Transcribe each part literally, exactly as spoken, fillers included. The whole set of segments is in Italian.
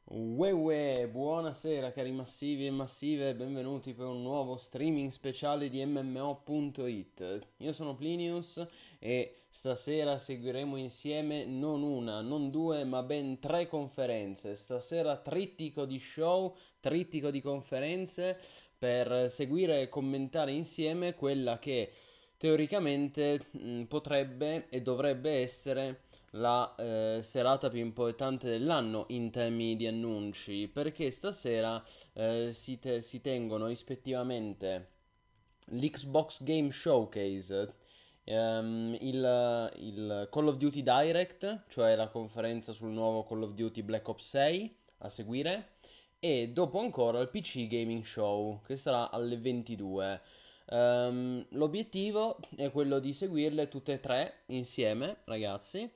Uè uè, buonasera cari massivi e massive, benvenuti per un nuovo streaming speciale di M M O punto it. Io sono Plinius e stasera seguiremo insieme non una, non due, ma ben tre conferenze. Stasera trittico di show, trittico di conferenze per seguire e commentare insieme quella che teoricamente mh, potrebbe e dovrebbe essere la eh, serata più importante dell'anno in termini di annunci, perché stasera eh, si, te- si tengono rispettivamente l'Xbox Game Showcase, ehm, il, il Call of Duty Direct, cioè la conferenza sul nuovo Call of Duty Black Ops sei a seguire, e dopo ancora il P C Gaming Show, che sarà alle ventidue. Ehm, l'obiettivo è quello di seguirle tutte e tre insieme, ragazzi.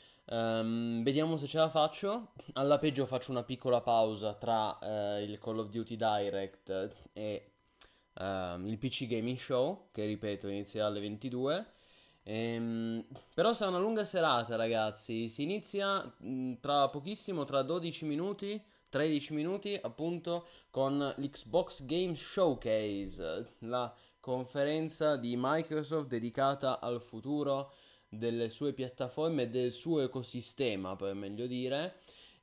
Ehm, vediamo se ce la faccio. Alla peggio faccio una piccola pausa tra eh, il Call of Duty Direct e ehm, il P C Gaming Show, che ripeto inizia alle ventidue. Ehm, però sarà una lunga serata, ragazzi. Si inizia mh, tra pochissimo, tra dodici minuti, tredici minuti, appunto, con l'Xbox Game Showcase, la conferenza di Microsoft dedicata al futuro delle sue piattaforme e del suo ecosistema, per meglio dire,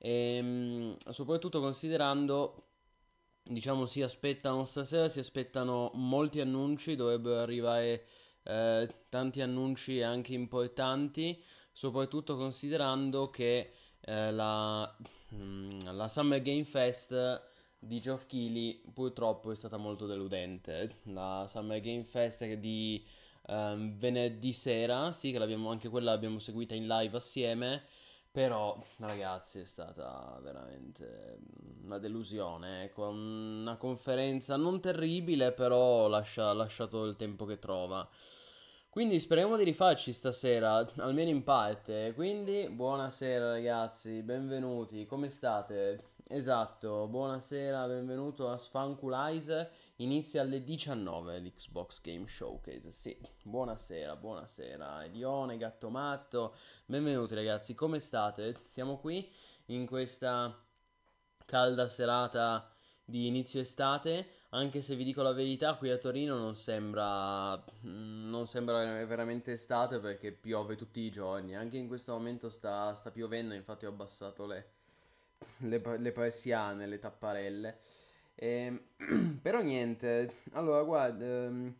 e, soprattutto considerando, diciamo, si aspettano stasera, si aspettano molti annunci, dovrebbero arrivare eh, tanti annunci anche importanti, soprattutto considerando che eh, la, mm, la Summer Game Fest di Geoff Keighley purtroppo è stata molto deludente. La Summer Game Fest che di ehm, venerdì sera, sì, che l'abbiamo, anche quella l'abbiamo seguita in live assieme, però ragazzi è stata veramente una delusione, ecco, una conferenza non terribile, però lascia, ha lasciato il tempo che trova. Quindi speriamo di rifarci stasera, almeno in parte. Quindi buonasera ragazzi, benvenuti, come state? Esatto, buonasera, benvenuto a Sfankulize. Inizia alle diciannove l'Xbox Game Showcase. Sì, buonasera, buonasera. Elione, Gattomatto, benvenuti ragazzi, come state? Siamo qui in questa calda serata di inizio estate, anche se vi dico la verità, qui a Torino non sembra, mm, non sembra ver- veramente estate perché piove tutti i giorni. Anche in questo momento sta, sta piovendo, infatti ho abbassato le, le, pa- le persiane, le tapparelle. Ehm, però niente, allora guarda, ehm,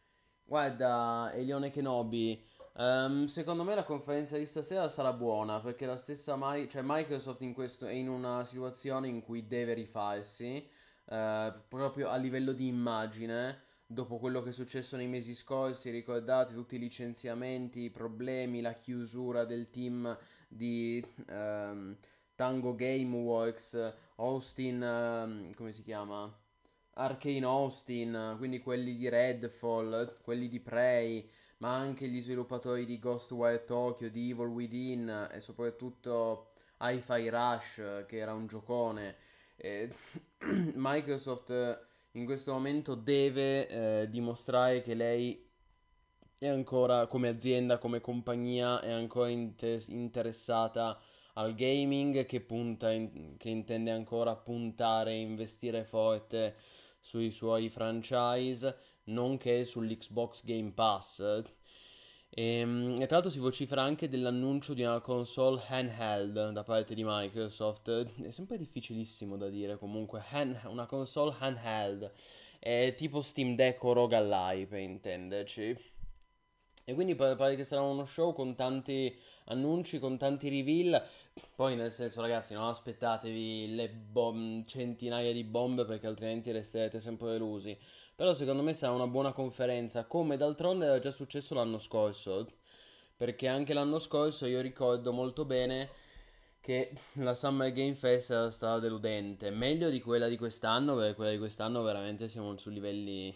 guarda Elione Kenobi, ehm, secondo me la conferenza di stasera sarà buona perché la stessa Mi- cioè Microsoft in questo è in una situazione in cui deve rifarsi, eh, proprio a livello di immagine. Dopo quello che è successo nei mesi scorsi, ricordate tutti i licenziamenti, i problemi, la chiusura del team di ehm, Tango Gameworks, Austin, ehm, come si chiama? Arcane Austin, quindi quelli di Redfall, quelli di Prey, ma anche gli sviluppatori di Ghostwire Tokyo, di Evil Within e soprattutto Hi-Fi Rush, che era un giocone. Eh, Microsoft eh, in questo momento deve eh, dimostrare che lei è ancora come azienda, come compagnia, è ancora inte- interessata al gaming, che punta in- che intende ancora puntare e investire forte sui suoi franchise, nonché sull'Xbox Game Pass. Ehm, E, tra l'altro si vocifera anche dell'annuncio di una console handheld da parte di Microsoft. È sempre difficilissimo da dire comunque, hand- una console handheld. È tipo Steam Deck o R O G Ally per intenderci. E quindi pare, pare che sarà uno show con tanti annunci, con tanti reveal. Poi, nel senso, ragazzi, non aspettatevi le bom- centinaia di bombe perché altrimenti resterete sempre delusi. Però, secondo me, sarà una buona conferenza, come d'altronde era già successo l'anno scorso. Perché anche l'anno scorso io ricordo molto bene che la Summer Game Fest era stata deludente. Meglio di quella di quest'anno, perché quella di quest'anno veramente siamo su livelli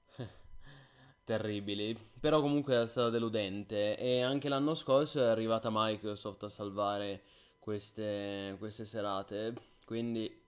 terribili. Però comunque è stata deludente. E anche l'anno scorso è arrivata Microsoft a salvare queste, queste serate. Quindi,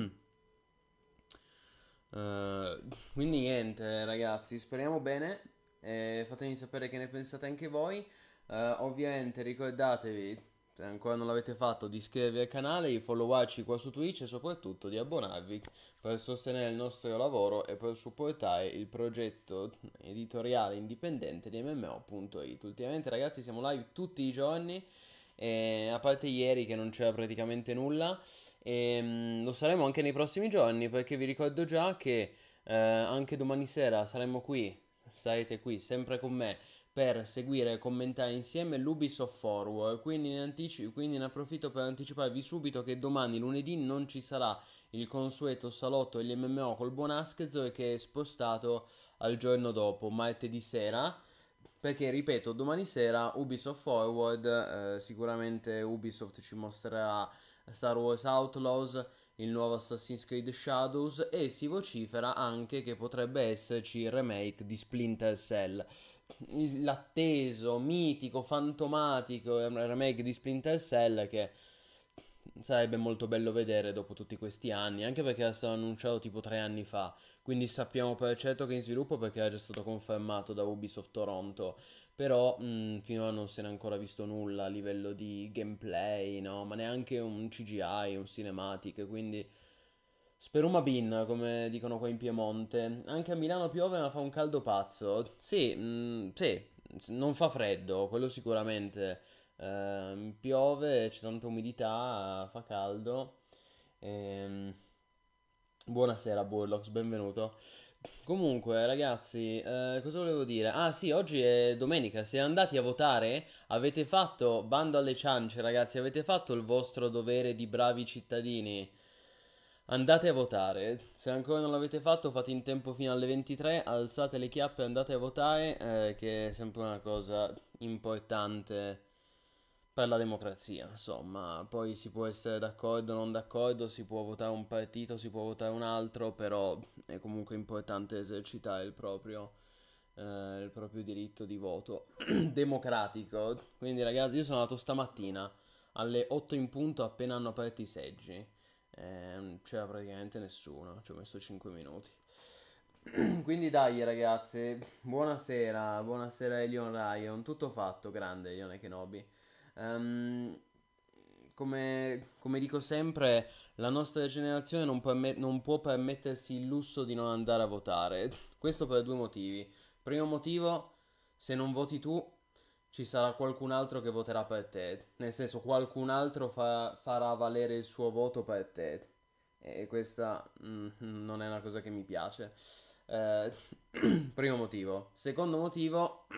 eh, quindi niente, ragazzi. Speriamo bene. E fatemi sapere che ne pensate anche voi. Eh, ovviamente ricordatevi se ancora non l'avete fatto, di iscrivervi al canale, di followarci qua su Twitch e soprattutto di abbonarvi per sostenere il nostro lavoro e per supportare il progetto editoriale indipendente di M M O punto it. Ultimamente, ragazzi, siamo live tutti i giorni, e, a parte ieri che non c'era praticamente nulla, e mm, lo saremo anche nei prossimi giorni, perché vi ricordo già che eh, anche domani sera saremo qui, sarete qui sempre con me per seguire e commentare insieme l'Ubisoft Forward. Quindi in anticipo, quindi ne approfitto per anticiparvi subito che domani, lunedì, non ci sarà il consueto salotto degli M M O col buon Askez, che è spostato al giorno dopo, martedì sera. Perché, ripeto, domani sera Ubisoft Forward, eh, sicuramente Ubisoft ci mostrerà Star Wars Outlaws, il nuovo Assassin's Creed Shadows, e si vocifera anche che potrebbe esserci il remake di Splinter Cell. L'atteso, mitico, fantomatico remake di Splinter Cell, che sarebbe molto bello vedere dopo tutti questi anni, anche perché era stato annunciato tipo tre anni fa, quindi sappiamo per certo che è in sviluppo perché era già stato confermato da Ubisoft Toronto. Però mh, finora non se n'è ancora visto nulla a livello di gameplay, no? Ma neanche un C G I, un cinematic, quindi speruma bin, come dicono qua in Piemonte. Anche a Milano piove ma fa un caldo pazzo. Sì, mh, sì, non fa freddo, quello sicuramente. Ehm, piove, c'è tanta umidità, fa caldo. Ehm, Buonasera Burlox, benvenuto. Comunque, ragazzi, eh, cosa volevo dire? Ah, sì, oggi è domenica. Se andati a votare, avete fatto, bando alle ciance, ragazzi, avete fatto il vostro dovere di bravi cittadini. Andate a votare. Se ancora non l'avete fatto, fate in tempo fino alle ventitré. Alzate le chiappe e andate a votare, eh, che è sempre una cosa importante per la democrazia. Insomma, poi si può essere d'accordo o non d'accordo, si può votare un partito, si può votare un altro, però è comunque importante esercitare il proprio, eh, il proprio diritto di voto democratico. Quindi, ragazzi, io sono andato stamattina alle otto in punto, appena hanno aperto i seggi. Eh, non c'era praticamente nessuno, ci ho messo cinque minuti. Quindi dai ragazzi, buonasera, buonasera Elion Ryan, tutto fatto, grande Elione Kenobi. Ehm, come, come dico sempre, la nostra generazione non, perme- non può permettersi il lusso di non andare a votare. Questo per due motivi. Primo motivo, se non voti tu, ci sarà qualcun altro che voterà per te. Nel senso, qualcun altro fa- farà valere il suo voto per te. E questa mm, non è una cosa che mi piace. Eh, Primo motivo. Secondo motivo,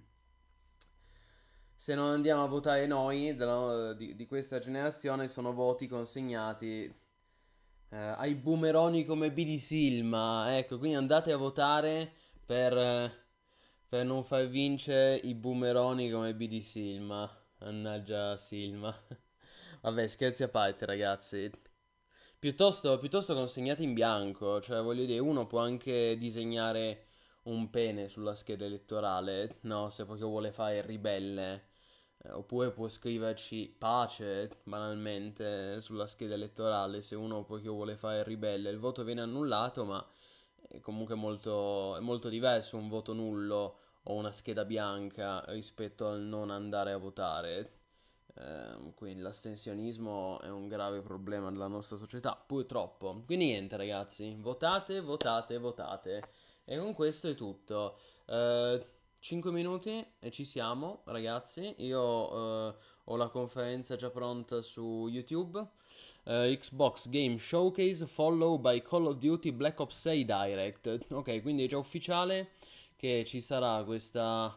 se non andiamo a votare noi della- di, di questa generazione, sono voti consegnati eh, ai boomeroni come B D Silma. Ecco, quindi andate a votare per, eh, per non far vincere i boomeroni come B D Silma. Mannaggia Silma. Vabbè, scherzi a parte, ragazzi. Piuttosto, piuttosto consegnati in bianco, cioè voglio dire, uno può anche disegnare un pene sulla scheda elettorale, no, se proprio vuole fare il ribelle. Eh, oppure può scriverci pace, banalmente, sulla scheda elettorale, se uno proprio vuole fare il ribelle. Il voto viene annullato, ma è comunque molto, è molto diverso un voto nullo o una scheda bianca rispetto al non andare a votare. Ehm, quindi l'astensionismo è un grave problema della nostra società, purtroppo. Quindi niente, ragazzi, votate, votate, votate. E con questo è tutto. Eh, cinque minuti e ci siamo, ragazzi. Io eh, ho la conferenza già pronta su YouTube. Eh, Xbox Game Showcase follow by Call of Duty Black Ops sei Direct. Ok, quindi è già ufficiale che ci sarà questa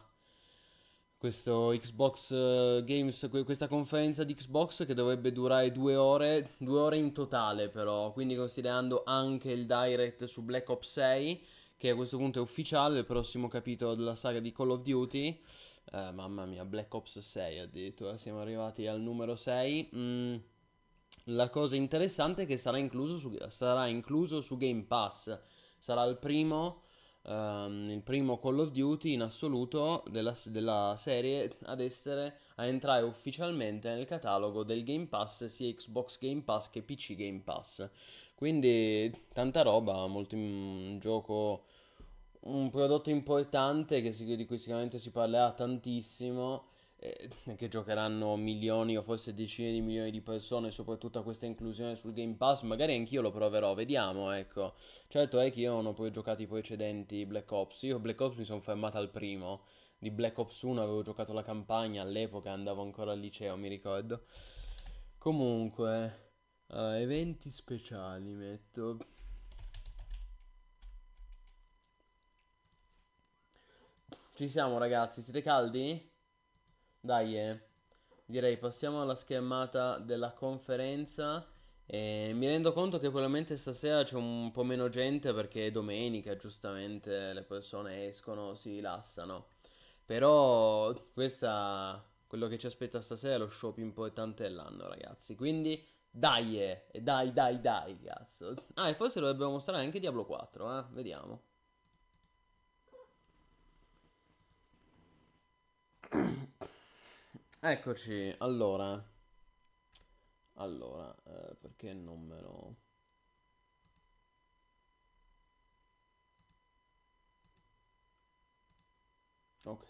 questo Xbox eh, Games, que- questa conferenza di Xbox che dovrebbe durare due ore, due ore in totale però, quindi considerando anche il direct su Black Ops sei, che a questo punto è ufficiale, il prossimo capitolo della saga di Call of Duty. Eh, mamma mia, Black Ops sei addirittura, siamo arrivati al numero sei. Mm, la cosa interessante è che sarà incluso su, sarà incluso su Game Pass, sarà il primo ehm, il primo Call of Duty in assoluto della, della serie ad essere, a entrare ufficialmente nel catalogo del Game Pass, sia Xbox Game Pass che P C Game Pass. Quindi tanta roba, molto un gioco, un prodotto importante che si- di cui sicuramente si parlerà tantissimo. eh, che giocheranno milioni o forse decine di milioni di persone, soprattutto a questa inclusione sul Game Pass, magari anch'io lo proverò, vediamo, ecco. Certo è che io non ho poi giocato i precedenti Black Ops, io Black Ops mi sono fermato al primo, di Black Ops uno avevo giocato la campagna, all'epoca andavo ancora al liceo, mi ricordo. Comunque, allora, eventi speciali metto. Ci siamo ragazzi, siete caldi? Dai, eh. Direi passiamo alla schermata della conferenza. E mi rendo conto che probabilmente stasera c'è un po' meno gente perché è domenica, giustamente le persone escono, si rilassano. Però questa, quello che ci aspetta stasera è lo show più importante dell'anno, ragazzi. Quindi dai, eh, e dai, dai, dai, cazzo. Ah, e forse dovrebbero mostrare anche Diablo quattro, eh? Vediamo. Eccoci, allora. Allora, eh, perché non me lo... Ok,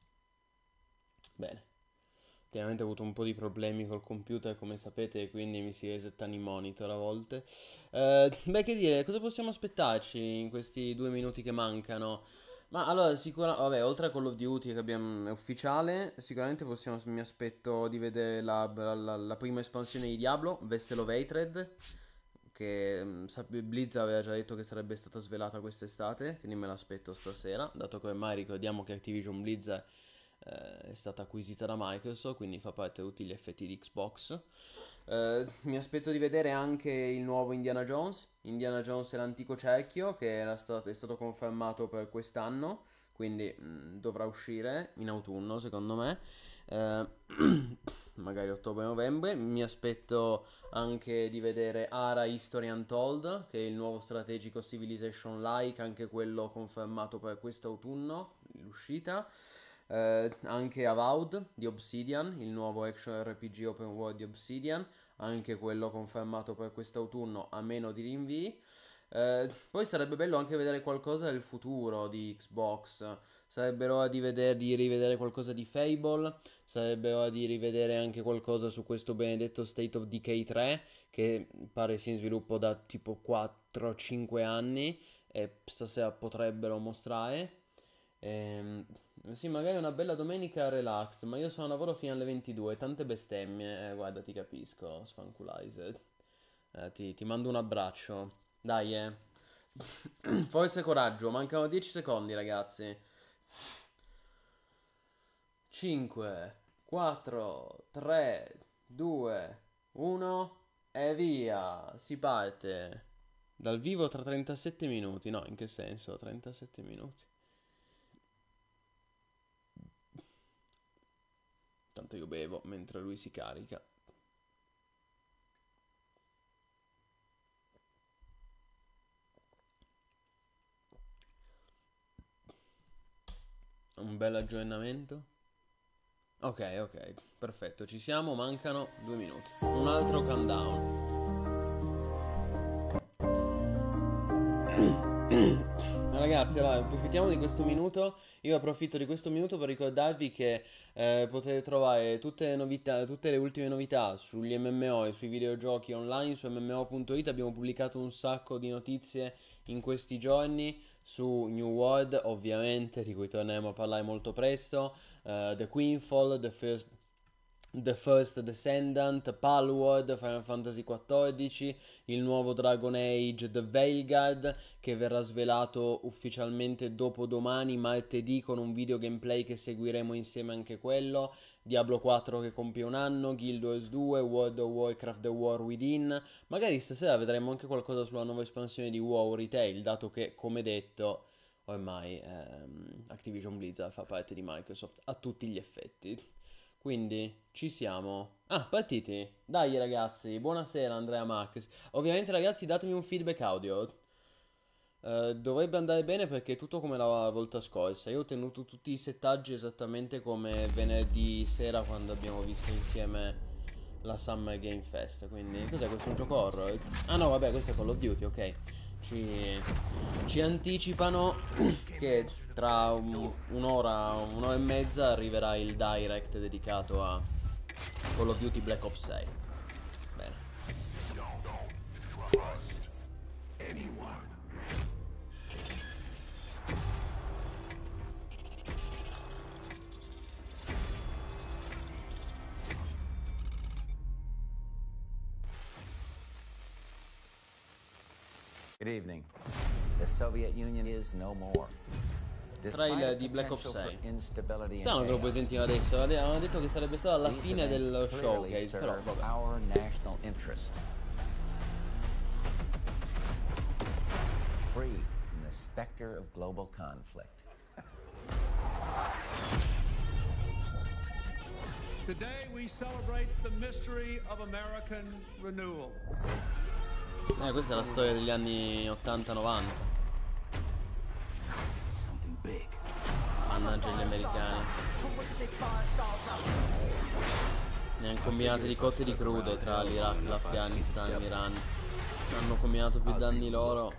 bene. Chiaramente ho avuto un po' di problemi col computer, come sapete, e quindi mi si resettano i monitor a volte. Eh, beh, che dire, cosa possiamo aspettarci in questi due minuti che mancano? Ma allora, sicuramente, vabbè, oltre a Call of Duty che abbiamo, è ufficiale, sicuramente possiamo, mi aspetto di vedere la, la- la- la prima espansione di Diablo, Vessel of Hatred, che mm, sap- Blizzard aveva già detto che sarebbe stata svelata quest'estate, quindi me l'aspetto stasera, dato che ormai ricordiamo che Activision Blizzard eh, è stata acquisita da Microsoft, quindi fa parte di tutti gli effetti di Xbox. Eh, mi aspetto di vedere anche il nuovo Indiana Jones. Indiana Jones è l'antico cerchio che era stato, è stato confermato per quest'anno, quindi mh, dovrà uscire in autunno secondo me. Eh, magari ottobre-novembre. Mi aspetto anche di vedere Ara History Untold, che è il nuovo strategico Civilization-like, anche quello confermato per quest'autunno, l'uscita. Eh, anche Avowed di Obsidian, il nuovo action R P G open world di Obsidian, anche quello confermato per quest'autunno a meno di rinvii. Eh, poi sarebbe bello anche vedere qualcosa del futuro di Xbox. Sarebbe ora di, veder- di rivedere qualcosa di Fable. Sarebbe ora di rivedere anche qualcosa su questo benedetto State of Decay tre, che pare sia in sviluppo da tipo quattro cinque anni. E stasera potrebbero mostrare. Ehm, sì, magari una bella domenica relax, ma io sono a lavoro fino alle ventidue, tante bestemmie. Eh, guarda, ti capisco, Sfankulizer. Eh, ti, ti mando un abbraccio. Dai, eh. Forza e coraggio, mancano dieci secondi, ragazzi. cinque, quattro, tre, due, uno e via. Si parte. Dal vivo tra trentasette minuti. No, in che senso? trentasette minuti. Tanto io bevo mentre lui si carica. Un bel aggiornamento. Ok, ok, perfetto, ci siamo, mancano due minuti. Un altro countdown. Ragazzi, allora approfittiamo di questo minuto. Io approfitto di questo minuto per ricordarvi che eh, potete trovare tutte le novità, tutte le ultime novità sugli M M O e sui videogiochi online su M M O punto it. Abbiamo pubblicato un sacco di notizie in questi giorni su New World, ovviamente, di cui torneremo a parlare molto presto. Uh, The Queenfall, The First. The First Descendant, Palworld, Final Fantasy quattordici, il nuovo Dragon Age, The Veilguard, che verrà svelato ufficialmente dopodomani, martedì, con un video gameplay che seguiremo insieme anche quello, Diablo quattro che compie un anno, Guild Wars due, World of Warcraft The War Within, magari stasera vedremo anche qualcosa sulla nuova espansione di WoW Retail, dato che, come detto, ormai ehm, Activision Blizzard fa parte di Microsoft a tutti gli effetti. Quindi ci siamo. Ah, partiti. Dai ragazzi, buonasera Andrea Max. Ovviamente ragazzi datemi un feedback audio. Eh, dovrebbe andare bene perché è tutto come la volta scorsa. Io ho tenuto tutti i settaggi esattamente come venerdì sera quando abbiamo visto insieme la Summer Game Fest. Quindi cos'è questo? Un gioco horror? Ah no, vabbè, questo è Call of Duty, ok. Ci, ci anticipano che tra un, un'ora, un'ora e mezza arriverà il direct dedicato a Call of Duty Black Ops sei. Bene. Good evening. The Soviet Union is no more. Trailer di Black Ops sei. Strano che lo puoi sentire adesso. Avevano detto che sarebbe stato alla fine del showcase, però vabbè. Our national interest. Free from the specter of global conflict. Today we celebrate the mystery of American renewal. Eh, questa è la storia degli anni ottanta novanta. Mannaggia gli americani. Ne hanno combinate di cotte e di crude tra l'Iraq, l'Afghanistan e l'Iran. Hanno combinato più danni loro.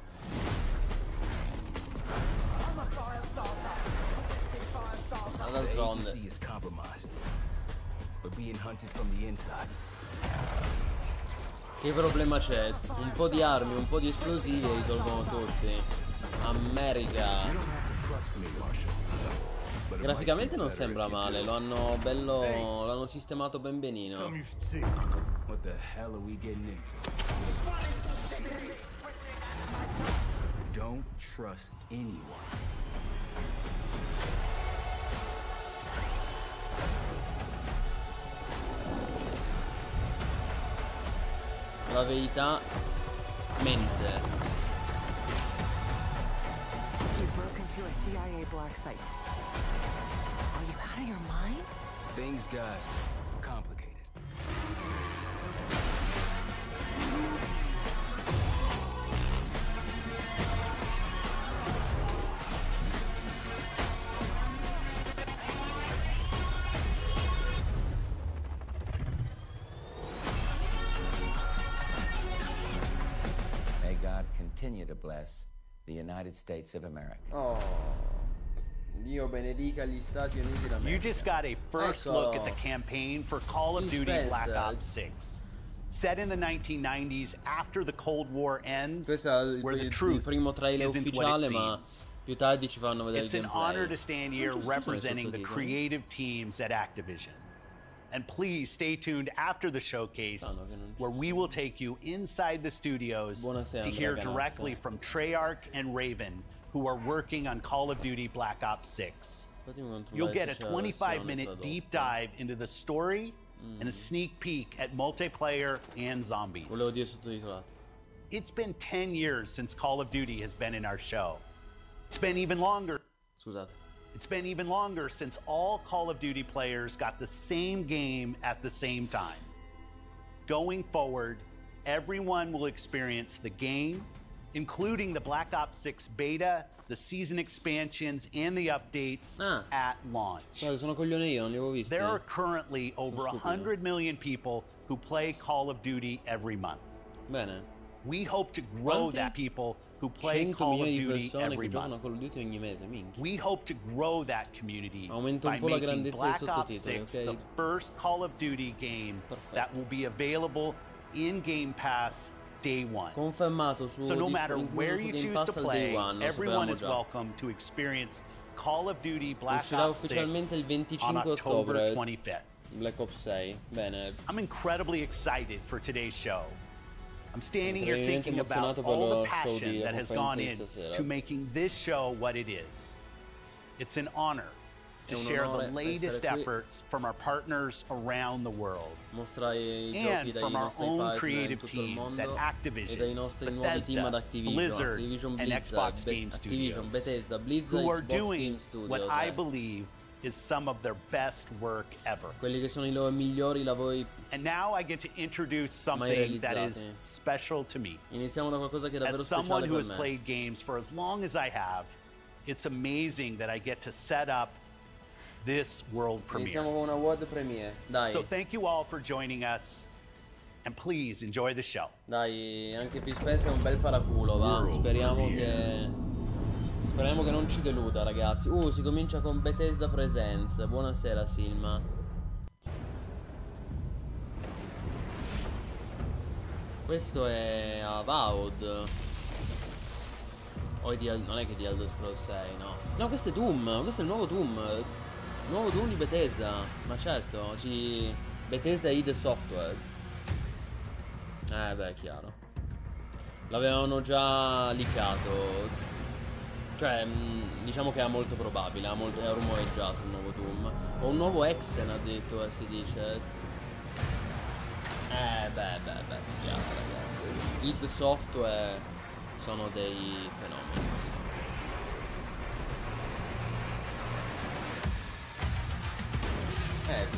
Ma d'altronde. Che problema c'è? Un po' di armi, un po' di esplosivi e risolvono tutti. America. Graficamente non sembra male, lo hanno bello. Lo hanno sistemato ben benino. Don't trust anyone. La verità mente. You broke into a C I A black site. Are you out of your mind? Things got complicated. Continue to bless the United States of America. Oh, Dio benedica gli Stati Uniti d'America. You just got a first Eccolo. look at the campaign for Call of Duty Suspense. Black Ops six. Set in the nineteen nineties after the Cold War ends, Questo è il, where the il, truth il primo trailer isn't ufficiale, what it ma seems. più tardi ci fanno vedere It's il an gameplay. honor to stand here Non ci sono i representing the sottotitoli. creative teams at Activision. And please stay tuned after the showcase, Strano che non ci where we will take you inside the studios Buonasera, to hear Andrea directly Ganassa. from Treyarch and Raven, who are working on Call of Duty Black Ops six. Fatemi controllare You'll get se a c'è la twenty-five versione minute deep tradotta. dive into the story and a sneak peek at multiplayer and zombies. Volevo dire sottotitolato. It's been ten years since Call of Duty has been in our show. It's been even longer. Scusate. It's been even longer since all Call of Duty players got the same game at the same time. Going forward, everyone will experience the game, including the Black Ops six beta, the season expansions, and the updates Ah. at launch. Guarda, sono coglione io, non li avevo visti. There are currently over stupido. one hundred million people who play Call of Duty every month. Bene. We hope to grow Quanti? that people who play cento Call of milioni di Duty persone every che giocano a month. Call of Duty ogni mese, minchia. We hope to grow that community Aumenta un by po' la making grandezza dei Black Ops sottotitoli, six ok? the first Call of Duty game Perfetto. that will be available in Game Pass day one. Confermato su So no dis- matter incluso where su you Game choose Pass to al play, day one, lo everyone sapevamo is già. welcome to experience Call of Duty Black Uscirà Ops six ufficialmente il on venticinque October ottobre. twenty-fifth. Black Ops sei. Bene. I'm incredibly excited for today's show. I'm standing here Incredibilmente thinking about emozionato per all lo the show passion di that has gone in conferenza stasera. to making this show what it is. It's an honor to È un share onore the latest essere qui. efforts from our partners around the world. Mostrare i And giochi dai from our nostri own partner in creative tutto il teams mondo at Activision, e dai nostri nuovi team ad Bethesda, Activision, Blizzard, Activision and Blizzard, Xbox Be- Game Activision, Studios, Bethesda, Blizzard, who are Xbox doing Game Studios. what I eh. believe is some of their best work ever. Quelli che sono i loro migliori lavori. And now I get to introduce something that is realizzati. special to me. Iniziamo da qualcosa che è davvero As someone speciale who per has me. played games for as long as I have, it's amazing that I get to set up this world premiere. Iniziamo con una world premiere. Dai. So thank you all for joining us. and please enjoy the show. Dai, anche Phil Spencer è un bel paraculo, va. Speriamo che... Speriamo che non ci deluda, ragazzi. Uh, si comincia con Bethesda Presents. Buonasera, Silma. Questo è Avowed. O è di... non è che di Elder Scrolls sei, no. No, questo è Doom. Questo è il nuovo Doom. Il nuovo Doom di Bethesda. Ma certo, ci... Bethesda id Software. Eh beh, chiaro. L'avevano già leakato. Cioè, mh, diciamo che è molto probabile. È, molto... è rumoreggiato un nuovo Doom. O un nuovo Hexen addirittura si dice. Eh beh, beh, beh, chiaro, ragazzi. id Software sono dei fenomeni. Eh.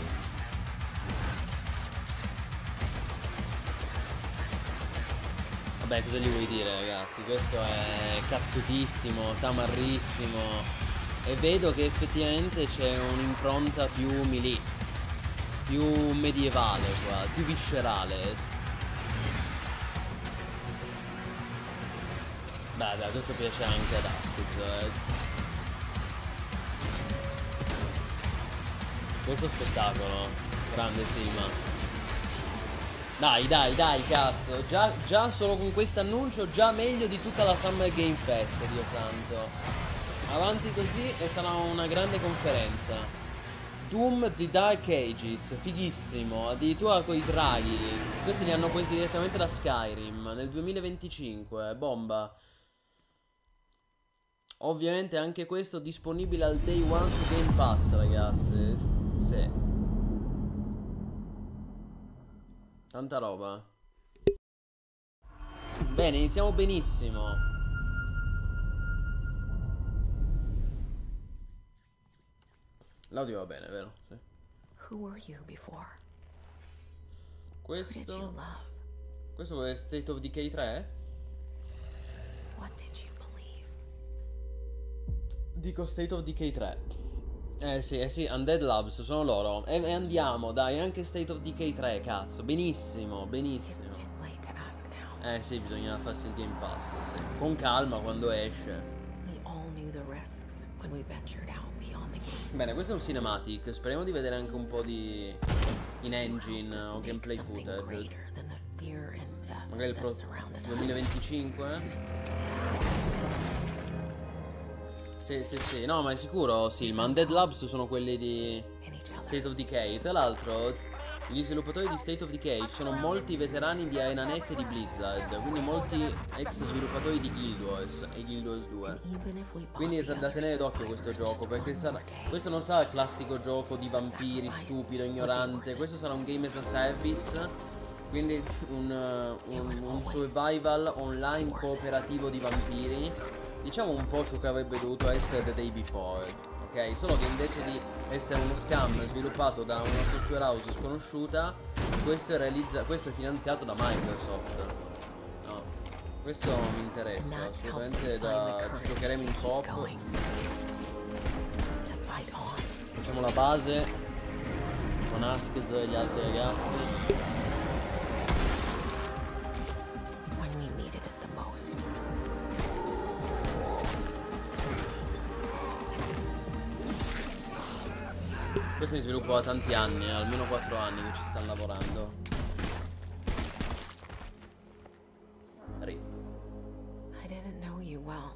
Vabbè, cosa gli vuoi dire, ragazzi? Questo è cazzutissimo, tamarrissimo. E vedo che effettivamente c'è un'impronta più melee, più medievale qua, più viscerale. Beh, beh, questo piace anche ad Asked, eh. Questo spettacolo. Grande Silma. Dai, dai, dai, cazzo. Già, già solo con questo annuncio, già meglio di tutta la Summer Game Fest, Dio santo. Avanti così e sarà una grande conferenza. Doom di Dark Ages, fighissimo. Addirittura con i draghi. Questi li hanno presi direttamente da Skyrim nel duemilaventicinque, bomba. Ovviamente anche questo disponibile al day one su Game Pass, ragazzi. Sì. Tanta roba. Bene, iniziamo benissimo. L'audio va bene, vero? Sì. Who were you before? Who did you Questo... love? Questo è State of Decay tre? What did you believe? Dico State of Decay tre. Eh sì, eh sì, Undead Labs, sono loro. E, e andiamo, dai, anche State of Decay tre, cazzo. Benissimo, benissimo. It's too late to ask now. Eh sì, bisogna farsi il Game Pass, sì. Con calma quando esce. We all knew the risks when we ventured out beyond the gates. Bene, questo è un cinematic. Speriamo di vedere anche un po' di in engine o gameplay footage. Magari il pro duemilaventicinque. Sì, sì, sì. No, ma è sicuro, sì. Ma Undead Labs sono quelli di State of Decay. Tra l'altro, gli sviluppatori di State of Decay ci sono molti veterani di ArenaNet e di Blizzard. Quindi molti ex sviluppatori di Guild Wars e Guild Wars due. Quindi è da tenere d'occhio questo gioco, perché sarà, questo non sarà il classico gioco di vampiri stupido, ignorante. Questo sarà un game as a service. Quindi un, un, un survival online cooperativo di vampiri. Diciamo un po' ciò che avrebbe dovuto essere The Day Before, ok? Solo che invece di essere uno scam sviluppato da una software house sconosciuta, questo è, realizza questo è finanziato da Microsoft. No, questo mi interessa, assolutamente da... ci giocheremo in coop. Facciamo la base con Asked e gli altri ragazzi. Questo è in sviluppo da tanti anni, almeno quattro anni che ci stanno lavorando. Rip. I didn't know you well.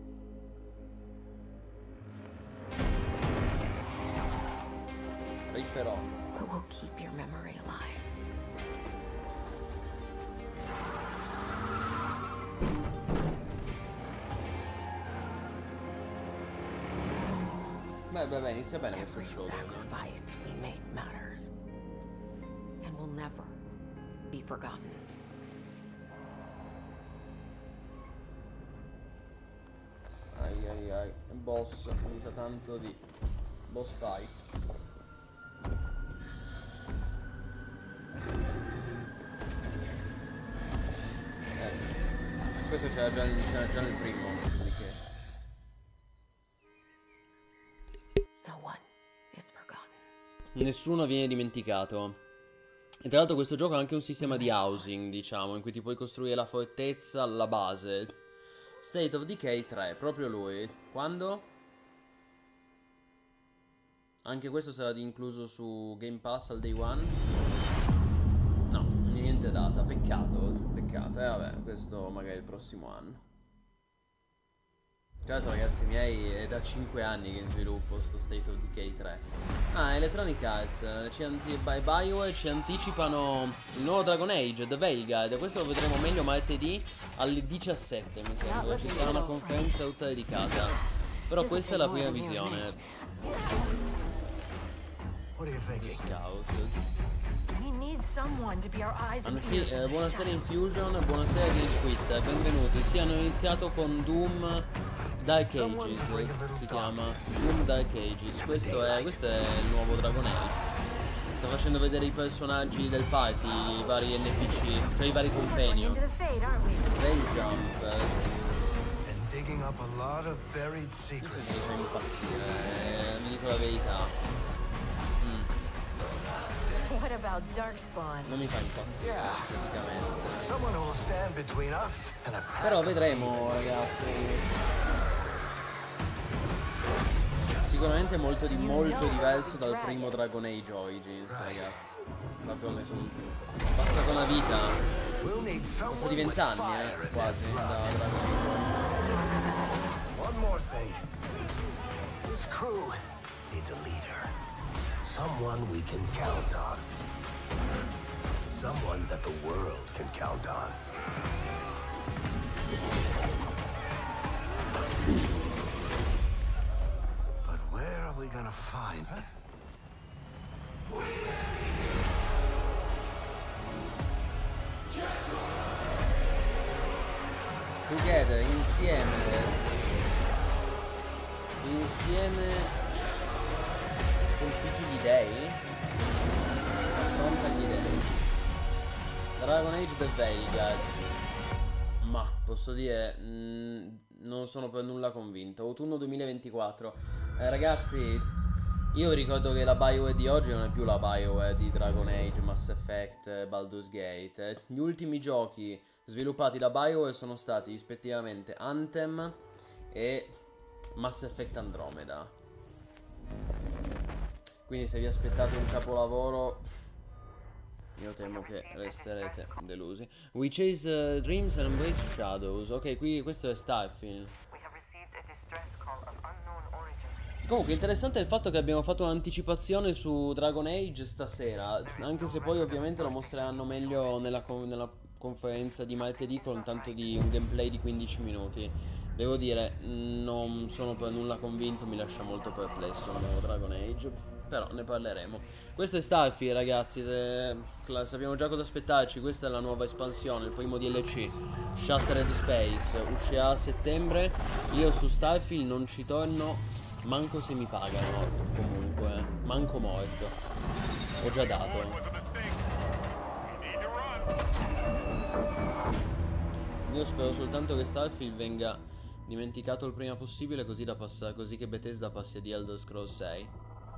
Ripperò. But we'll keep your memory alive. Beh, beh, beh, inizia bene questo Every show. sacrifice we make matters and will never be forgotten. Ai ai ai. Boss, mi sa tanto di boss fight. Eh sì. Questo c'era già, c'era già nel primo, di che. No one is forgotten. Nessuno viene dimenticato. E tra l'altro questo gioco ha anche un sistema di housing, diciamo, in cui ti puoi costruire la fortezza alla base. State of Decay tre, proprio lui. Quando? Anche questo sarà incluso su Game Pass al day one? No, niente data, peccato, peccato. E eh, vabbè, questo magari il prossimo anno. Tra l'altro ragazzi miei è da cinque anni che in sviluppo sto State of Decay tre. Ah, Electronic Arts, ci anti by BioWare ci anticipano il nuovo Dragon Age, The Veilguard. Questo lo vedremo meglio martedì alle diciassette mi sembra. Ci sarà una conferenza tutta dedicata. Però questa è la prima visione. Scout. Hanno sì, eh, buonasera Infusion, buonasera Gamequit, benvenuti. Sì, hanno iniziato con Doom Dark Ages, si chiama Doom Dark Ages. Questo è, questo è il nuovo Dragon Age. Sta facendo vedere i personaggi del party, i vari N P C, cioè i vari companion. Rail Jump. Io penso che sono impazzire, eh, mi dico la verità. What about Darkspawn? Non mi fa impazzire esteticamente. Però vedremo ragazzi. Sicuramente molto, di, molto diverso dal primo Dragon Age Origins ragazzi. Tanto ne sono passata una vita. Passati vent'anni eh, quasi da Dragon Age. One more thing. This crew needs a leader. Someone we can count on. Someone that the world can count on. But where are we gonna find her? Together, insieme. Insieme. Sconfiggi gli dei? Affronta gli dei. Dragon Age The Veilguard. Ma posso dire mh, non sono per nulla convinto. Autunno duemilaventiquattro. eh, Ragazzi, io ricordo che la BioWare di oggi non è più la BioWare di Dragon Age, Mass Effect, Baldur's Gate. Gli ultimi giochi sviluppati da BioWare sono stati rispettivamente Anthem e Mass Effect Andromeda. Quindi se vi aspettate un capolavoro, io temo che resterete delusi. We chase uh, dreams and embrace shadows. Ok, qui questo è Starfield. Comunque interessante è il fatto che abbiamo fatto un'anticipazione su Dragon Age stasera. Anche se poi ovviamente lo mostreranno meglio nella, con nella conferenza di martedì con tanto di un gameplay di quindici minuti. Devo dire, non sono per nulla convinto, mi lascia molto perplesso il nuovo Dragon Age. Però ne parleremo. Questo è Starfield ragazzi, se... sappiamo già cosa aspettarci. Questa è la nuova espansione, il primo D L C Shattered Space. Uscirà a settembre. Io su Starfield non ci torno manco se mi pagano. Comunque, manco morto. Ho già dato. Io spero soltanto che Starfield venga dimenticato il prima possibile, così, da passare, così che Bethesda passi a The Elder Scrolls sei.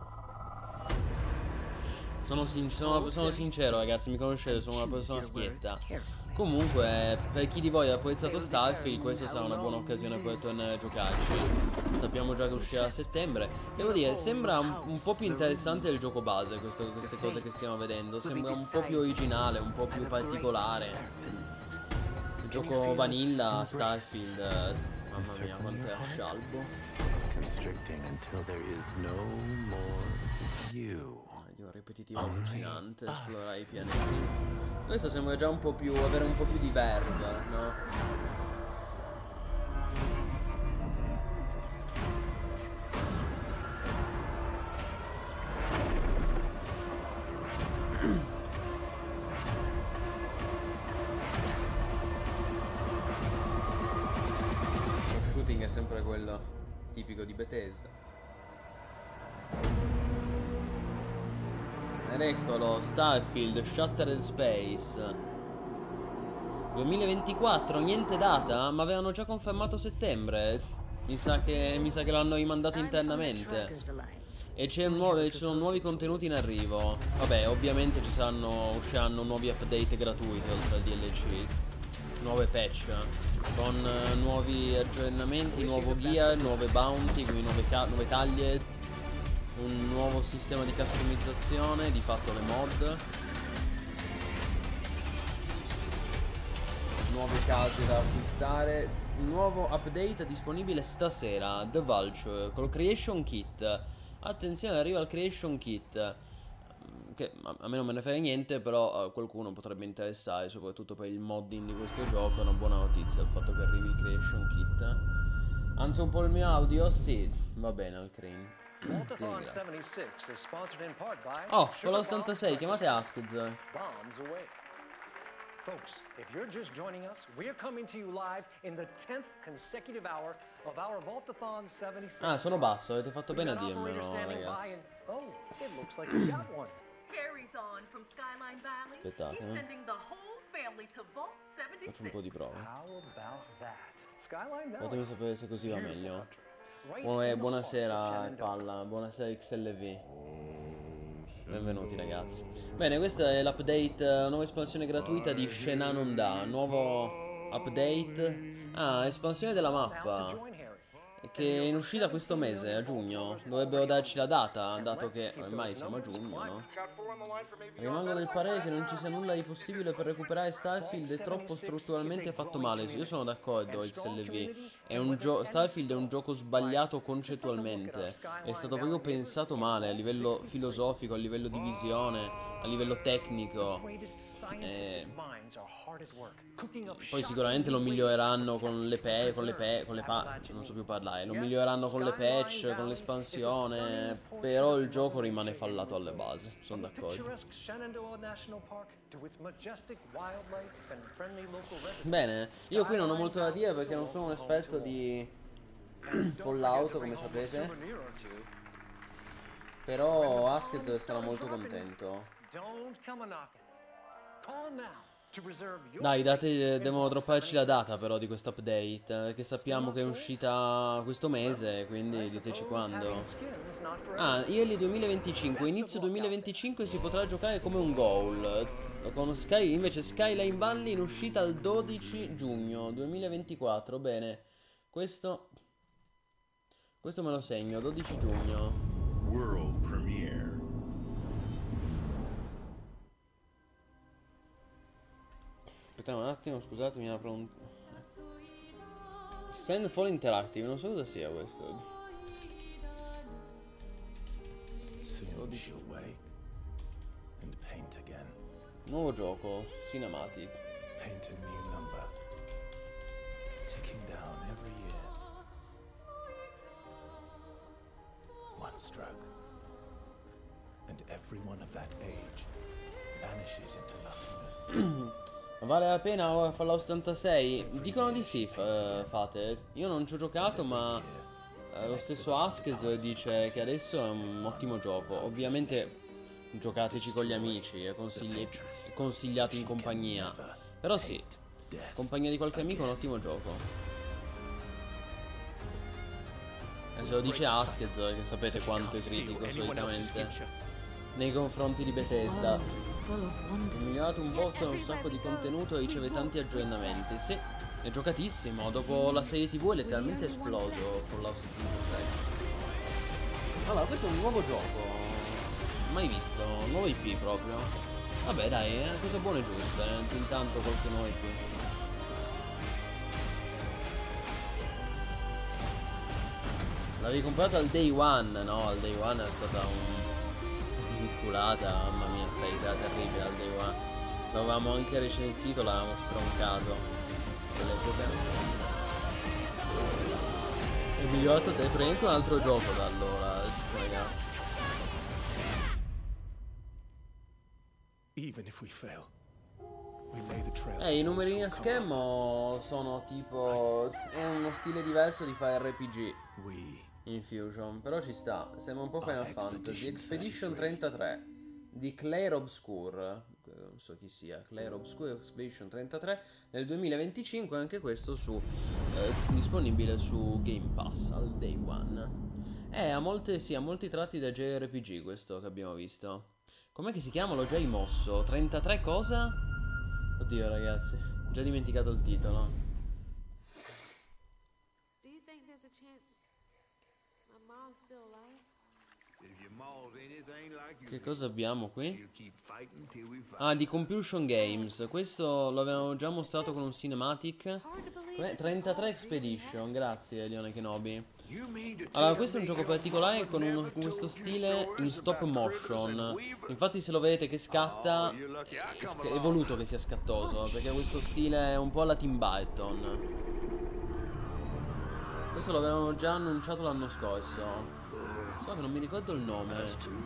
Sono, sin sono, sono sincero ragazzi, mi conoscete, sono una persona schietta. Comunque, per chi di voi ha apprezzato Starfield, questa sarà una buona occasione per tornare a giocarci. Sappiamo già che uscirà a settembre. Devo dire, sembra un, un po' più interessante del gioco base, questo, queste cose che stiamo vedendo. Sembra un po' più originale, un po' più particolare. Il gioco vanilla Starfield, mamma mia quanto è a scialbo. Dio, ripetitivo allucinante, esplorare i pianeti. Questo sembra già un po' più, avere un po' più di verve, no? Lo shooting è sempre quello tipico di Bethesda. Ed eccolo, Starfield, Shattered Space duemilaventiquattro, niente data, ma avevano già confermato settembre. Mi sa che, mi sa che l'hanno rimandato internamente. E c'è nuove, ci sono nuovi contenuti in arrivo. Vabbè, ovviamente ci saranno, usciranno nuovi update gratuiti oltre al D L C. Nuove patch con uh, nuovi aggiornamenti, nuovo gear, nuove bounty, quindi nuove, nuove taglie, un nuovo sistema di customizzazione, di fatto le mod, nuove case da acquistare, un nuovo update disponibile stasera, The Vulture col Creation Kit. Attenzione, arriva il Creation Kit, che a me non me ne frega niente, però uh, qualcuno potrebbe interessare, soprattutto per il modding di questo gioco. È una buona notizia il fatto che arrivi il Creation Kit. Anzi un po' il mio audio? Sì, va bene al Crane. Oh, con la ottantasei, chiamate Askez. Folks, if you're just joining us, we're coming to you live in the tenth consecutive hour of our Vaultathon seventy-six. Ah, sono basso, avete fatto bene a dirmelo, ragazzi. Oh, it looks like we got one. Carries on from Skyline Valley. Aspettate, He's eh. sending the whole family to Vault seventy-six. Faccio un po' di prova. How about that? Skyline Valley. Fatemi sapere se così va meglio. Buona, buonasera Palla, buonasera X L V. Benvenuti ragazzi. Bene, questa è l'update, la nuova espansione gratuita di Shenandoah. Nuovo update. Ah, espansione della mappa, che è in uscita questo mese, a giugno. Dovrebbero darci la data, dato che ormai siamo a giugno, no? Rimango del parere che non ci sia nulla di possibile per recuperare Starfield, è troppo strutturalmente fatto male. Io sono d'accordo, X L V. È un gio- Starfield è un gioco sbagliato concettualmente. È stato proprio pensato male, a livello filosofico, a livello di visione, a livello tecnico. E... poi sicuramente lo miglioreranno con le pe, con le pe, con le pa, non so più parlare, lo miglioreranno con le patch, con l'espansione, però il gioco rimane fallato alle basi, sono d'accordo. Bene, io qui non ho molto da dire perché non sono un esperto di Fallout, come sapete, però Askez sarà molto contento. Dai, date, devono dropparci la data però di questo update, che sappiamo che è uscita questo mese, quindi diteci quando. Ah, Early duemilaventicinque, inizio duemilaventicinque si potrà giocare come un goal. Con Sky, invece Skyline Valley in uscita il dodici giugno duemilaventiquattro, bene. Questo Questo me lo segno, dodici giugno. World premiere. Aspettate un attimo, scusatemi, apro un... Sandfall Interactive, non so cosa sia questo. Nuovo gioco, Cinematic. Paint a new number. Ticking down every year. One stroke. And everyone of that age vanishes into nothingness. Vale la pena Fallout settantasei? Dicono di sì, fa fate. Io non ci ho giocato, ma eh, lo stesso Askez dice che adesso è un ottimo gioco. Ovviamente giocateci con gli amici, è consigli consigliato in compagnia. Però sì, compagnia di qualche amico è un ottimo gioco. E se lo dice Askez, che sapete quanto è critico solitamente nei confronti di Bethesda. È migliorato un botto, un sacco di contenuto e riceve tanti aggiornamenti. Sì, è giocatissimo. Dopo la serie tv è letteralmente esploso Fallout settantasei. Allora, questo è un nuovo gioco, mai visto, un nuovo I P proprio. Vabbè dai, è una cosa buona e giusta, eh? Intanto qualche nuovo I P. L'avevi comprato al day one? No, al day one è stata un... curata, mamma mia, qualità terribile al day one. L'avevamo anche recensito, l'avevamo stroncato quell'epoca. È migliorato te, prendete un altro gioco da allora, ragazzi. Even if we fail, we lay the trail. Eh, i numerini a schermo sono tipo... è uno stile diverso di fare R P G Infusion, però ci sta, sembra un po' Final Fantasy. Expedition trentatré di Claire Obscure, non so chi sia, Claire Obscure Expedition trentatré nel duemilaventicinque, anche questo su eh, disponibile su Game Pass al day one. Eh, ha molte, sì, ha molti tratti da J R P G questo che abbiamo visto. Com'è che si chiama? L'ho già rimosso. trentatré cosa? Oddio ragazzi, ho già dimenticato il titolo. Do you think there's a chance my mom's still alive? Che cosa abbiamo qui? Ah, di Compulsion Games. Questo lo avevamo già mostrato con un cinematic. trentatré Expedition, grazie Leone Kenobi. Allora, questo è un gioco particolare con, uno, con questo stile in stop motion. Infatti se lo vedete che scatta, è, è voluto che sia scattoso, perché questo stile è un po' alla Tim Burton. Questo l'avevamo già annunciato l'anno scorso. So che non mi ricordo il nome.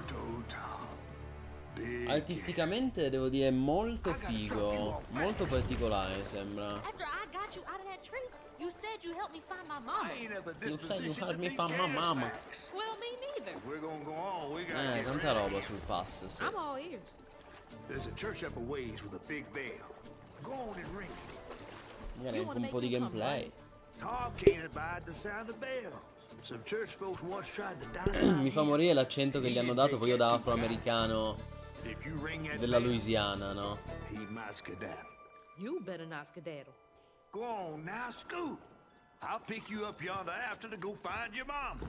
Artisticamente devo dire molto figo, molto particolare sembra. You said you helped me find my mama. You said you helped me find my mama. Well, me neither. Eh, tanta roba sul pass, sì. I'm all ears. There's a church up a ways with a big bell. Go on and ring it. Magari anche un po' di gameplay. Tom can't abide the sound of the bell. Some church folks once tried to dynamite. Mi fa morire l'accento che gli hanno dato poi io da afroamericano della Louisiana, no? You better not skedaddle. Go on now, scoot. I'll pick you up yonder after to go find your mom.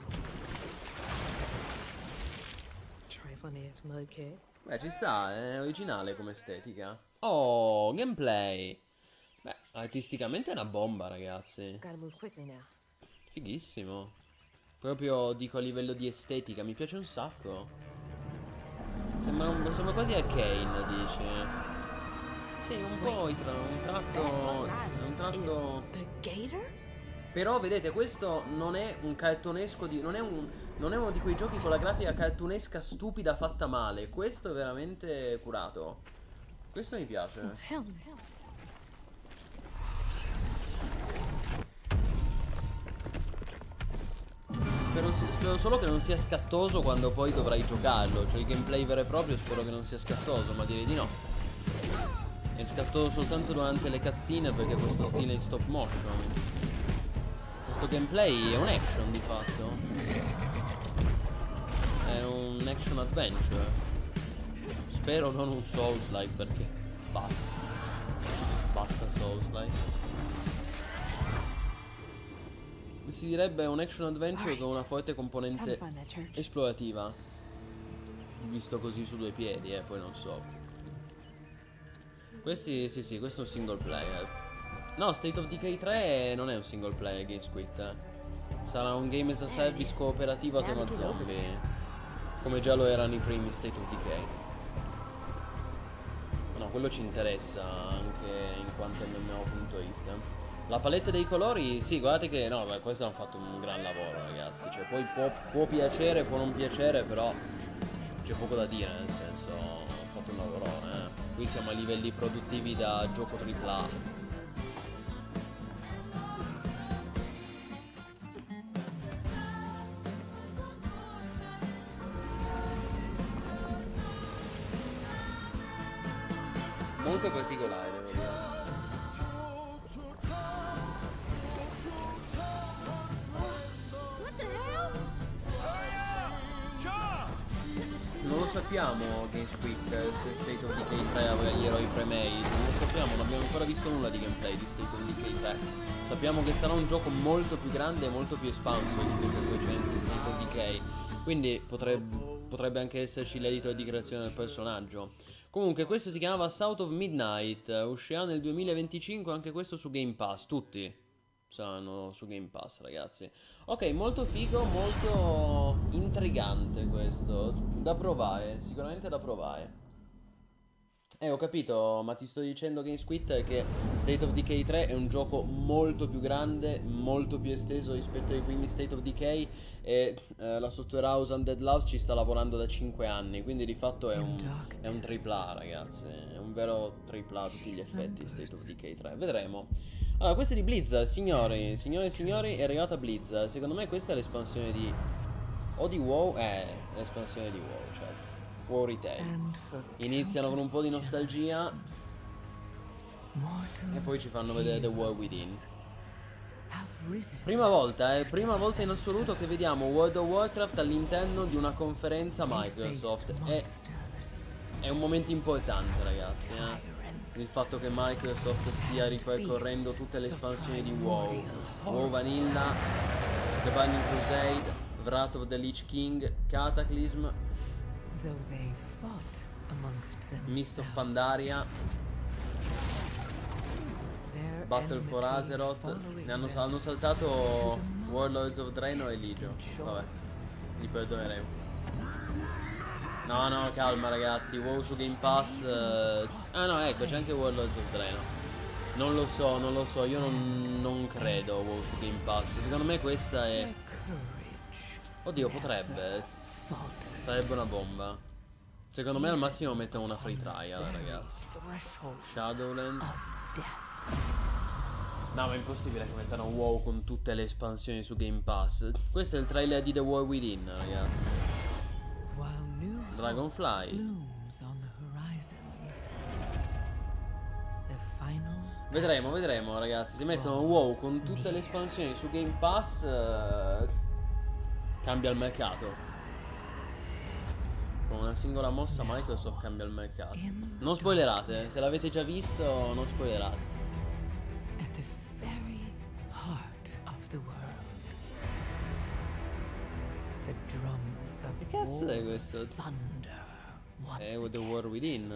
Trifling ass mudcat. Beh, ci sta, è originale come estetica. Oh, gameplay. Beh, artisticamente è una bomba, ragazzi. Gotta move quickly now. Fighissimo. Proprio, dico, a livello di estetica, mi piace un sacco. Sembra, un, sembra quasi Arcane, dici. Sì, un po' un tratto. Un tratto. Però vedete, questo non è un cartonesco di. Non è un. Non è uno di quei giochi con la grafica cartunesca stupida fatta male. Questo è veramente curato. Questo mi piace. Spero, spero solo che non sia scattoso quando poi dovrai giocarlo. Cioè il gameplay vero e proprio spero che non sia scattoso, ma direi di no. È scattoso soltanto durante le cutscene perché questo stile in stop motion. Questo gameplay è un action di fatto. È un action adventure. Spero non un Souls-like perché basta. Basta Souls-like. Si direbbe un action adventure con una forte componente esplorativa. Visto così su due piedi, eh, poi non so. Questi, sì sì, questo è un single player. No, State of Decay tre non è un single player Games Quit, eh. Sarà un game as a service cooperativo a tema zombie, come già lo erano i primi State of Decay. No, quello ci interessa anche in quanto M M O punto it. La palette dei colori, sì, guardate che, no, beh, questo hanno fatto un gran lavoro, ragazzi. Cioè, poi può, può piacere, può non piacere, però c'è poco da dire, nel senso, hanno fatto un lavoro, eh. Qui siamo a livelli produttivi da gioco tripla A. Molto particolare, devo dire. Non lo sappiamo Games Quit se State of Decay tre avrà gli eroi pre-made. Non lo sappiamo, non abbiamo ancora visto nulla di gameplay di State of Decay tre. Sappiamo che sarà un gioco molto più grande e molto più espanso rispetto ai recenti State of Decay. Quindi potrebbe, potrebbe anche esserci l'editor di creazione del personaggio. Comunque questo si chiamava South of Midnight. Uscirà nel duemilaventicinque, anche questo su Game Pass. Tutti saranno su Game Pass, ragazzi. Ok, molto figo, molto intrigante questo. Da provare, sicuramente da provare. Eh, ho capito, ma ti sto dicendo Games Quit che State of Decay tre è un gioco molto più grande, molto più esteso rispetto ai primi State of Decay. E eh, la software house Undead Labs ci sta lavorando da cinque anni, quindi di fatto è un, è un tripla A, ragazzi. È un vero tripla A a tutti gli effetti State of Decay tre. Vedremo. Allora, questa è di Blizzard, signori, signore e signori, è arrivata Blizzard. Secondo me questa è l'espansione di... o di WoW? Eh, l'espansione di WoW, certo. WoW Retail. Iniziano con un po' di nostalgia e poi ci fanno vedere The War Within. Prima volta, eh, prima volta in assoluto che vediamo World of Warcraft all'interno di una conferenza Microsoft. È, è un momento importante, ragazzi, eh. Il fatto che Microsoft stia ripercorrendo tutte le espansioni di WoW. WoW Vanilla, The Binding Crusade, Wrath of the Lich King, Cataclysm, Mist of Pandaria, Battle for Azeroth. Ne hanno, hanno saltato Warlords of Draenor e Legion. Vabbè, li perdoneremo. No, no, calma ragazzi, WoW su Game Pass. eh... Ah no, ecco, c'è anche Warlords of Draenor. Non lo so, non lo so, io non, non credo WoW su Game Pass. Secondo me questa è... Oddio, potrebbe. Sarebbe una bomba. Secondo me al massimo mettono una free trial, ragazzi. Shadowlands. No, ma è impossibile che mettano WoW con tutte le espansioni su Game Pass. Questo è il trailer di The War Within, ragazzi. Dragonflight. Vedremo, vedremo, ragazzi. Se mettono WoW con tutte le espansioni su Game Pass, uh, cambia il mercato. Con una singola mossa Microsoft cambia il mercato. Non spoilerate, se l'avete già visto, non spoilerate. Che cazzo è questo? È The War Within.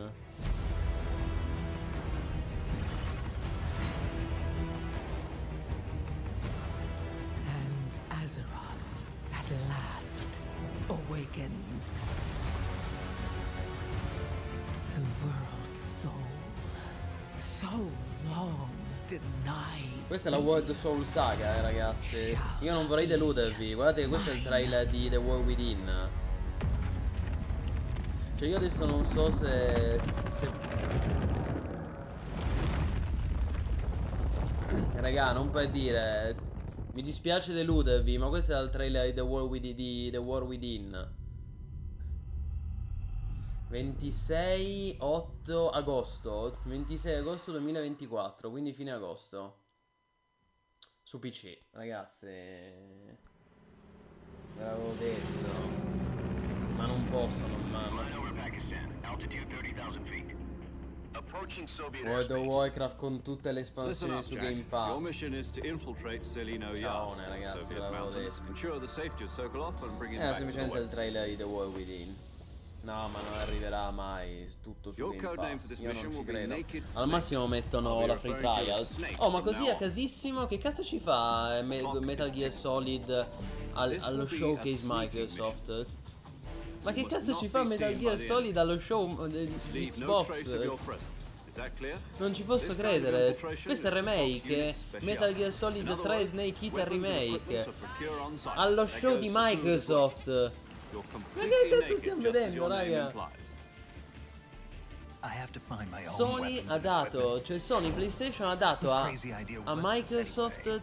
And Azeroth at last awakens. The world's soul, so long denied. Questa è la World Soul Saga, eh, ragazzi. Io non vorrei deludervi. Guardate che questo è il trailer di The War Within. Cioè io adesso non so se... se... Raga, non per dire... Mi dispiace deludervi, ma questo è il trailer di The War Within, di The War Within. ventisei otto agosto. ventisei agosto duemilaventiquattro, quindi fine agosto. Su P C, ragazzi. Ve l'avevo detto. Ma non posso, non ma, ma... World of Warcraft con tutte le espansioni su Game Pass. Ciaone, ragazzi, ve l'avevo detto. Era semplicemente il trailer di The War Within. No, ma non arriverà mai tutto su Game Pass. Io non ci credo. Al massimo mettono la free trial. Oh, ma così a casissimo. Che cazzo ci fa Me Metal Gear Solid al allo showcase Microsoft? Ma che cazzo ci fa Metal Gear Solid allo show di Xbox? Non ci posso credere. Questo è il remake. Metal Gear Solid tre Snake Eater Remake allo show di Microsoft. Ma che cazzo stiamo vedendo, raga? Sony ha dato, cioè Sony PlayStation ha dato a, a Microsoft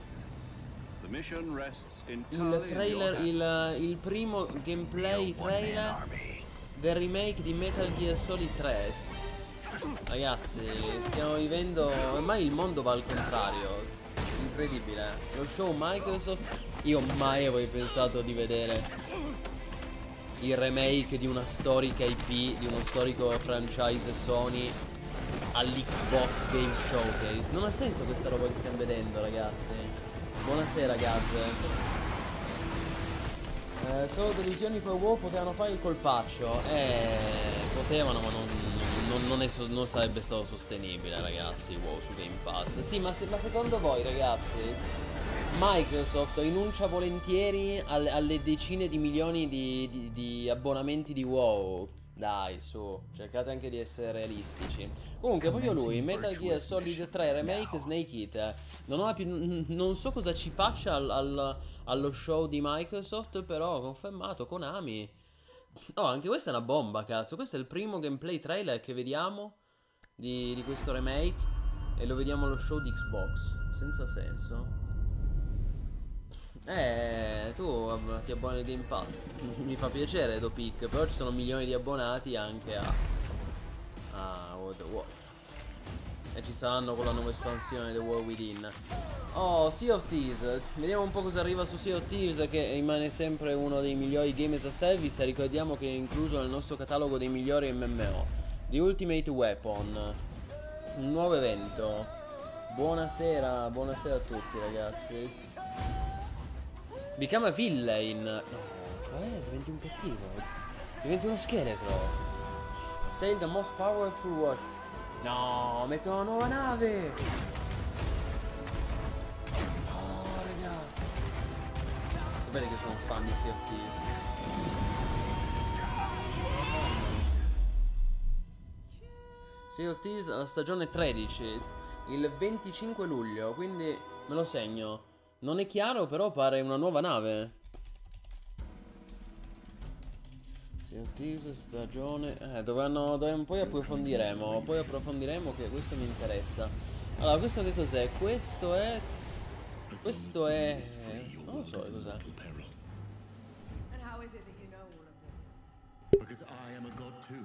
il trailer, il, il primo gameplay trailer del remake di Metal Gear Solid tre. Ragazzi, stiamo vivendo, ormai il mondo va al contrario. Incredibile. Lo show Microsoft, io mai avrei pensato di vedere il remake di una storica I P, di uno storico franchise Sony all'Xbox Game Showcase. Non ha senso questa roba che stiamo vedendo, ragazzi. Buonasera, ragazzi. Eh, solo delusioni per WoW potevano fare il colpaccio. Eh, potevano, ma non, non, non, è so, non sarebbe stato sostenibile, ragazzi, WoW su Game Pass. Sì, ma, se, ma secondo voi, ragazzi, Microsoft rinuncia volentieri alle, alle decine di milioni di, di, di abbonamenti di WoW? Dai, su, cercate anche di essere realistici. Comunque, proprio lui, Metal Gear Solid tre Remake Snake Eater. Non, ho più, non so cosa ci faccia al, al, allo show di Microsoft, però confermato, Konami. Oh, anche questa è una bomba, cazzo. Questo è il primo gameplay trailer che vediamo di, di questo remake. E lo vediamo allo show di Xbox. Senza senso. Eh, tu ti abboni al Game Pass. Mi fa piacere Dopic, però ci sono milioni di abbonati anche a, a World of Warcraft. e ci saranno con la nuova espansione The War Within. Oh, Sea of Thieves, vediamo un po' cosa arriva su Sea of Thieves, che rimane sempre uno dei migliori game as a service, e ricordiamo che è incluso nel nostro catalogo dei migliori M M O. The Ultimate Weapon, un nuovo evento. Buonasera, buonasera a tutti ragazzi. Become a villain. No, cioè diventi un cattivo, diventi uno scheletro. Sail the most powerful war. No, metto una nuova nave. No, raga. Sapete che sono un fan di Sea of Thieves. Sea of Thieves alla stagione tredici, il venticinque luglio, quindi me lo segno. Non è chiaro, però pare una nuova nave. Sea of Thieves stagione... Eh, dovranno, dovranno, poi approfondiremo, poi approfondiremo che questo mi interessa. Allora, questo che cos'è? Questo è... Questo è... non lo so cos'è. And how is it that you know all of this? Because I am a god too.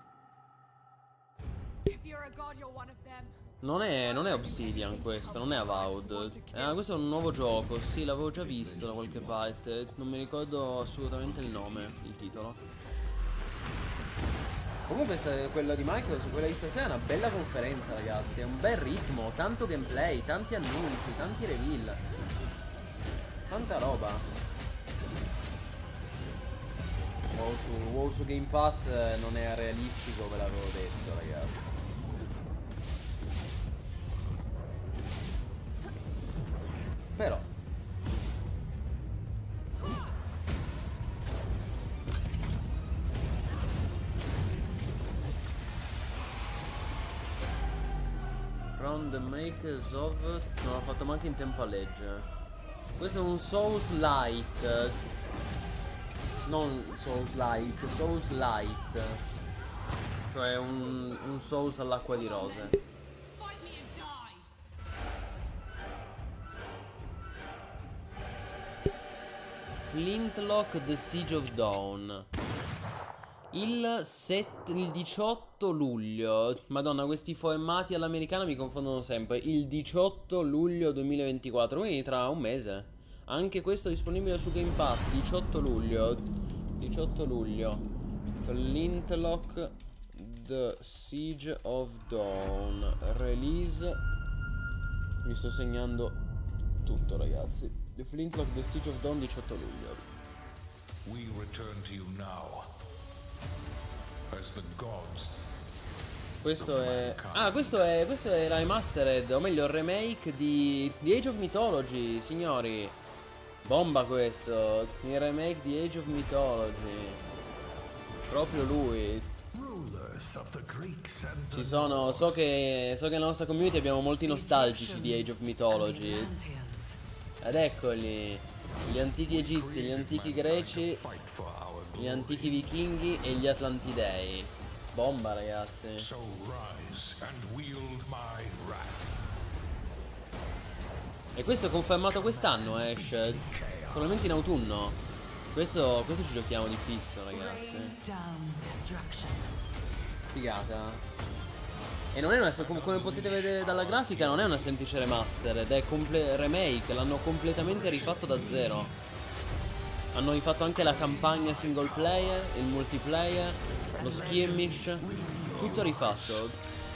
If you're a god, you're one of them. Non è, non è Obsidian questo, non è Avowed. Eh, questo è un nuovo gioco, sì, l'avevo già visto da qualche parte. Non mi ricordo assolutamente il nome, il titolo. Comunque questa, quella di Microsoft, quella di stasera è una bella conferenza ragazzi. È un bel ritmo, tanto gameplay, tanti annunci, tanti reveal. Tanta roba. WoW su, WoW su Game Pass non è realistico, ve l'avevo detto ragazzi. Però From the makers of... non l'ho fatto manco in tempo a legge. Questo è un Souls Light. Non Souls Light, Souls Light. Cioè un, un Souls all'acqua di rose. Flintlock The Siege of Dawn. Il, set, il diciotto luglio. Madonna, questi formati all'americana mi confondono sempre. Il diciotto luglio duemilaventiquattro, quindi tra un mese. Anche questo è disponibile su Game Pass. diciotto luglio. diciotto luglio. Flintlock The Siege of Dawn. Release. Mi sto segnando tutto ragazzi. The Flintlock The Siege of Dawn diciotto luglio. We return to you now as the gods. Questo è... Ah, questo è... Questo è la remastered, o meglio il remake di... di Age of Mythology, signori. Bomba questo. Il remake di Age of Mythology. Proprio lui. Ci sono... So che... So che nella nostra community abbiamo molti nostalgici di Age of Mythology. Ed eccoli, gli antichi egizi, gli antichi greci, gli antichi vichinghi e gli atlantidei. Bomba ragazzi. E questo è confermato quest'anno, esce probabilmente in autunno. Questo, questo ci giochiamo di fisso ragazzi. Figata. E non è una, come potete vedere dalla grafica, non è una semplice remaster, ed è remake, l'hanno completamente rifatto da zero. Hanno rifatto anche la campagna single player, il multiplayer, lo skirmish, tutto rifatto.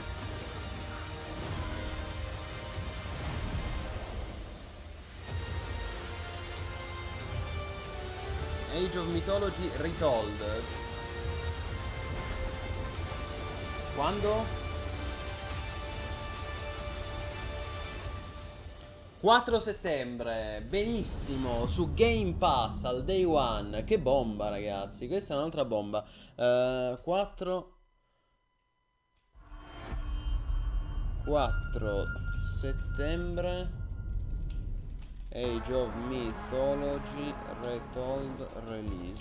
Age of Mythology Retold. Quando? quattro settembre, benissimo, su Game Pass al day one. Che bomba ragazzi, questa è un'altra bomba. uh, quattro quattro settembre, Age of Mythology Retold release.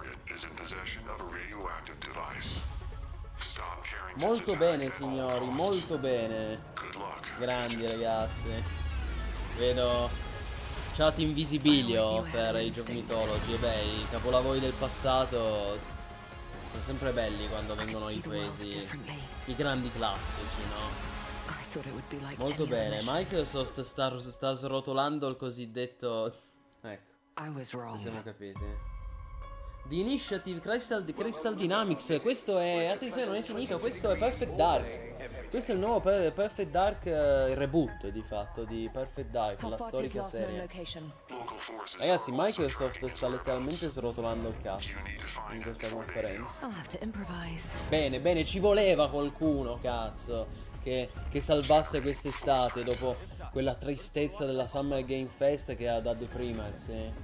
Molto bene signori, molto bene. Grandi ragazzi. Vedo chat Invisibilio per Age of Mythology. E beh, i capolavori del passato sono sempre belli quando vengono ripresi, i grandi classici, no? Molto bene, Microsoft sta, sta srotolando il cosiddetto... Ecco, ci siamo capiti. The Initiative, Crystal, Crystal Dynamics, questo è, attenzione, non è finito, questo è Perfect Dark. Questo è il nuovo per, Perfect Dark, uh, il reboot di fatto di Perfect Dark, la storica serie. Ragazzi, Microsoft sta letteralmente srotolando il cazzo in questa conferenza. Bene, bene, ci voleva qualcuno, cazzo, che, che salvasse quest'estate dopo quella tristezza della Summer Game Fest che ha dato prima, sì.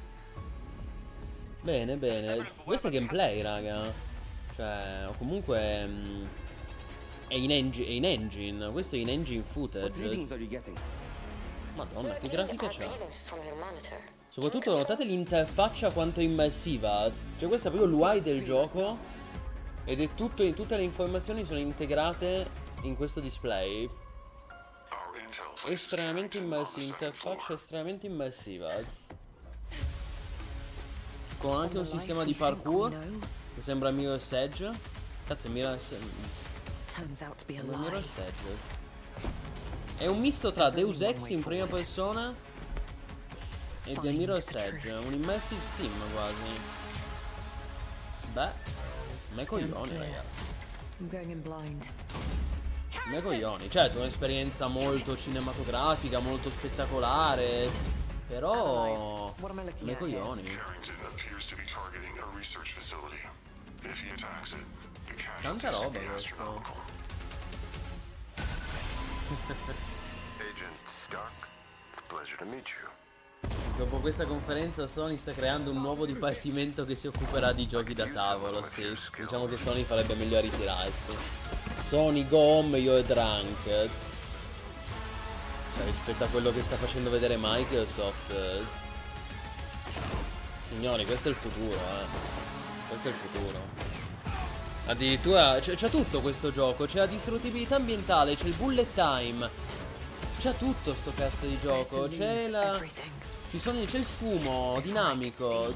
Bene, bene. Questo è gameplay, raga. Cioè, o comunque mh, è, in engine, è in engine. Questo è in engine footage. Madonna, che grafica c'ha. Soprattutto notate l'interfaccia quanto è immersiva. Cioè, questa è proprio l'U I del gioco. Ed è tutto, in tutte le informazioni sono integrate in questo display. Estremamente immersiva. Interfaccia estremamente immersiva. Con anche un sistema di parkour che sembra Mirror's Edge. Cazzo, è Mirror's Edge. Mirror's Edge. È un misto tra Deus Ex in prima persona e The Mirror's Edge. Un immersive sim quasi. Beh, me coglioni, ragazzi. Me coglioni. Certo, un'esperienza molto cinematografica, molto spettacolare. Però me coglioni. Tanta roba questo. Dopo questa conferenza Sony sta creando un nuovo dipartimento che si occuperà di giochi da tavolo, sì. Diciamo che Sony farebbe meglio a ritirarsi. Sony, go home, you're drunk. Cioè, rispetto a quello che sta facendo vedere Microsoft, signori, questo è il futuro, eh. Questo è il futuro. Addirittura c'è tutto questo gioco. C'è la distruttibilità ambientale, c'è il bullet time, c'è tutto sto cazzo di gioco. C'è la... Ci sono... c'è il fumo dinamico,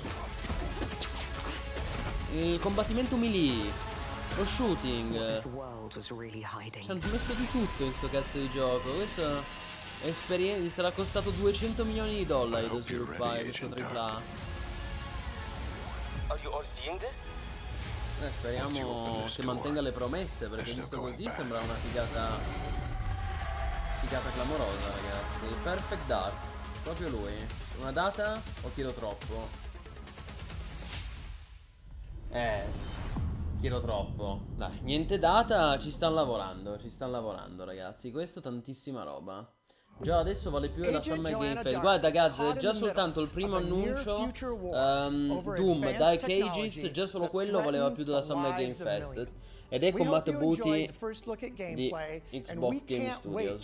il combattimento melee, lo shooting. Ci hanno messo di tutto in sto cazzo di gioco. Questo esperienza sarà costato duecento milioni di dollari da sviluppare questo tripla A. Eh, speriamo che mantenga le promesse, perché visto così sembra una figata figata clamorosa, ragazzi. Perfect Dark, proprio lui. Una data o chiedo troppo? Eh, chiedo troppo. Dai, niente data, ci stanno lavorando, ci stanno lavorando, ragazzi. Questo tantissima roba. Già adesso vale più della Summer Game Fest. Guarda, Gaz, già soltanto il primo annuncio, um, Doom, Dark Ages, già solo quello valeva più della Summer Game Fest. Ed è con Matt Booty di Xbox Game Studios.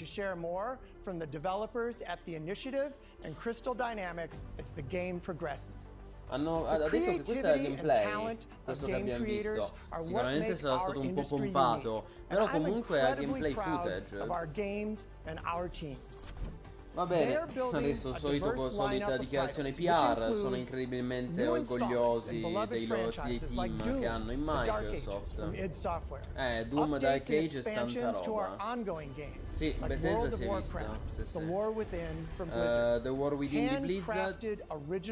Hanno, ha detto che questo è il gameplay, questo che abbiamo visto. Sicuramente sarà stato un po' pompato, però comunque è gameplay footage. Va bene, adesso solito, solita dichiarazione P R, sono incredibilmente orgogliosi dei loro dei team che hanno in Microsoft. Eh, Doom, Dark Ages, tanta roba. Sì, Bethesda si è vista. Sì, sì. Uh, The War Within di Blizzard,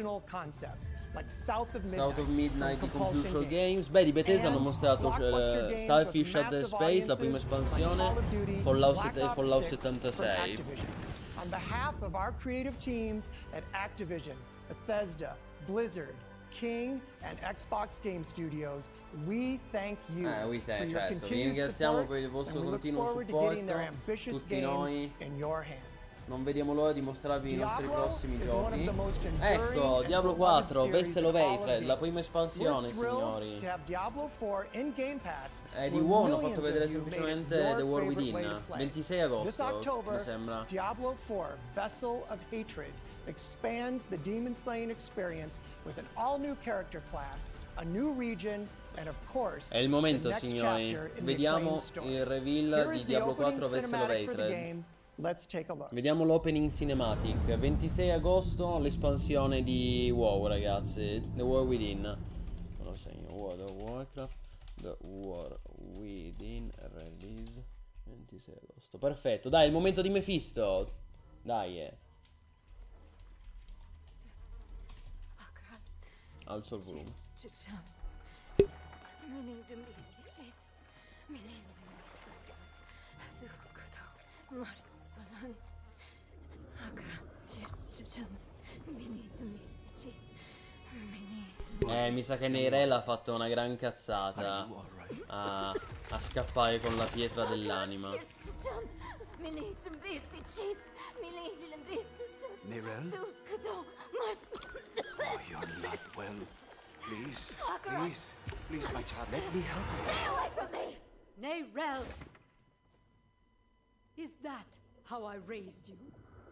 South of Midnight di Compulsion Games. Beh, di Bethesda hanno mostrato uh, Starfish at Space, la prima espansione, Fallout e Fallout settantasei. On behalf of our creative teams at Activision, Bethesda, Blizzard, King, and Xbox Game Studios, we thank you eh, we thank, for your certo. continued Vi ringraziamo support, per il vostro and we look continuo forward to supporto, getting their ambitious tutti games noi. in your hands. Non vediamo l'ora di mostrarvi i nostri Diablo prossimi is one of giochi. the most enduring Ecco, and Diablo beloved quattro, series Vessel of of Call of Hatred, Duty. la prima espansione, We're thrilled signori. to have Diablo four in Game Pass, Eh, di where buono, ho millions fatto vedere of you made it semplicemente your The War favorite way Within. to play. ventisei This agosto, October, mi sembra. Diablo four, Vessel of Hatred, expands the demon slaying experience with an all-new character class, a new region, and of course, È il momento, the next signori. chapter in the Vediamo acclaimed story. il reveal Here di is the Diablo opening quattro Vessel of cinematic for the Hatred. game. Let's take a look. Vediamo l'opening cinematic. ventisei agosto, l'espansione di WoW, ragazzi. The War Within. Non lo segno. World of Warcraft. The War Within release. ventisei agosto. Perfetto. Dai, è il momento di Mephisto. Dai, eh. Alzo il volume. Eh, mi sa che Neirel ha fatto una gran cazzata a, a scappare con la pietra dell'anima. Neirel? Oh, you're not well. Please, please, please, my child, let me help you. Stay away from me! Neirel! Is that how I raised you?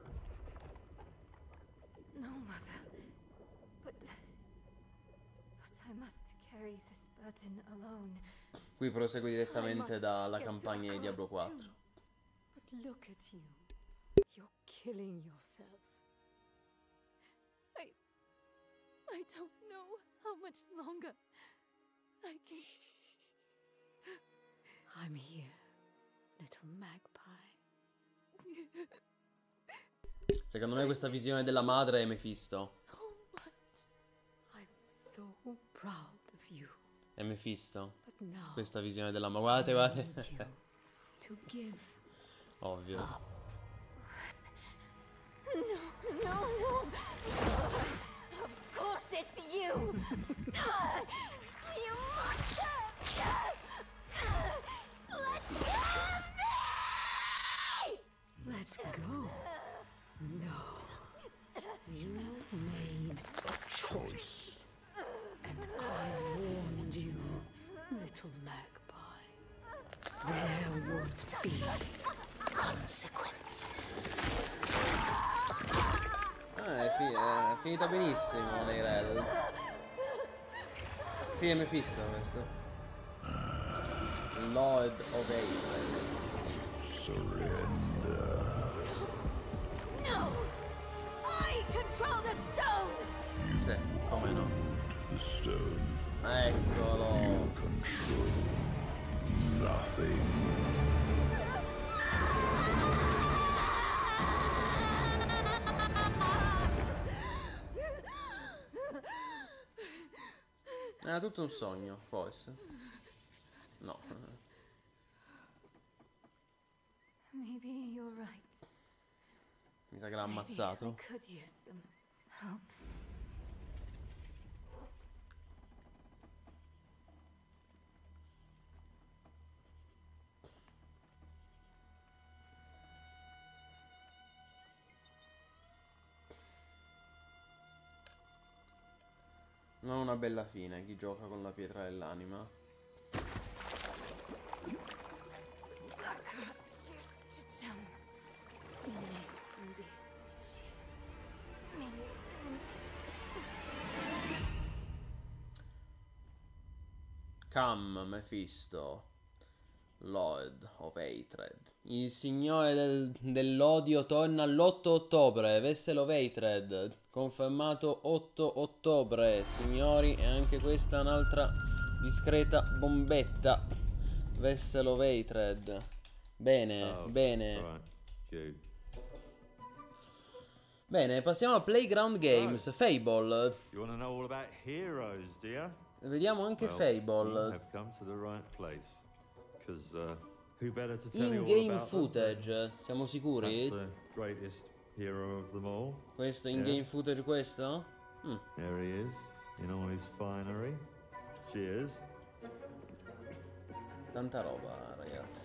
No, mother. But... But I must carry this burden alone. Qui prosegue direttamente dalla campagna di Diablo quattro. But look at you. You're killing yourself. I... I don't know how much longer I can... I'm here, little magpie. Secondo me questa visione della madre è Mephisto. So much. I'm so proud of you. È Mephisto. But now, Questa visione della madre. Guardate, guardate. I need you to give. Ovvio. No, no, no. Of course it's you. You monster. Let me have me. Let go. No. You made a choice. And I warned you, little magpie. There would be consequences. Ah, è, fi è finita benissimo Neirel. Sì, è Mephisto questo. Lord of Hatred. Surrender. No! I control the stone! Sì, come no. The stone. Eccolo. You control nothing. Era tutto un sogno, forse. No. Maybe you're right. Mi sa che l'ha ammazzato. Maybe I could use some help. Non una bella fine, chi gioca con la pietra dell'anima. Come Mephisto, Lord of Hatred. Il signore del, dell'odio torna l'otto ottobre. Vessel of Hatred, confermato otto ottobre, signori. E anche questa è un'altra discreta bombetta. Vessel of Hatred. Bene, Oh, bene. right. Jude. Bene, passiamo a Playground Games. Fable. You want to know all about heroes, do you? Vediamo anche Well, Fable. you have come to the right place. Because uh, who better to tell you all In-game about footage. them? Siamo sicuri? That's the greatest hero of them all. Questo in-game Yeah. footage questo? Mm. There he is, in all his finery. Cheers. Tanta roba, ragazzi.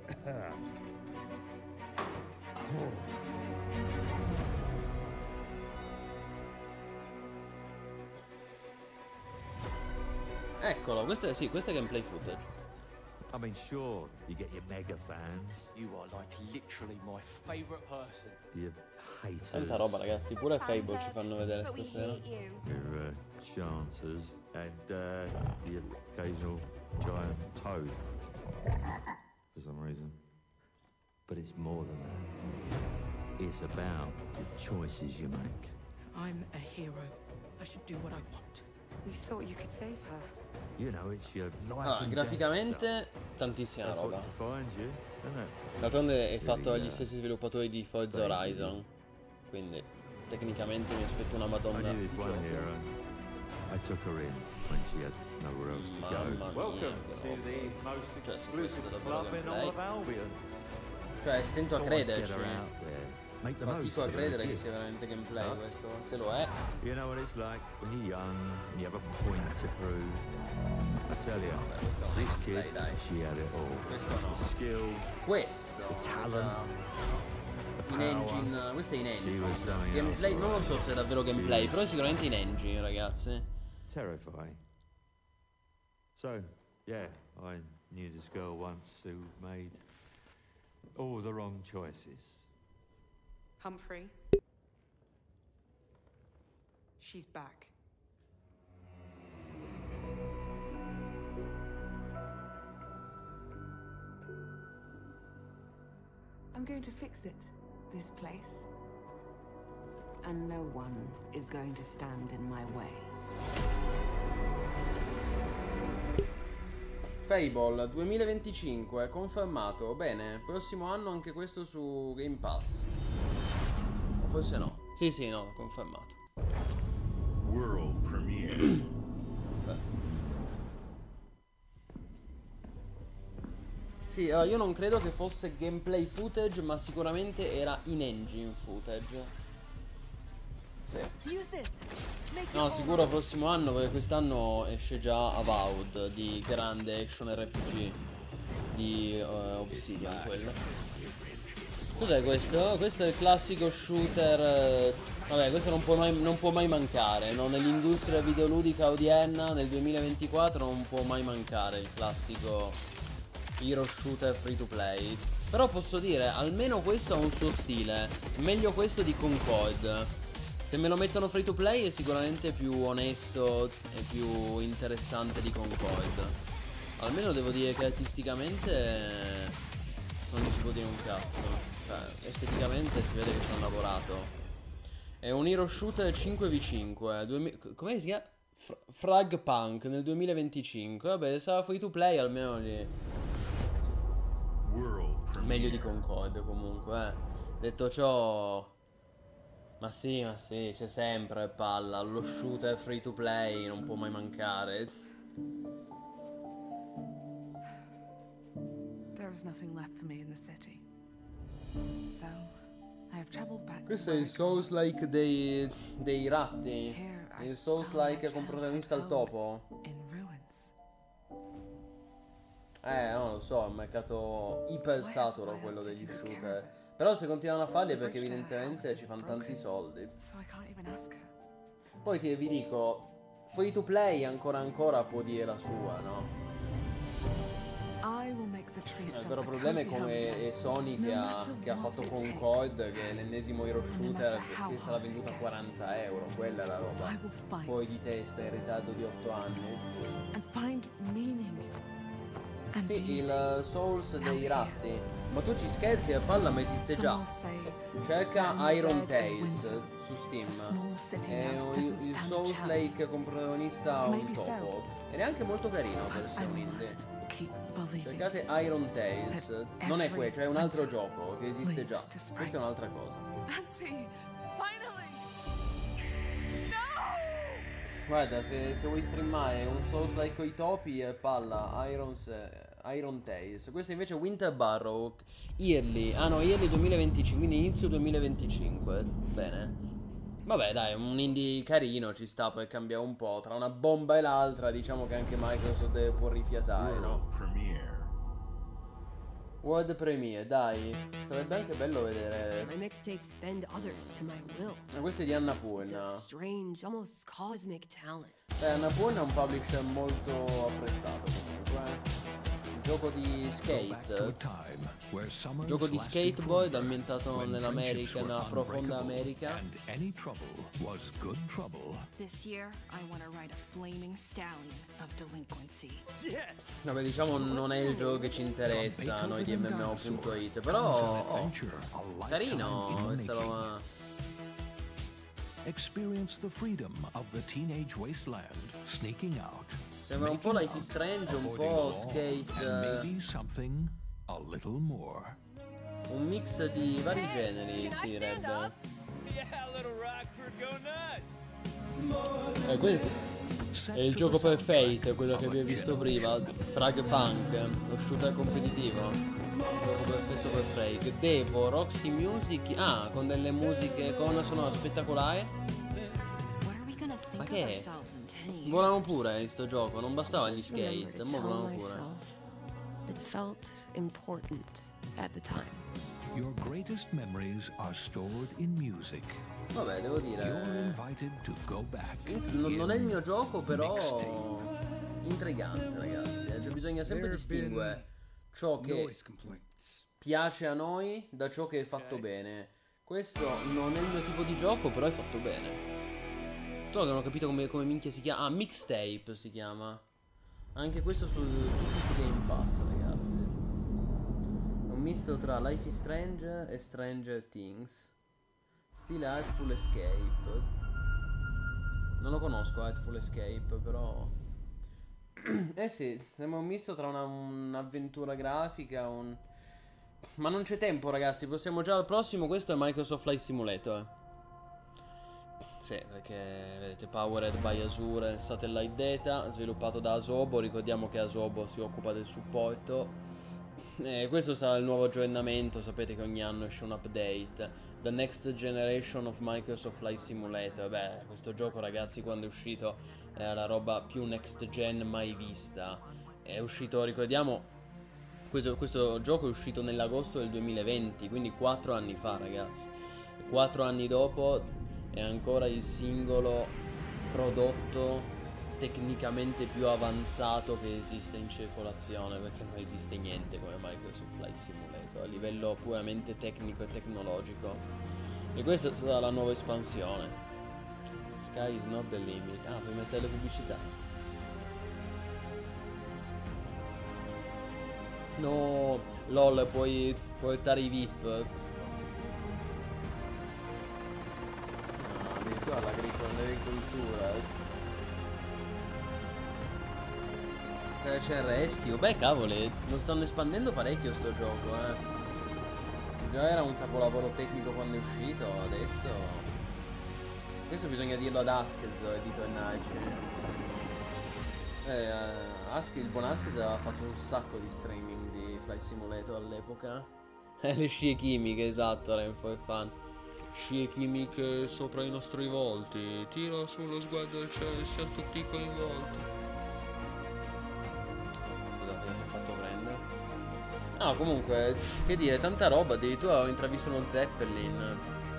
Eccolo, questo è, sì, questo è gameplay footage. I mean, sure, you get your mega fans, You are like literally my favorite person. your haters, Tanta roba, ragazzi. Pure Fable ci fanno vedere stasera. your uh, chances, and uh, the occasional giant toad, for some reason. But it's more than that. It's about the choices you make. I'm a hero. I should do what I want. We thought you could save her. You know, it's your life Ah, and graficamente death tantissima stuff. That's roba. what defines you. D'altronde è fatto dagli stessi sviluppatori di Forza Horizon, quindi tecnicamente mi aspetto una madonna. I took her in when she had nowhere else to go. Welcome to the most exclusive club in all of Albion. Cioè, stento a crederci. Make the Fatico a most credere che sia veramente gameplay But, questo, se lo è. You know what it's like when you're young and you have a point to prove. I tell you, Beh, this kid, dai, dai. she had it all. Questo no. The skill, Questo. the talent, the In power. engine, questo è in She engine. was something Gameplay, else, non lo alright. so se è davvero gameplay, però è sicuramente in engine, ragazzi. Terrifying. So, yeah, I knew this girl once who made all the wrong choices. Humphrey. She's back. I'm going to fix it, this place. And no one is going to stand in my way. Fable duemilaventicinque, confermato. Bene, prossimo anno anche questo su Game Pass. O forse no. Sì, sì, no, confermato. World premiere. Sì, allora, io non credo che fosse gameplay footage, ma sicuramente era in-engine footage. Sì. No, sicuro prossimo anno, perché quest'anno esce già Avowed di grande action R P G di uh, Obsidian, quello. Cos'è questo? Questo è il classico shooter. eh, Vabbè, questo non può mai, non può mai mancare, no? Nell'industria videoludica odierna, nel duemilaventiquattro, non può mai mancare il classico hero shooter free to play. Però posso dire, almeno questo ha un suo stile. Meglio questo di Concord. Se me lo mettono free to play è sicuramente più onesto e più interessante di Concord. Almeno devo dire che artisticamente non gli si può dire un cazzo. Cioè, esteticamente si vede che ci hanno lavorato. È un hero shooter cinque vu cinque. Come si chiama? F Frag Punk nel duemilaventicinque. Vabbè, sarà free to play almeno lì. Meglio di Concord comunque, eh. Detto ciò, ma sì, ma sì, c'è sempre palla. Lo shooter free to play non può mai mancare. There is nothing left for me in the city. So, I have traveled back Questo to è il Souls-like dei, dei ratti. Il Souls-like con protagonista al topo. Eh, non lo so, è un mercato iper saturo quello degli shooter. Però se continuano a farli è perché evidentemente ci fanno tanti soldi. Poi ti, vi dico, free to play ancora ancora può dire la sua, no? Il vero problema è come è Sony che ha, che ha fatto Concord, che è l'ennesimo hero shooter che sarà venduto a quaranta euro. Quella è la roba. Poi di testa in ritardo di otto anni. Sì, il Souls dei ratti. Ma tu ci scherzi, la palla ma esiste già. Cerca Iron Tales su Steam. È un, il Souls Lake con protagonista un topo. Ed è anche molto carino per essere un indie. Cercate Iron Tales. Non è quello, cioè è un altro gioco che esiste già. Questa è un'altra cosa. Guarda, se, se vuoi streamare un Souls like coi topi, eh, palla, Irons, eh, Iron Tales. Questo invece è Winter Barrow, Yearly. Ah no, Yearly duemilaventicinque, quindi inizio duemilaventicinque. Bene. Vabbè dai, un indie carino ci sta per cambiare un po'. Tra una bomba e l'altra diciamo che anche Microsoft deve, può rifiatare, no? World Premiere, dai. Sarebbe anche bello vedere. My mixtapes bend others to my will. Ma questo è di Annapurna. It's a strange, almost cosmic talent. Beh, Annapurna è un publisher molto apprezzato comunque. Un gioco di skate. Un gioco di skateboard ambientato nell'America, nella profonda America. This year I want to ride a flaming stallion of delinquency. Vabbè, diciamo non è il gioco che ci interessa a noi di M M O punto it, però oh, carino questa roba. Experience the freedom of the teenage wasteland, sneaking out. Sembra un po' Life is Strange, un po' skate. Maybe something a little more. Un mix di vari generi, si direbbe. Eh, questo è il gioco per Fate, quello che abbiamo visto prima. Frag Punk, lo shooter competitivo. Gioco perfetto per Fate. Devo, Roxy Music. Ah, con delle musiche, con una sonora spettacolare. Ma che è? Volano pure in sto gioco, non bastava gli skate, ma volano pure. It felt important at the time. Your greatest memories are stored in music. Vabbè, devo dire, You're invited to go back. non, non è il mio gioco, però intrigante, ragazzi. Cioè, bisogna sempre distinguere ciò che piace a noi da ciò che è fatto bene. Questo non è il mio tipo di gioco, però è fatto bene. Tu non ho capito come, come minchia si chiama. Ah, Mixtape si chiama. Anche questo su, tutti su Game Pass, ragazzi. È un misto tra Life is Strange e Stranger Things. Stile Artful Escape. Non lo conosco, Artful Escape, però eh sì, sembra un misto tra una, un'avventura grafica, un... Ma non c'è tempo, ragazzi, possiamo già al prossimo. Questo è Microsoft Flight Simulator. Sì, perché vedete, powered by Azure Satellite Data, sviluppato da Asobo. Ricordiamo che Asobo si occupa del supporto. E questo sarà il nuovo aggiornamento. Sapete che ogni anno esce un update. The Next Generation of Microsoft Flight Simulator. Beh, questo gioco, ragazzi, quando è uscito era la roba più next gen mai vista. È uscito, ricordiamo, questo, questo gioco è uscito nell'agosto del duemilaventi, quindi quattro anni fa, ragazzi. quattro anni dopo è ancora il singolo prodotto tecnicamente più avanzato che esiste in circolazione, perché non esiste niente come Microsoft Flight Simulator a livello puramente tecnico e tecnologico. E questa sarà la nuova espansione. Sky is not the limit. Ah, puoi mettere le pubblicità. No, lol, puoi portare i V I P. Addirittura l'agricoltura. Se c'è il rescue. Beh, cavoli, lo stanno espandendo parecchio sto gioco, eh. Già era un capolavoro tecnico quando è uscito, adesso questo bisogna dirlo ad Askez, edito Nage. Eh, uh, Ask, il buon Askez aveva fatto un sacco di streaming di Flight Simulator all'epoca. Eh, le scie chimiche, esatto, Rain for Fun. Scie chimiche sopra i nostri volti. Tira sullo sguardo del cielo e siamo tutti coinvolti. Scusate, mi ho fatto prendere. No, comunque, che dire, tanta roba. Addirittura ho intravisto uno Zeppelin.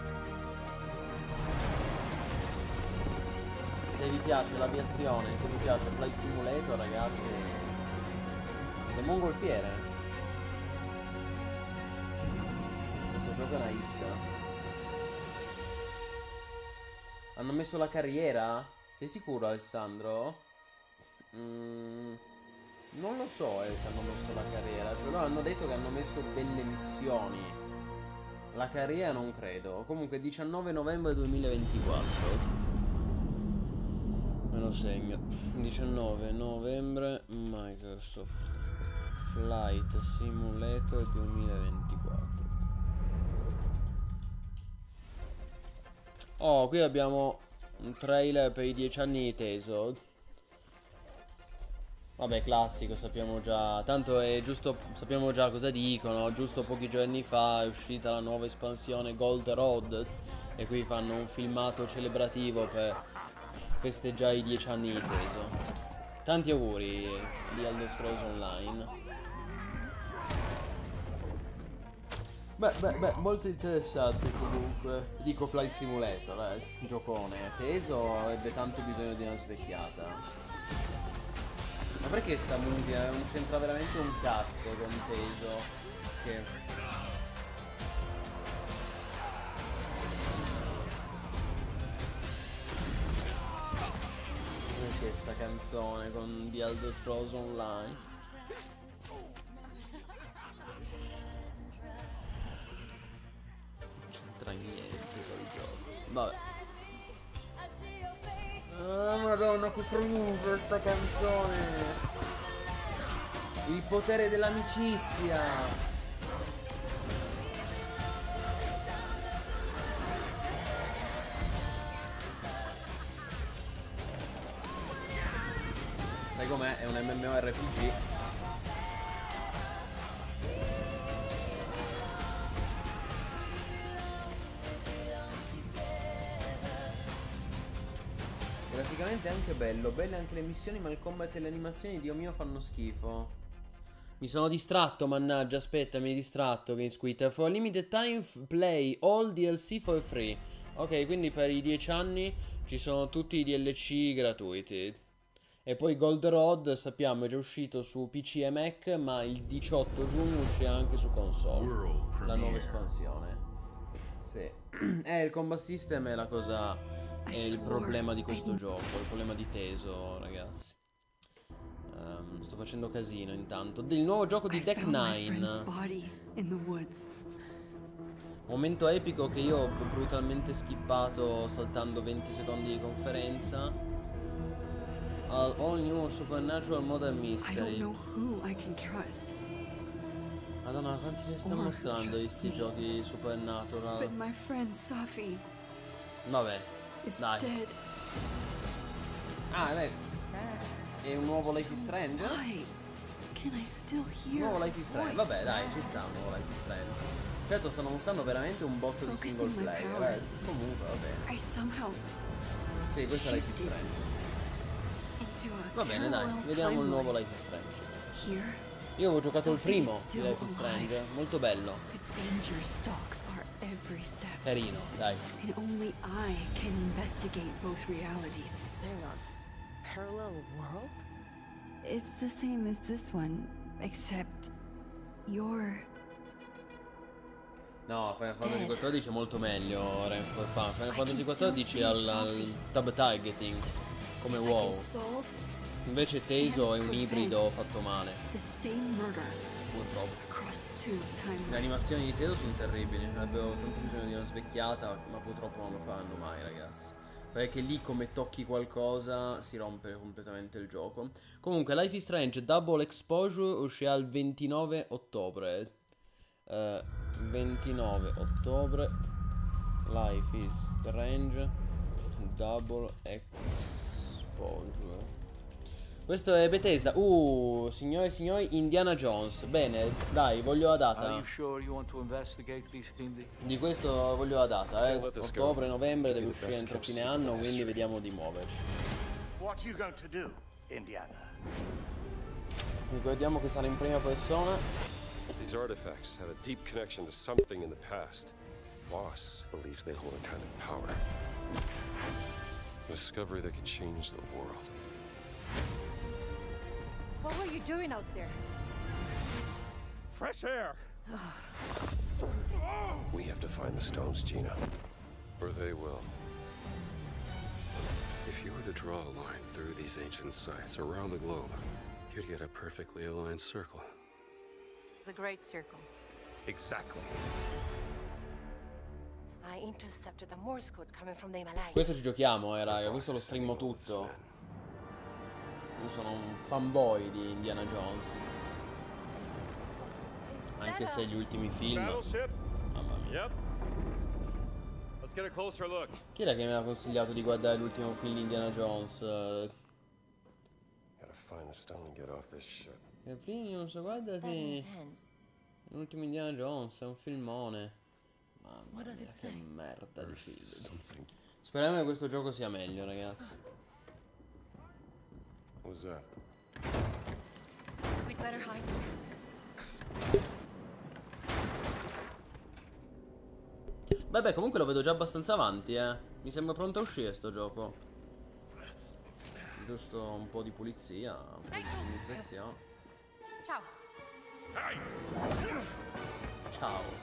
Se vi piace l'aviazione, se vi piace Flight Simulator, ragazzi, le mongolfiere. Questo gioco è una hit. Hanno messo la carriera? Sei sicuro, Alessandro? Mm, non lo so eh, se hanno messo la carriera. Cioè loro hanno detto che hanno messo delle missioni. La carriera non credo. Comunque diciannove novembre duemilaventiquattro. Me lo segno. diciannove novembre Microsoft Flight Simulator duemilaventiquattro. Oh, qui abbiamo un trailer per i dieci anni di Teso. Vabbè, classico, sappiamo già. Tanto è giusto, sappiamo già cosa dicono. Giusto pochi giorni fa è uscita la nuova espansione Gold Road. E qui fanno un filmato celebrativo per festeggiare i dieci anni di Teso. Tanti auguri di Elder Scrolls Online. Beh, beh, beh, molto interessante comunque. Dico Flight Simulator, eh, giocone. Teso ebbe tanto bisogno di una svecchiata. Ma perché sta musica non c'entra veramente un cazzo con Teso? Che... perché sta canzone con The Elder Scrolls Online? Niente col gioco. Vabbè. Oh madonna, che cringe sta canzone. Il potere dell'amicizia. Sai com'è? È un MMORPG. Graficamente è anche bello. Belle anche le missioni, ma il combat e le animazioni, Dio mio, fanno schifo. Mi sono distratto, mannaggia. Aspetta, mi hai distratto, GameSquid. For a limited time, play all D L C for free. Ok, quindi per i dieci anni ci sono tutti i D L C gratuiti. E poi Gold Road, sappiamo, è già uscito su P C e Mac, ma il diciotto giugno uscirà anche su console, la nuova espansione. Sì. Eh, il combat system è la cosa, è il problema di questo gioco, il problema di Teso, ragazzi. Um, sto facendo casino intanto. Del nuovo gioco di Deck nine. Momento epico che io ho brutalmente skippato saltando venti secondi di conferenza. All, all new supernatural modern mystery. Madonna, quanti ne stanno mostrando di sti giochi supernatural? But my friend Safi Vabbè, is dai. dead. Ah, beh. È un nuovo Life is Strange? Can I still hear Nuovo Life is Strange. voice? Vabbè, dai, ci sta un nuovo Life is Strange. Certo, stanno mostrando veramente un botto di single Focusing my player. power. Eh. Comunque, va bene. I somehow Sì, questo è Life is shifted Strange. into a Va bene, dai, parallel vediamo il timeline. nuovo Life is Strange. Here, Io avevo giocato il Sophie is primo di still Life is Strange, alive. molto bello. The danger stalks our every step. Carino, dai. And only I can investigate both realities. Hang on. Parallel world? It's the same as this one, except you're No, Final Fantasy quattordici è molto meglio. Re- fa- Final I Fantasy can quattordici still al, see al Sophie. tab targeting, come If I WoW. can solve Invece Teso è un and ibrido fatto male, the same murder purtroppo. across two Le timelines. animazioni di Teso sono terribili. Avevo tanto bisogno di una svecchiata, ma purtroppo non lo faranno mai, ragazzi. Perché lì come tocchi qualcosa si rompe completamente il gioco. Comunque Life is Strange Double Exposure uscirà il ventinove ottobre. Eh, ventinove ottobre Life is Strange Double Exposure. Questo è Bethesda. Uh, signore e signori, Indiana Jones. Bene, dai, voglio la Are data. you sure you want to investigate these fiendly? Di questo voglio la data, eh. Okay, let this go. Ottobre, novembre deve Be the uscire best entro kept fine secret anno, in quindi history. vediamo di muoverci. What are you going to do, Indiana? Ricordiamo che sarà in prima persona. These artifacts have a deep connection to something in the past. Boss believes they hold a kind of power. A discovery that could change the world. What were you doing out there? Fresh air! We have to find the stones, Gina. Or they will. If you were to draw a line through these ancient sites around the globe, you'd get a perfectly aligned circle. The Great Circle. Exactly. I intercepted the Morse code coming from the Himalayas. Questo ci giochiamo, eh, raga. Questo lo streamo tutto. Io sono un fanboy di Indiana Jones. Anche se gli ultimi film. Mamma mia. Yep. Let's get a closer look. Chi era che mi ha consigliato di guardare l'ultimo film di Indiana Jones? Uh, Gotta find the stone and get off this shit. Plinius, guardati. L'ultimo Indiana Jones, è un filmone. Mamma mia, che merda di film. Speriamo che questo gioco sia meglio, ragazzi. What was that? We'd better hide. Vabbè, comunque lo vedo già abbastanza avanti, eh. Mi sembra pronto a uscire sto gioco. Giusto un po' di pulizia, un po' di ottimizzazione. Ciao. Ciao.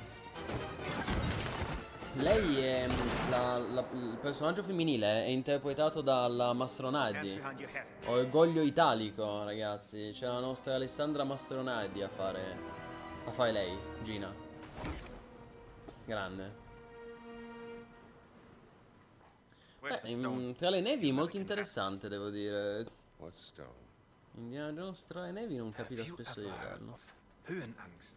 Lei è la, la, il personaggio femminile è interpretato dalla Mastronardi. Orgoglio italico, ragazzi. C'è la nostra Alessandra Mastronardi a fare a fare lei, Gina. Grande. Beh, in, tra le nevi molto interessante, devo dire. What stone? Indiana Jones tra le nevi non capita spesso di vederlo. Höhenangst.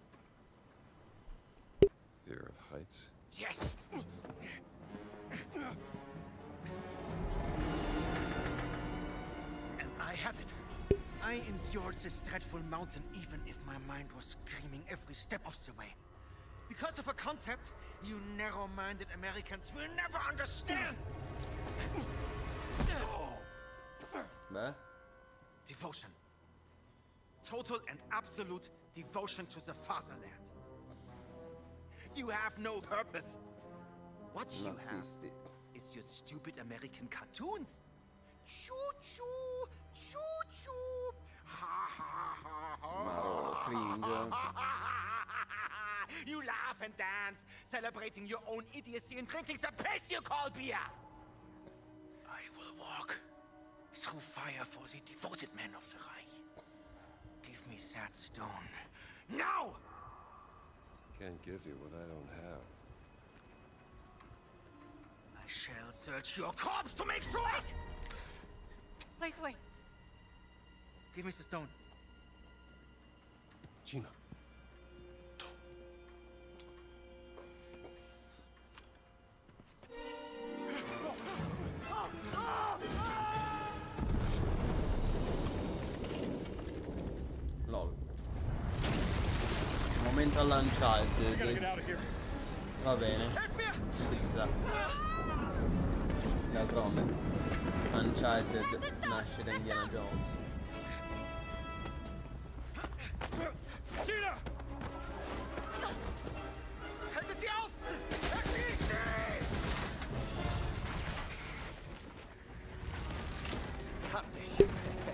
Fear of heights. Yes. And I have it. I endured this dreadful mountain even if my mind was screaming every step of the way. Because of a concept you narrow-minded Americans will never understand. Beh. Devotion. Total and absolute devotion to the fatherland. You have no purpose. What you Nazisti. have is your stupid American cartoons. Choo-choo, choo-choo. Ha ha ha ha. Maro, cringe. You laugh and dance, celebrating your own idiocy and drinking the piss you call beer. I will walk through fire for the devoted men of the Reich. Give me that stone. Now! Can't give you what I don't have. I shall search your corpse to make sure. Wait! Please wait. Give me the stone. Gina. Lol. Momento all'Uncharted. Va bene. Ci sta. D'altronde Uncharted nasce da Indiana Jones. Gina! Haltet sie auf! Erschießt sie! Hab dich!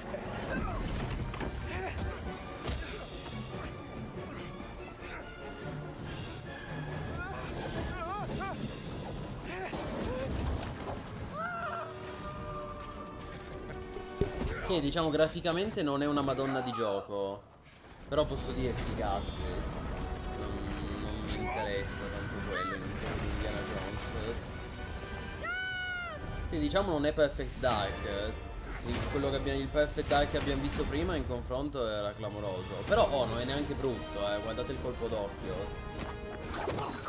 Sì, diciamo graficamente non è una madonna di gioco, però posso dire sti cazzi. Non, non mi interessa tanto quello in termini di Indiana Jones. Sì, diciamo non è Perfect Dark. Il, quello che abbiamo, il Perfect Dark che abbiamo visto prima in confronto era clamoroso. Però oh, non è neanche brutto, eh. Guardate il colpo d'occhio.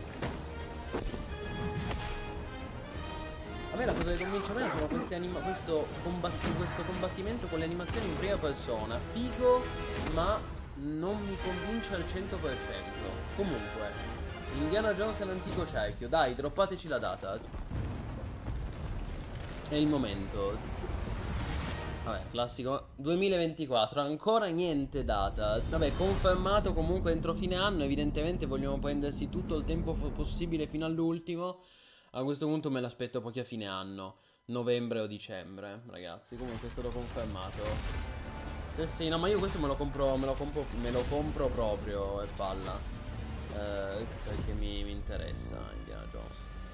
A me la cosa che convince me sono queste anima questo, combatti questo combattimento con le animazioni in prima persona. Figo, ma non mi convince al cento per cento. Comunque, Indiana Jones è l'antico cerchio. Dai, droppateci la data. È il momento. Vabbè, classico duemilaventiquattro, ancora niente data. Vabbè, confermato comunque entro fine anno. Evidentemente vogliamo prendersi tutto il tempo possibile fino all'ultimo. A questo punto me l'aspetto pochi a fine anno, novembre o dicembre, ragazzi. Comunque è stato confermato. Sì, sì, no, ma io questo me lo compro, me lo compro, me lo compro proprio, e palla. Eh, perché mi, mi interessa Indiana Jones.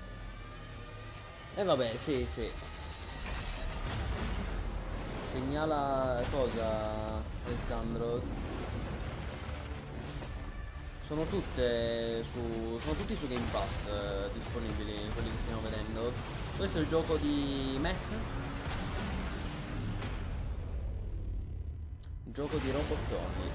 E vabbè, sì, sì. Segnala cosa, Alessandro? Sono tutte su. Sono tutti su Game Pass eh, disponibili, quelli che stiamo vedendo. Questo è il gioco di Mech. Gioco di robottoni.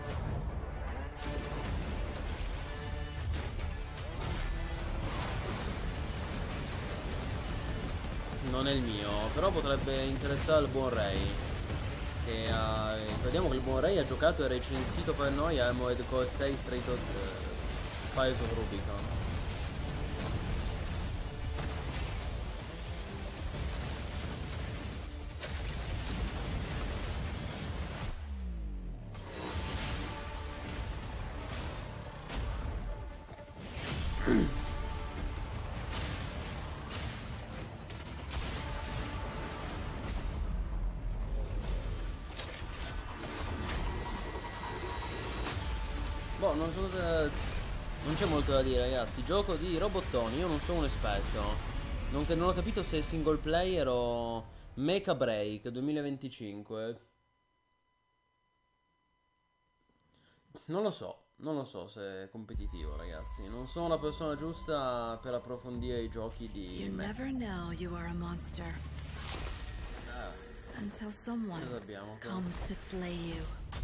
Non è il mio, però potrebbe interessare al buon Ray. Che ha, vediamo che il buon Ray ha giocato e recensito per noi Armored Core sei Straight Out uh, Fires of Rubicon. Boh, non so cosa. Non c'è molto da dire, ragazzi. Gioco di robottoni, io non sono un esperto. Non, non ho capito se è single player o Mecha Break duemilaventicinque. Non lo so, non lo so se è competitivo, ragazzi. Non sono la persona giusta per approfondire i giochi di You Mecha. never know you are a monster. Ah. until someone comes to slay you.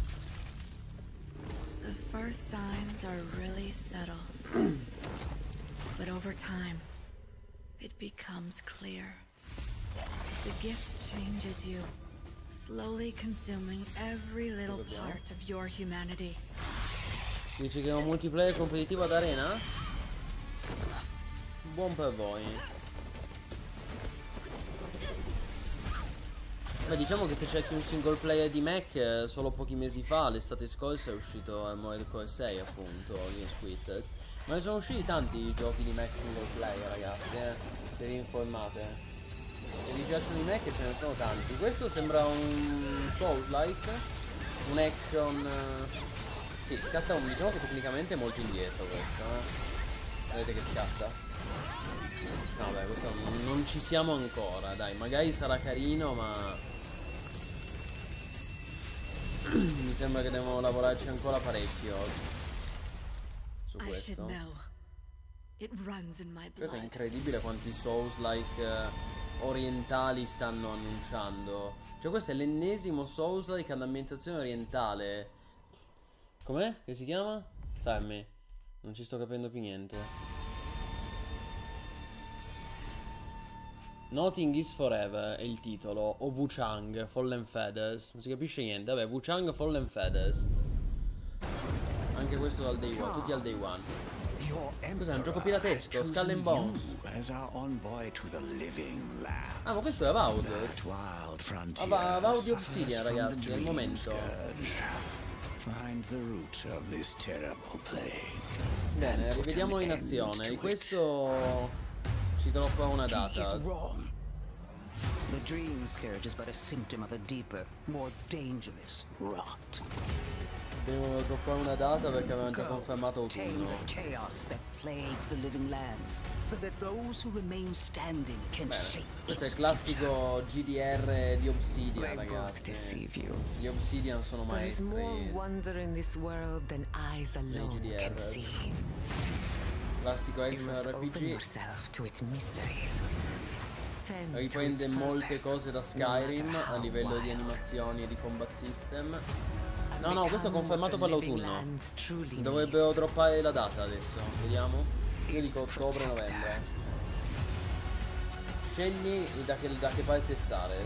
The first signs are really subtle, but over time, it becomes clear. The gift changes you, slowly consuming every little part of your humanity. Dici che è un multiplayer competitivo ad arena? Buon per voi. Beh, diciamo che se cerchi un single player di mech, solo pochi mesi fa, l'estate scorsa, è uscito Armored Core sei, appunto, Game Squid. Ma ne sono usciti tanti giochi di mech single player, ragazzi, eh. Se vi informate. Se vi piacciono i mech ce ne sono tanti. Questo sembra un Souls-like, un action. Sì, scatta un, diciamo che tecnicamente è molto indietro questo, eh. Vedete che scatta? No, beh, questo non, non ci siamo ancora, dai, magari sarà carino, ma mi sembra che devono lavorarci ancora parecchio su questo. Questo è incredibile quanti Souls-like uh, orientali stanno annunciando. Cioè questo è l'ennesimo Souls-like ad ambientazione orientale. Com'è? Che si chiama? Fermi, non ci sto capendo più niente. Nothing is Forever è il titolo, o Wuchang Fallen Feathers, non si capisce niente, vabbè, Wuchang Fallen Feathers. Anche questo dal day one, tutti al day one. Cos'è, un gioco piratesco, Skull and Bones. Ah, ma questo è Avowed. Avowed di Obsidian, ragazzi, è il momento. Bene, rivediamolo in azione. Di questo ci troppa una data. The dream scourge is but a symptom of a deeper, more dangerous rot. Devo droppare una data perché avevano già confermato autunno. Questo è il classico G D R di Obsidian, ragazzi. Gli Obsidian sono maestri dei G D R. Classico action R P G. Riprende molte cose da Skyrim a livello di animazioni e di combat system. No, no, questo è confermato per l'autunno. Dovrebbero droppare la data adesso. Vediamo. Io dico ottobre-novembre. Scegli da che, da che parte stare.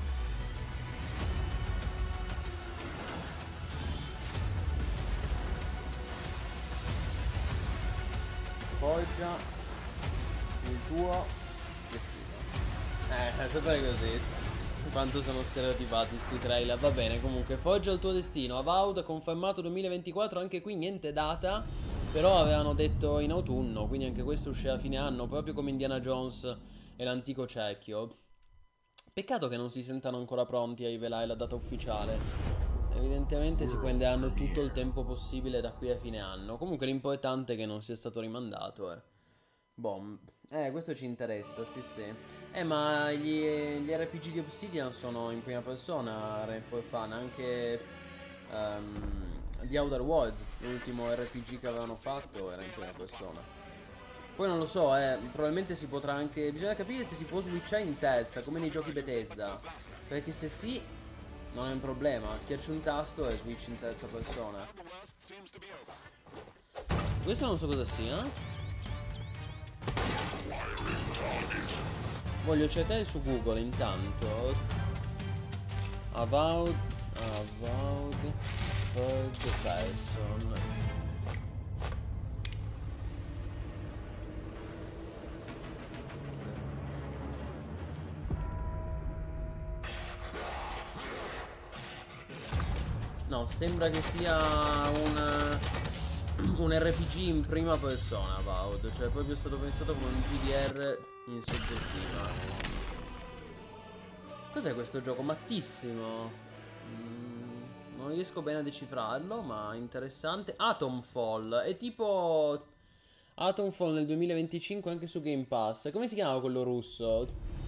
Foggia il tuo destino. Eh, sempre così. Quanto sono stereotipati sti trailer. Va bene, comunque, Foggia il tuo destino. Avowed confermato duemilaventiquattro. Anche qui niente data, però avevano detto in autunno, quindi anche questo uscirà a fine anno, proprio come Indiana Jones e l'antico cerchio. Peccato che non si sentano ancora pronti a rivelare la data ufficiale. Evidentemente si prenderanno tutto il tempo possibile da qui a fine anno. Comunque l'importante è che non sia stato rimandato, eh. Boh, eh, questo ci interessa, sì sì. Eh, ma gli, gli R P G di Obsidian sono in prima persona, Rain for Fun. Anche um, The Outer Worlds, l'ultimo R P G che avevano fatto, era in prima persona. Poi non lo so, eh, probabilmente si potrà anche... Bisogna capire se si può switchare in terza, come nei giochi Bethesda. Perché se sì, non è un problema, schiacci un tasto e switch in terza persona. Questo non so cosa sia. Voglio cercare su Google intanto. Avowed Avowed third person. No, sembra che sia un un R P G in prima persona, Avowed, cioè proprio è stato pensato come un G D R in soggettiva. Cos'è questo gioco? Mattissimo. Mm, non riesco bene a decifrarlo, ma interessante. Atomfall, è tipo Atomfall nel duemilaventicinque anche su Game Pass. Come si chiama quello russo?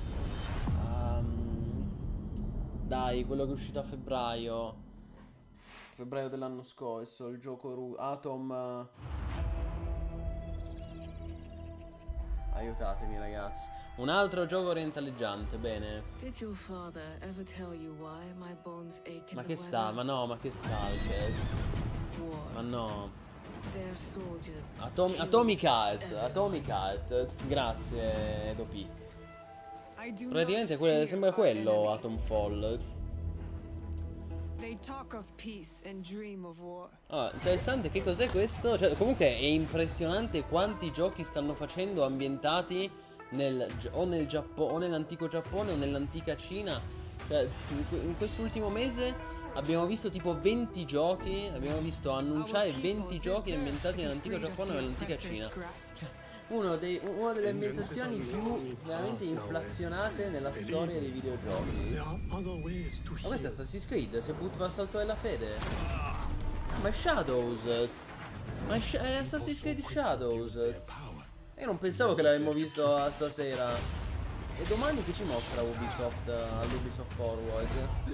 Um, dai, quello che è uscito a febbraio. Febbraio dell'anno scorso, il gioco ru Atom. uh... Aiutatemi, ragazzi. Un altro gioco orientaleggiante, bene. Did your father ever tell you why my bones ache in Ma the che sta? weather? Ma no, ma che Stalker? War. Ma no. Their soldiers. Atom killed Atomic Heart, everyone. Atomic Heart. Grazie, Dopi. I do Praticamente not que- fear sembra our quello enemy. Atomfall. They talk of peace and dream of war. Allora, interessante, che cos'è questo? Cioè, comunque è impressionante quanti giochi stanno facendo ambientati nel, o nel Giappone, o nell'antico Giappone o nell'antica Cina. Cioè, in quest'ultimo mese abbiamo visto tipo venti giochi, abbiamo visto annunciare venti giochi ambientati nell'antico Giappone o nell'antica Cina. Uno dei, una delle ambientazioni più veramente inflazionate nella storia dei videogiochi. Ma questo è Assassin's Creed, si butta al salto della fede. Ma è Shadows. Ma è, Sh è Assassin's Creed Shadows. Io non pensavo che l'avremmo visto a stasera. E domani che ci mostra Ubisoft all'Ubisoft Forward?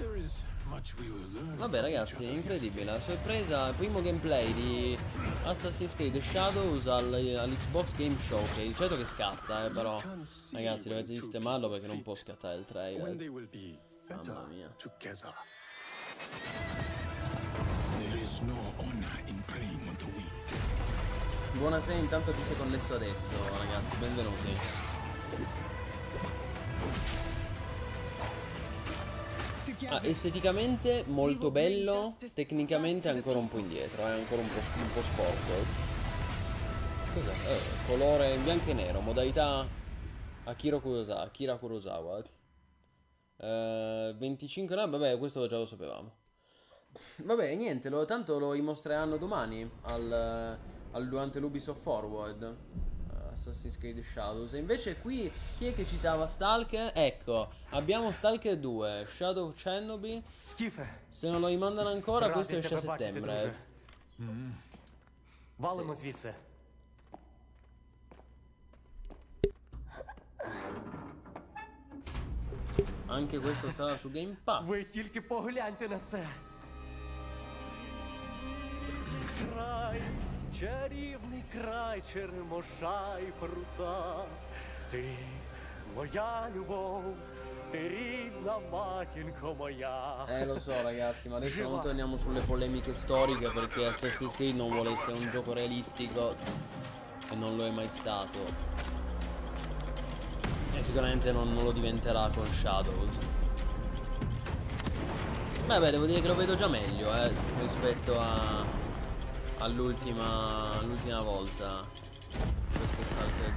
Vabbè ragazzi, incredibile, la sorpresa, il primo gameplay di Assassin's Creed Shadows all'Xbox Game Showcase. Di solito che scatta, eh, però ragazzi dovete sistemarlo perché non può scattare il trailer. Mamma mia. Buonasera, intanto chi si è connesso adesso ragazzi, benvenuti. Ah, esteticamente molto bello, tecnicamente ancora un po' indietro, è ancora un po', un po' sporco. Cos'è? Eh, colore in bianco e nero, modalità Akira Kurosawa. Akira Kurosawa. Eh, venticinque, no, vabbè, questo già lo sapevamo. Vabbè, niente, lo, tanto lo dimostreranno domani al, al, durante l'Ubisoft Forward. Assassin's Creed Shadows. E invece qui chi è che citava Stalker? Ecco, abbiamo Stalker due, Shadow of Chernobyl. Скіфе. Se non lo rimandano ancora, Радий questo esce a тебе бачити, settembre. друже. Валимо звідси. Anche questo sarà su Game Pass. Ви тільки погляньте на це. Край, чарівний край, черемоша і прута. Ти моя любов, ти рідна матінко моя. Eh lo so ragazzi, ma adesso non torniamo sulle polemiche storiche perché Assassin's Creed non vuole essere un gioco realistico e non lo è mai stato. E sicuramente non, non lo diventerà con Shadows. Beh beh, devo dire che lo vedo già meglio eh, rispetto a all'ultima all'ultima volta. Questo è Stalker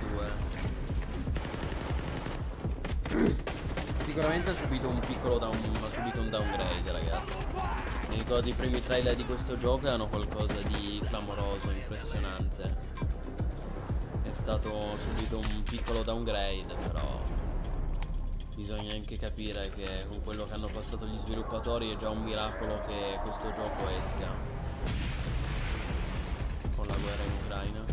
due. Sicuramente ha subito un piccolo down, ha subito un downgrade ragazzi. Mi ricordo i primi trailer di questo gioco erano qualcosa di clamoroso, impressionante. È stato subito un piccolo downgrade, però bisogna anche capire che con quello che hanno passato gli sviluppatori è già un miracolo che questo gioco esca con la guerra in Ucraina.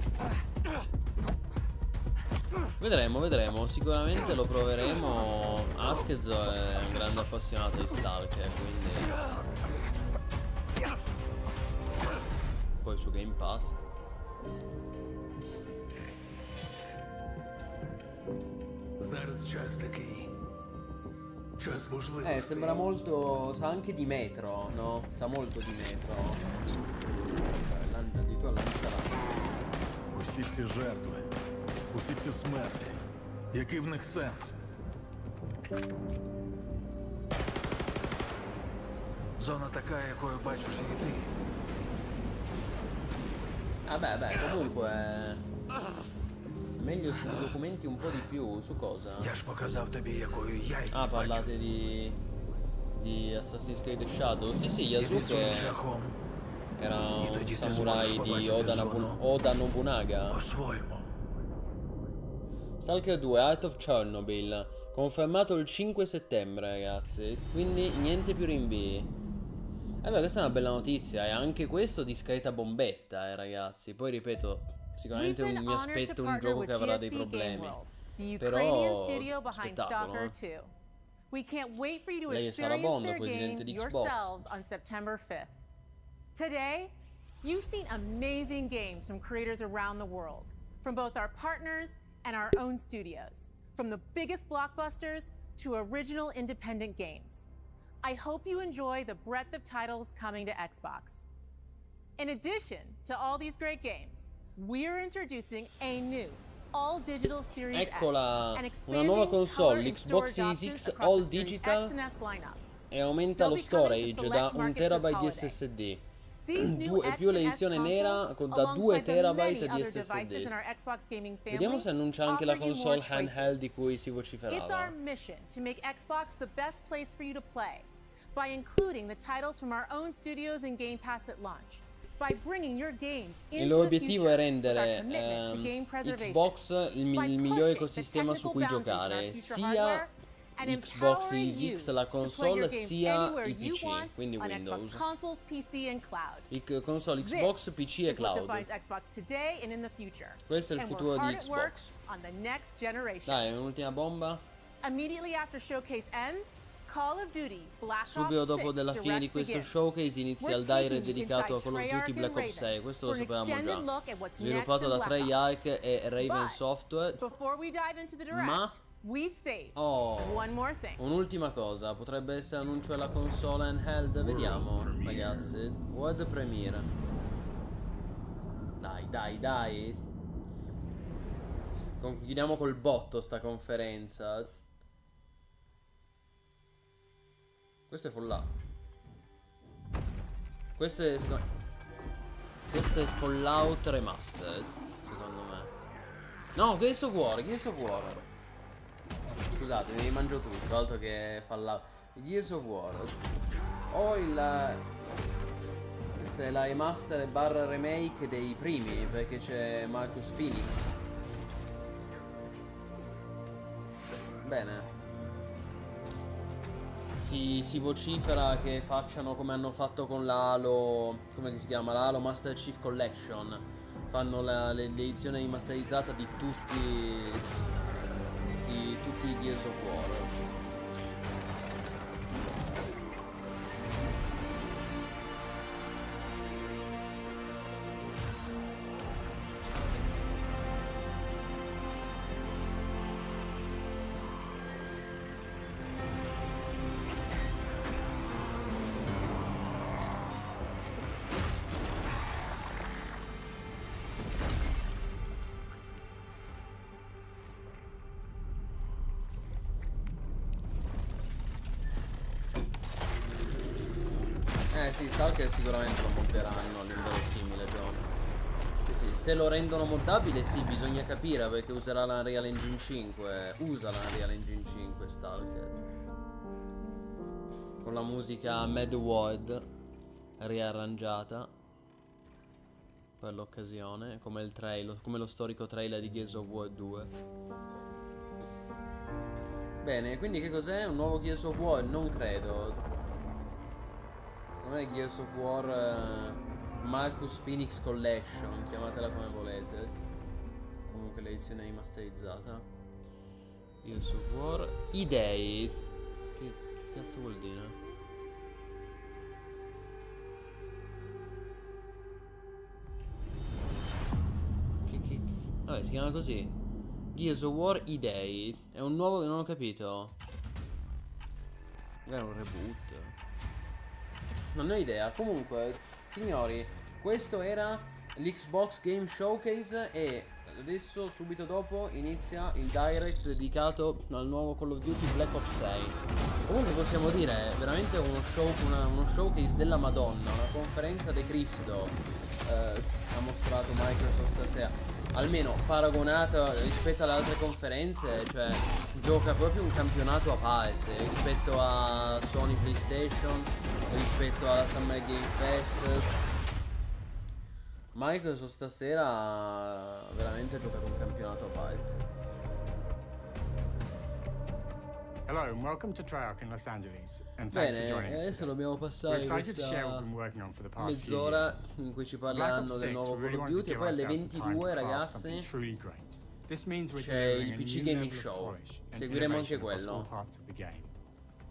Vedremo, vedremo, sicuramente lo proveremo. Askez è un grande appassionato di Stalker, quindi poi su Game Pass. Eh, sembra molto, sa anche di metro, no? Sa molto di metro. Cioè, addirittura lancia. Усі ці жертви, усі ці смерті. Який в них сенс? Зона така, якою бачиш її ти. Ah beh, beh, comunque meglio se documenti un po' di più su cosa. Я ж показав тобі, якою я її Ah, бачу. parlate di di Assassin's Creed Shadow. Sì, sì, Іди Yasuke своїм шляхом. era un тоді ти samurai зможеш di побачити Oda, зону Nabu- Oda Nobunaga. По-своєму. Stalker due, Heart of Chernobyl, confermato il cinque settembre ragazzi, quindi niente più rinvii. Eh beh, questa è una bella notizia, e anche questo discreta bombetta eh ragazzi. Poi ripeto, sicuramente un, mi aspetto un gioco che avrà dei problemi. Però spettacolo, eh. We can't wait for you to Lei è Sara experience Bond, their presidente game di Xbox. yourselves on September fifth. Today, you've seen amazing games from creators around the world, from both our partners and our own studios. from the biggest blockbusters to original independent games. I hope you enjoy the breadth of titles coming to Xbox. In addition to all these great games, we're introducing a new all-digital Series Eccola, X, and una expanding nuova console, color and storage l'Xbox Series options X across All the Series Digital, X and S lineup. e aumenta lo They'll be coming to storage da select un markets terabyte this di holiday. S S D. These new Due- più X and S l'edizione nera consoles, con da due alongside the terabyte many di other devices S S D. in our Xbox gaming family, Vediamo se annuncia anche la offer you console more choices. handheld di cui si It's vociferava. our mission to make Xbox the best place for you to play by including the titles from our own studios in Game Pass at launch. By bringing your games Il into loro the obiettivo future è with our rendere commitment to game ehm, preservation. Xbox il, mi- By il migliore pushing the ecosistema su technical cui boundaries in our giocare, future sia hardware and Xbox empowering Series you X, la to play your console, games sia anywhere i you P C, want quindi on Windows. Xbox consoles, P C and cloud. I console Xbox, This P C e is what cloud. defines Xbox today and in the future. Questo è il And futuro we're di hard at work Xbox. on the next generation. Dai, un'ultima bomba. Immediately after showcase ends, Call of Duty Black Ops Subito dopo six della fine di Direct questo begins. showcase inizia We're il direct taking you dedicato a inside Call of Duty Treyarch Black and Ops sei, Raven questo lo for an sapevamo extended già. look at what's Sviluppato next in da Black Treyarch e Raven But Software. Before we dive into the direct, Ma we've saved Oh, one more thing. un'ultima cosa, potrebbe essere annuncio della console handheld, vediamo ragazzi. World Premiere. Dai, dai, dai. Concludiamo col botto sta conferenza. Questo è Fallout. Questo è secondo... Questo è Fallout Remastered, secondo me. No, Gears of War, Gears of War. Scusate, mi mangio tutto, altro che Fallout. Gears of War. Ho il... Questa è la remaster barra remake dei primi, perché c'è Marcus Phoenix. Bene. Si, si vocifera che facciano come hanno fatto con l'Halo, come si chiama? L'Halo Master Chief Collection. Fanno la, l'edizione rimasterizzata di tutti di tutti i Gears of War. Eh sì, Stalker sicuramente lo modderanno all'inverosimile, John. Sì sì, se lo rendono moddabile sì, bisogna capire, perché userà la Unreal Engine cinque. Usa la Unreal Engine cinque Stalker. Con la musica Mad World riarrangiata per l'occasione, come il trailer, come lo storico trailer di Gears of War due. Bene, quindi che cos'è? Un nuovo Gears of War? Non credo. Non è Gears of War uh, Marcus Phoenix Collection, chiamatela come volete. Comunque l'edizione rimasterizzata. Gears of War I dei. Che, che cazzo vuol dire? Che, che, vabbè, si chiama così. Gears of War I dei. È un nuovo che non ho capito. Era un reboot. Non ho idea. Comunque, signori, questo era l'Xbox Game Showcase e adesso, subito dopo, inizia il direct dedicato al nuovo Call of Duty Black Ops sei. Comunque possiamo dire, è veramente uno, show, una, uno showcase della Madonna, una conferenza de Cristo eh, ha mostrato Microsoft stasera. Almeno paragonata rispetto alle altre conferenze, cioè gioca proprio un campionato a parte rispetto a Sony PlayStation, rispetto alla Summer Game Fest. Microsoft stasera ha veramente giocato un campionato a parte. Hello and welcome to Treyarch in Los Angeles, and thanks for Bene, joining us. adesso dobbiamo We're passare excited to share what questa we've been working on for the past few mezz'ora years. in cui ci Black parleranno Ops del six, nuovo we really Call of wanted to Duty e give poi alle ourselves the time ventidue, to craft ragazzi, something truly great. This means we're c'è delivering il a P C new Gaming level of Show. polish and Seguiremo anche innovation across all quello. parts of the game.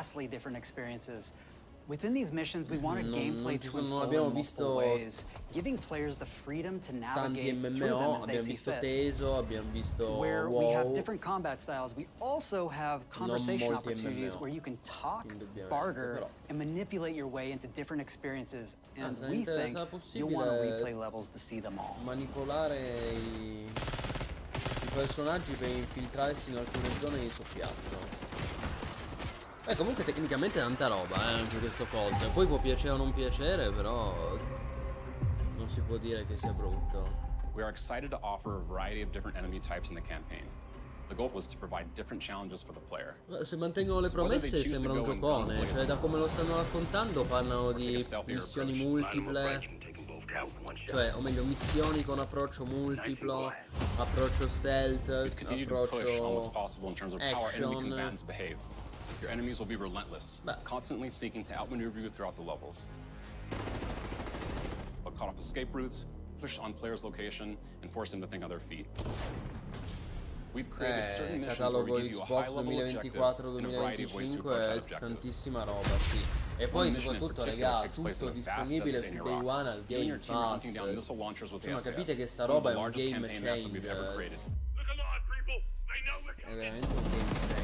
vastly different experiences Within these missions, we wanted non, gameplay non ci to sono, unfold abbiamo in multiple visto ways, giving players the freedom to tanti navigate through them M M O, as they abbiamo see visto fit. Teso, abbiamo visto Where we have WoW, different combat styles, we also have conversation molti opportunities M M O, where you can talk, indubbiamente, barter, però. and manipulate your way into different experiences. Ah, And sarà we inter- think sarà you'll want to possibile replay levels to see them all. manipolare i, i personaggi per infiltrarsi in alcune zone di soffiato. Eh, comunque tecnicamente è tanta roba, eh, anche questo Colt. Poi può piacere o non piacere, però non si può dire che sia brutto. We are excited to offer a variety of different enemy types in the campaign. The goal was to provide different challenges for the player. Se mantengono le promesse sembra un giocone, cioè da come lo stanno raccontando parlano di missioni multiple, cioè o meglio missioni con approccio multiplo, approccio stealth, approccio action. Your enemies will be relentless, Beh. constantly seeking to outmaneuver you throughout the levels. They'll cut off escape routes, push on players' location, and force them to think on their feet. We've created eh, certain missions where we give you a high level objective and a variety of ways to approach that objective. Tantissima roba, sì. E poi soprattutto, raga, tutto disponibile su Day One al Game Pass. Cioè, ma capite che sta roba è un game changer. È veramente un game changer.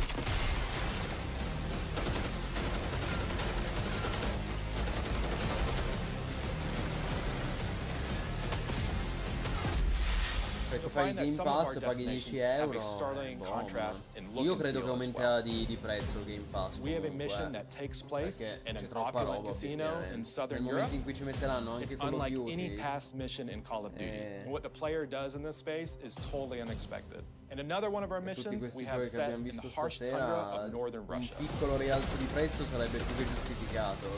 Tu fai il Game Pass, paghi dieci euro. Boh, io credo che aumenterà di, di prezzo il Game Pass comunque, perché c'è troppa roba nel momento in cui ci metteranno anche Call of Duty. Eh, And another one of our tutti missions questi we have giochi che set abbiamo in the visto harsh tundra stasera, of northern un Russia. piccolo rialzo di prezzo sarebbe più che giustificato.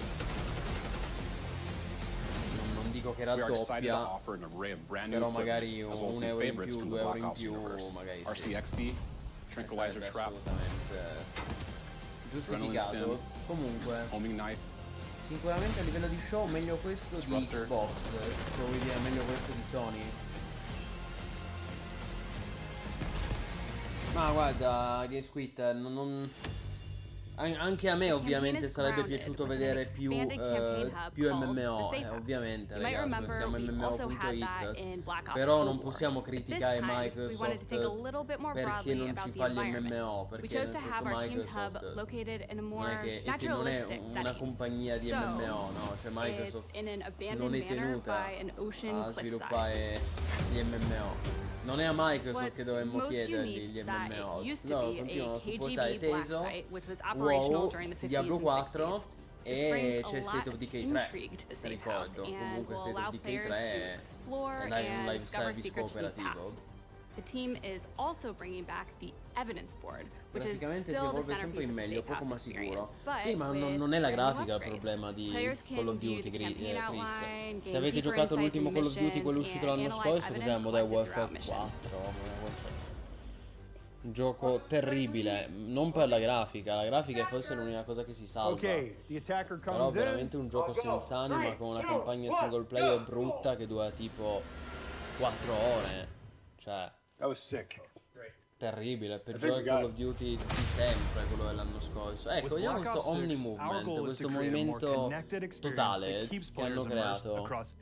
Non, non dico che raddoppia, però magari un, un euro in più, due euro in più, magari R C X D, Tranquilizer Trap, assolutamente giustificato. Comunque Homing Knife, sicuramente a livello di show meglio questo di Xbox, se vuoi dire meglio questo di Sony. Ma guarda, Games Quit, non, non... anche a me ovviamente sarebbe piaciuto vedere più, uh, più M M O, eh, ovviamente ragazzi, siamo M M O punto it, però non possiamo criticare Microsoft perché non ci fa gli M M O, perché nel senso Microsoft non è che, è che non è una compagnia di M M O, no? Cioè Microsoft non è tenuta a sviluppare gli M M O. Non è a Microsoft che dovremmo chiedergli gli M M O. No, continuano a supportare Teso, WoW, Diablo quattro e c'è State of Decay tre, ricordo. Comunque State of Decay tre è un live service cooperativo. The team is also bringing back the evidence board, which is Graficamente si still the evolve sempre centerpiece in of the meglio, Safe poco ma Pass sicuro. experience. But Sì, ma non, with non è la brand new grafica il upgrades, problema di players Call can of view Duty, the Gri- campaign eh, outline, Chris. gain Se avete deeper giocato insights l'ultimo in Call of Duty, missions, quello uscito and l'anno analyze scorso, evidence cos'è Modern collected Warfare throughout missions. quattro? Un gioco terribile, non per la grafica, la grafica è forse l'unica cosa che si salva. Però veramente un gioco senza anima con una campagna single player brutta che dura tipo quattro ore. Cioè, terribile, peggiore Call of Duty di sempre, quello dell'anno scorso. Ecco, vediamo questo Omni Movement, questo movimento totale che hanno creato.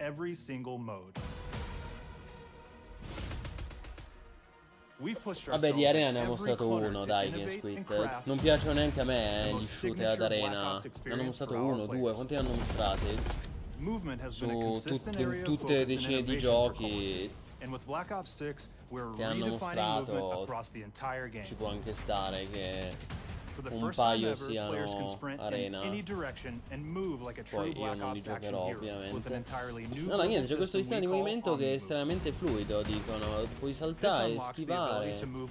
Vabbè, di arena ne ha mostrato uno, dai, Games Quit. Non piacciono neanche a me eh, gli shooter ad arena. Ne hanno mostrato uno, due, quanti ne hanno mostrati? Su tut tutte decine di giochi che hanno mostrato, ci può anche stare che un paio siano arena. Poi io non li giocherò ovviamente. No, no, niente, c'è questo sistema di movimento che è estremamente fluido, dicono. Puoi saltare, schivare,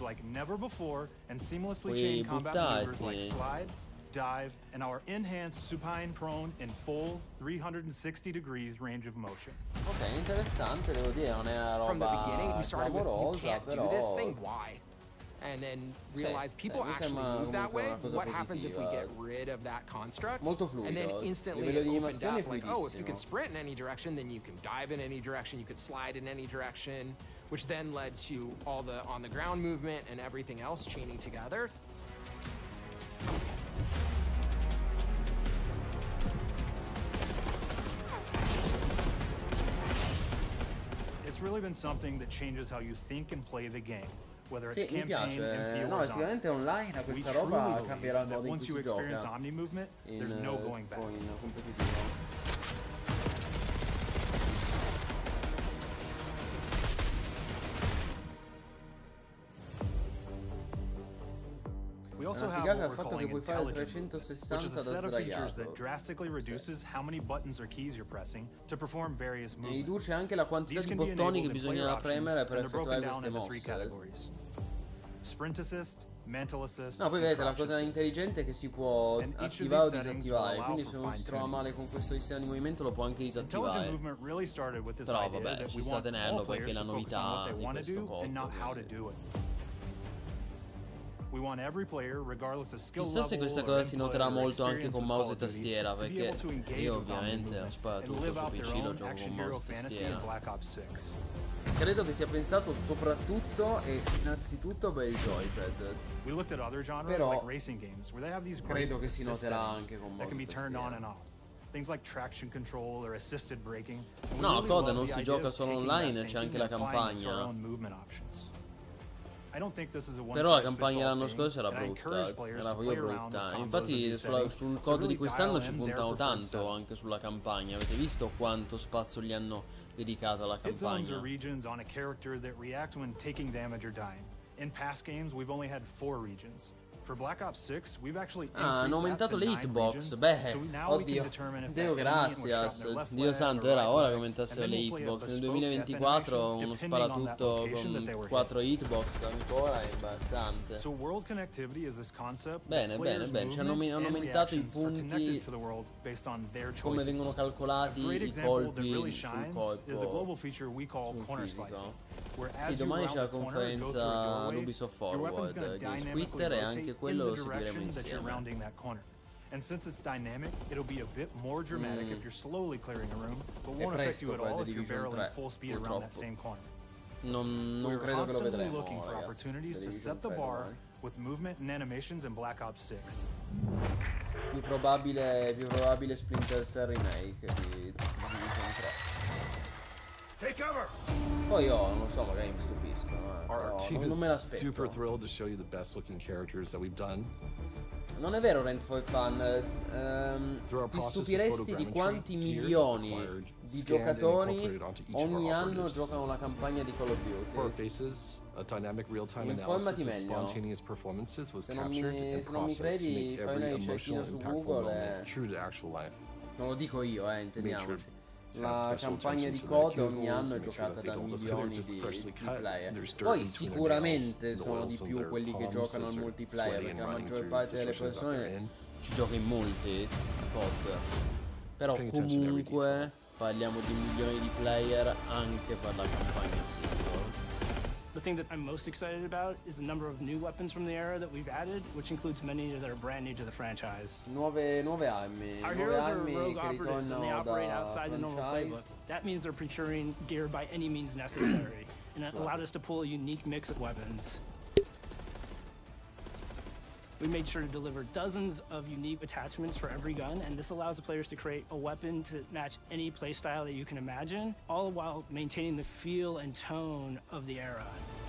puoi buttarti. Dive, and our enhanced supine prone in full three hundred sixty degrees range of motion. Ok, interessante, devo dire, non è una roba clamorosa, però and then realize people sì, actually move that way. What happens if we get rid of that construct? Molto fluido. And then instantly it opened up like, oh, if you can sprint in any direction, then you can dive in any direction, you could slide in any direction, which then led to all the on the ground movement and everything else chaining together. really been something that changes how you think and play the game. Whether it's Sì, mi campaign, piace. M P, or No, zombie. sicuramente online We questa truly roba believe cambierà il that modo in once cui you si experience gioca. Omni movement, In, there's no eh, going back. poi in competitivo. We also Una have figata what il we're fatto che calling puoi fare il intelligent movement, which is trecentosessanta a da set of features sdraiato. that drastically reduces how many buttons or keys you're pressing to perform various E movements. riduce anche la quantità These di can be bottoni che enabled in bisogna player options, premere per and they're broken effettuare down queste into three mosse. categories. Sprint assist, mental assist, No, poi and vedete, la crouch cosa assist. intelligente è che si può And each of attivare o these settings disattivare, will quindi allow se for uno si trova fine-tuning. male con questo sistema di movimento lo può anche Intelligent disattivare. movement really started with this Però idea vabbè, that ci we sta a want tenerlo all perché è players la to focus on what novità they di want to questo do and not codice, how to quindi. do it. We want every player, regardless of skill Chissà se level questa or cosa si input noterà or molto anche experience con with mouse e Call of Duty, tastiera, to be perché able to engage io with Omni ovviamente movement soprattutto and live su out P their C lo own gioco action con hero mouse e fantasy tastiera. in Black Ops six. Credo che sia pensato soprattutto e innanzitutto per il joypad. We looked at other genres Però like racing games where they have these great credo che si assist noterà settings anche con that can be mouse e turned on tastiera. and off. Things like traction control or assisted braking. And we No, really C O D love non the si idea gioca of solo taking online, that c'è anche la thinking and applying it to our campagna. own movement options. I don't think this is a one Però la size fits campagna all l'anno thing, scorso era and I encourage brutta, players era to proprio play around with brutta. combos of Infatti these sulla- settings sul to C O D really di quest'anno dial ci in their puntano preferred tanto setup. anche sulla campagna. Avete visto quanto spazio gli hanno dedicato alla Hit zones are campagna? regions on a character that react when taking damage or dying. In past games, we've only had four regions. For Black Ops six, we've actually Ah, hanno increased that aumentato to le nine hitbox. regions, Beh, so now we can oddio, determine if Dio that enemy was shot in grazias, their left Dio leg santo, or era right ora leg, che aumentassero and le then we'll play a hitbox. Nel bespoke duemilaventiquattro death uno animation depending on that sparatutto location that they con were quattro hitbox ancora è imbarazzante. So world connectivity is this concept Bene, that bene, players' bene, ci hanno, movement hanno and aumentato i reactions are connected punti, to the world based on their come choices. vengono calcolati A great i example that colpi really sul shines colpo is a global feature we call sul corner fisico. slicing, where Sì, as you domani round c'è la the corner and go through a conferenza doorway, Ubisoft your weapon's Forward gonna di dynamically Twitter e rotate anche in quello the lo seguiremo direction that you're insieme. rounding that corner. And since it's dynamic, it'll be a bit more dramatic Mm. if you're slowly clearing a room, but È won't affect presto you at per all The if you're Division barreling tre, full speed around that purtroppo. same corner. Non, So non we're credo che lo constantly vedremo, looking for ragazzi. opportunities The to Division set the tre bar domani. with movement and animations in Black Ops six. Più probabile, più probabile Splinter Cell remake di Division tre. Take cover! Poi io non lo so, magari mi stupisco, ma Our però team non, non me is l'aspetto. super thrilled to show you the best looking characters that we've done. Non è vero, Rent for Fun. Ehm, Through our ti process of stupiresti di photogrammetry, quanti gear is milioni acquired, di scanned and giocatori incorporated onto each of our ogni anno operatives. giocano la campagna di Call of Duty. For our faces, a dynamic real-time Informati analysis of meglio. spontaneous performances was Se non mi- captured and se non mi processed to credi, make fai una every ricerchina emotional, su impactful Google moment e- true to actual life. Non lo dico io, eh, Make sure intendiamoci. to have La special campagna attention di to C O the D ogni cuticles anno è and make sure giocata that da they don't look milioni just di, freshly di cut. player. There's dirt Poi in between their sicuramente nails, the sono oils di of più their quelli che palms giocano as al they're multiplayer, sweaty perché and la running maggior through parte delle situations that they're persone in. ci gioca in multi a C O D. Però Paying attention to every comunque parliamo di milioni di player anche per la campagna single. The thing that I'm most excited about is the number of new weapons from the era that we've added, which includes many that are brand new to the franchise. Nuove, nuove armi, Our nuove heroes are armi rogue che operatives and they ritornano operate da outside the normal franchise. playbook. That means they're procuring gear by any means necessary, and it allowed us to pull a unique mix of weapons. We made sure to deliver dozens of unique attachments for every gun, and this allows the players to create a weapon to match any playstyle that you can imagine, all while maintaining the feel and tone of the era.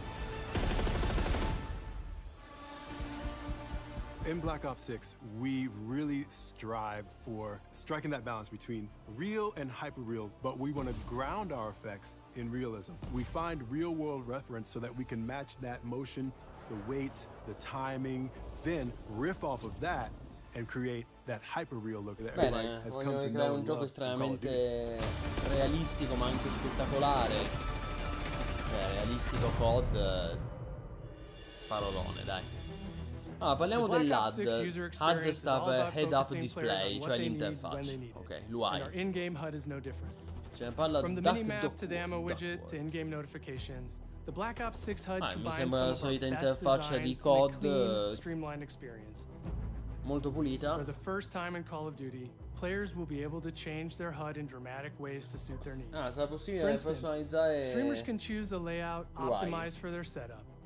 In Black Ops six, we really strive for striking that balance between real and hyper-real, but we want to ground our effects in realism. We find real-world reference so that we can match that motion, the weight, the timing, then riff off of that and create that hyper-real look that everybody Bene, has come voglio to creare know un and gioco love from Call of Duty. estremamente realistico ma anche spettacolare. Cioè, realistico C O D, parolone, dai. Ah, parliamo dell'H U D. H U D sta per Head Up Display, cioè l'interfaccia. Ok, l'U I. And our in-game H U D is no different. Cioè, parla From the Duck minimap Duck to the ammo Duck widget Duck. to in-game notifications, the Black Ops six H U D Ah, mi combines sembra some la of our solita best interfaccia di designs C O in a D, clean, streamlined experience. molto pulita. For the first time in Call of Duty, players will be able to change their H U D in dramatic ways to suit their needs. Ah, sarà For possibile instance, personalizzare streamers can choose a layout l'U I. optimized for their setup,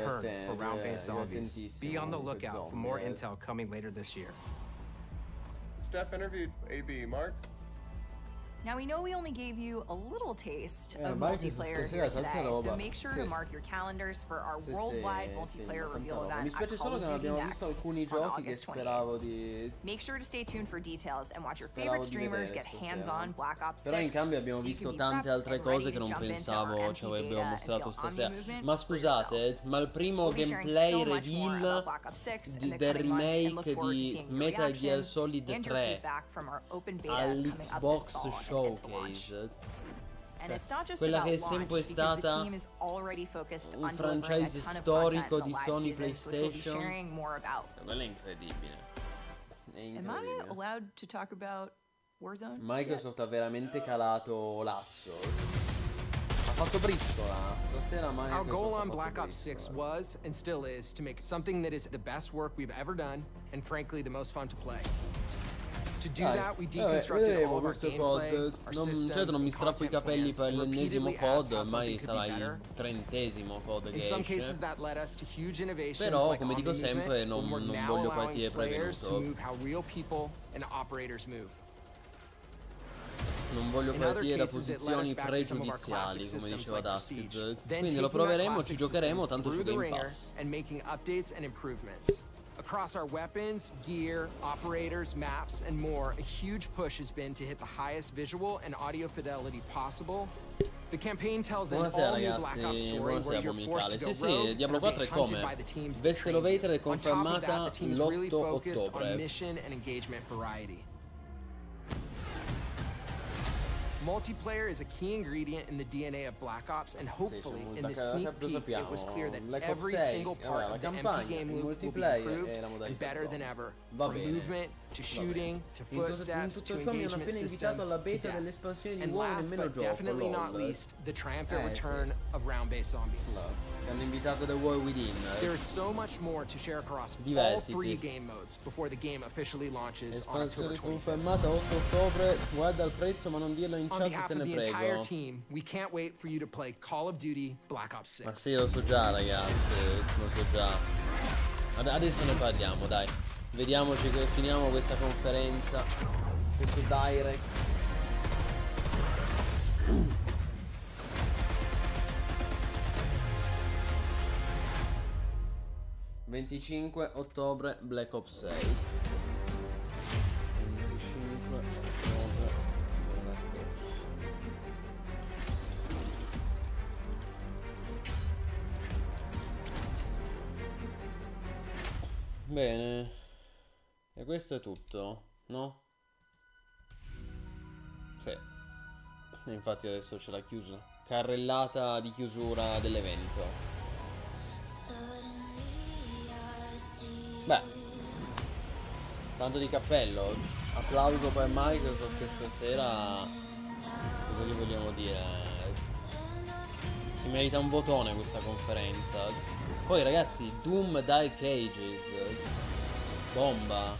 turn for divertente, round-based zombies. Be on the divertentissimo lookout for zombie, more eh. intel coming later this year. Steph interviewed A B. Mark? Now we know we only gave you a little taste Eh, of Mike multiplayer stasera here tanta today, roba. so make sure Sì. to mark your calendars for our Sì, worldwide sì, multiplayer sì, reveal tanta roba. event Mi at spiace Call solo of che non Duty abbiamo Next visto alcuni on giochi che August speravo twenty-eighth. di Make sure to stay tuned for details and watch your speravo favorite di streamers vedere get stasera. hands-on Black Ops Però in six. cambio abbiamo so you visto can be tante prepped altre and cose ready che to non jump into pensavo our ci M P avrebbero beta and mostrato feel Omni stasera. movement Ma for yourself. scusate, ma il primo We'll be sharing gameplay so much more reveal about Black Ops six in di- the del coming months and look remake forward to di seeing your Metal Gear reactions Solid and your tre feedback from our open beta coming up this all'Xbox fall and into launch. Showcase. And Cioè, it's not just quella about che è launch, sempre because the stata team is already focused un on delivering a franchise ton of storico content in di the live Sony seasons, which we'll be PlayStation. sharing more about. Quello è incredibile. È Am I incredibile. allowed to talk about Warzone? Microsoft ha veramente calato l'asso. Ha fatto briscola. Stasera Microsoft Our goal ha on fatto Black Ops briscola. six was, and still is, to make something that is the best work we've ever done, and frankly, the most fun to play. To do Dai, that, we vabbè, deconstructed vedremo all of our questo gameplay, C O D. our Non, systems, certo non mi and strappo i content capelli plans, per and l'ennesimo repeatedly C O asked D, how ormai something could sarà be il better. trentesimo C O D In che some esce. cases, that led us to huge innovations Però, like come dico Omni sempre, Movement, non, where we're non now voglio allowing partire players to prevenuto. move how real people and operators move. Non voglio In other partire da cases, it led us posizioni back to some of our pregiudiziali, classic come systems diceva like Prestige. Duskins. Then Quindi lo taking that proveremo, ci classic giocheremo system tanto su through the Game ringer Pass. and making updates and improvements. Across our weapons, gear, operators, maps, and more, a huge push has been to hit the highest visual and audio fidelity possible. The campaign tells an Buonasera all-new Black Ops ragazzi, story where buonasera you're forced to Pomicale. go Sì rogue sì, Diablo and are quattro è being hunted come? by the teams that Veste trained you. Lovator è On top of that, confermata the team is really l'otto focused on ottobre. mission and engagement variety. Multiplayer is a key ingredient in the D N A of Black Ops, and hopefully in this sneak peek it was clear that Black Ops every sei, single part vabbè, of la the M P campagna, game il loop will be multiplayer improved e la and modalità better than zombie. ever. Va From bene. movement to Va shooting bene. to In tutto- footsteps in to tutto ciò mi hanno engagement appena invitato systems alla to beta death. dell'espansione di And nuovo last nemmeno but gioco, definitely not lol. least, the triumphant Eh, return sì. of round-based zombies. No, che hanno invitato The War Within. There is so much more to share across all Divertiti. three game modes before the game officially launches on October Espansione twenty-fifth. confermata otto ottobre. Guarda il prezzo, ma non dirlo in On chat, behalf te of ne the entire prego. team, we can't wait for you to play Call of Duty Black Ops six. Ma sì, lo so già ragazzi, lo so già. Ad- Adesso ne parliamo, dai. Vediamoci che finiamo questa conferenza, questo direct. venticinque ottobre Black Ops sei. venticinque ottobre Black Ops. Bene. E questo è tutto, no? Sì. E infatti adesso c'è la chiusura. Carrellata di chiusura dell'evento. Beh, tanto di cappello. Applauso per Microsoft che stasera, cosa gli vogliamo dire, si merita un votone questa conferenza. Poi ragazzi, Doom Dark Ages, bomba.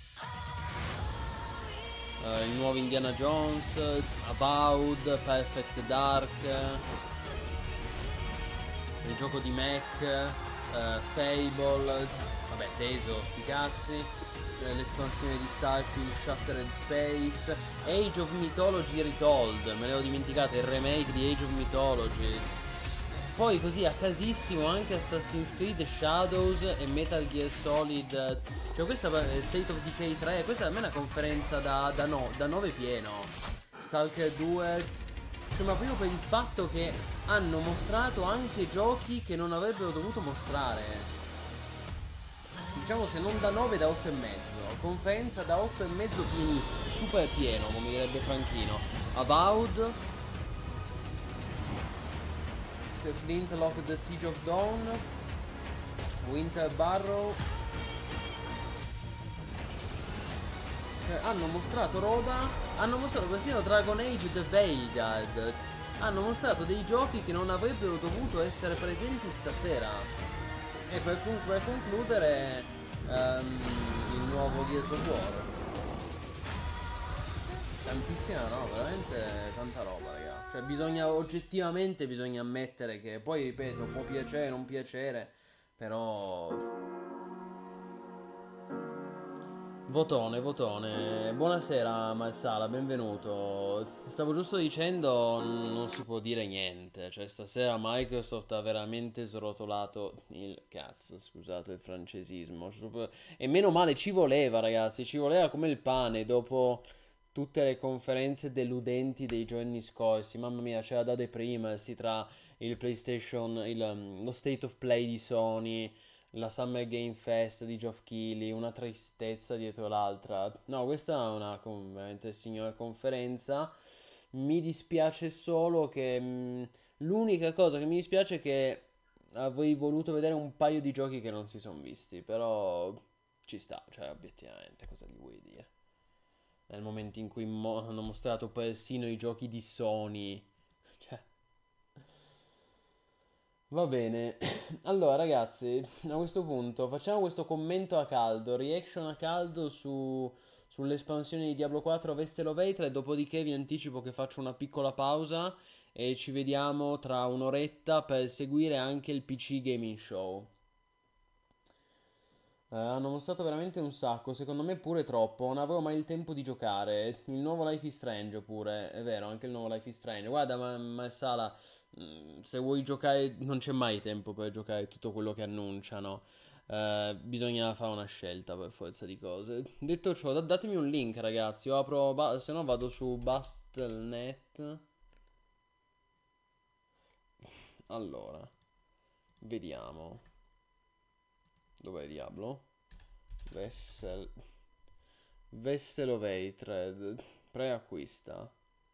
uh, Il nuovo Indiana Jones, Avowed, Perfect Dark, il gioco di Mac, uh, Fable, vabbè, teso, sti cazzi, l'espansione di Starfield, Shattered Space, Age of Mythology Retold, me l'ho dimenticato, il remake di Age of Mythology. Poi così a casissimo anche Assassin's Creed Shadows e Metal Gear Solid. Cioè questa è State of Decay tre, questa a me è una conferenza da, da, no, da nove pieno. Stalker due. Cioè ma proprio per il fatto che hanno mostrato anche giochi che non avrebbero dovuto mostrare. Diciamo se non da nove, da otto e mezzo. Conferenza da otto e mezzo pienissimo, super pieno come direbbe Franchino. Avowed, Flintlock The Siege of Dawn, Winter Barrow. Cioè, hanno mostrato roba, hanno mostrato persino Dragon Age The Vanguard. Hanno mostrato dei giochi che non avrebbero dovuto essere presenti stasera. E per, per concludere um, il nuovo Gears of War. Tantissima roba, veramente tanta roba, raga. Cioè bisogna, oggettivamente bisogna ammettere che, poi ripeto, può piacere, non piacere, però Votone, votone. Buonasera Malsala, benvenuto. Stavo giusto dicendo, non si può dire niente. Cioè, stasera Microsoft ha veramente srotolato il cazzo, scusate il francesismo. E meno male, ci voleva, ragazzi, ci voleva come il pane dopo tutte le conferenze deludenti dei giorni scorsi. Mamma mia, c'era da deprimersi tra il PlayStation, il, um, lo State of Play di Sony, la Summer Game Fest di Geoff Keighley, una tristezza dietro l'altra. No, questa è una con- veramente signora conferenza. Mi dispiace solo che mh, l'unica cosa che mi dispiace è che avrei voluto vedere un paio di giochi che non si sono visti, però ci sta, cioè obiettivamente cosa gli vuoi dire? Nel momento in cui mo- hanno mostrato persino i giochi di Sony. Cioè. Va bene. Allora ragazzi, a questo punto facciamo questo commento a caldo, reaction a caldo su, sull'espansione di Diablo quattro Vestel of Aether, e dopodiché vi anticipo che faccio una piccola pausa e ci vediamo tra un'oretta per seguire anche il P C Gaming Show. Eh, hanno mostrato veramente un sacco, secondo me pure troppo, non avevo mai il tempo di giocare. Il nuovo Life is Strange pure, è vero, anche il nuovo Life is Strange. Guarda, ma, ma Sala, mh, se vuoi giocare non c'è mai tempo per giocare tutto quello che annunciano. Eh, bisogna fare una scelta per forza di cose. Detto ciò, da- datemi un link ragazzi, io apro, ba- se no vado su Battle punto net. Allora, vediamo. Dov'è Diablo? Vessel Vessel of Hatred. Preacquista.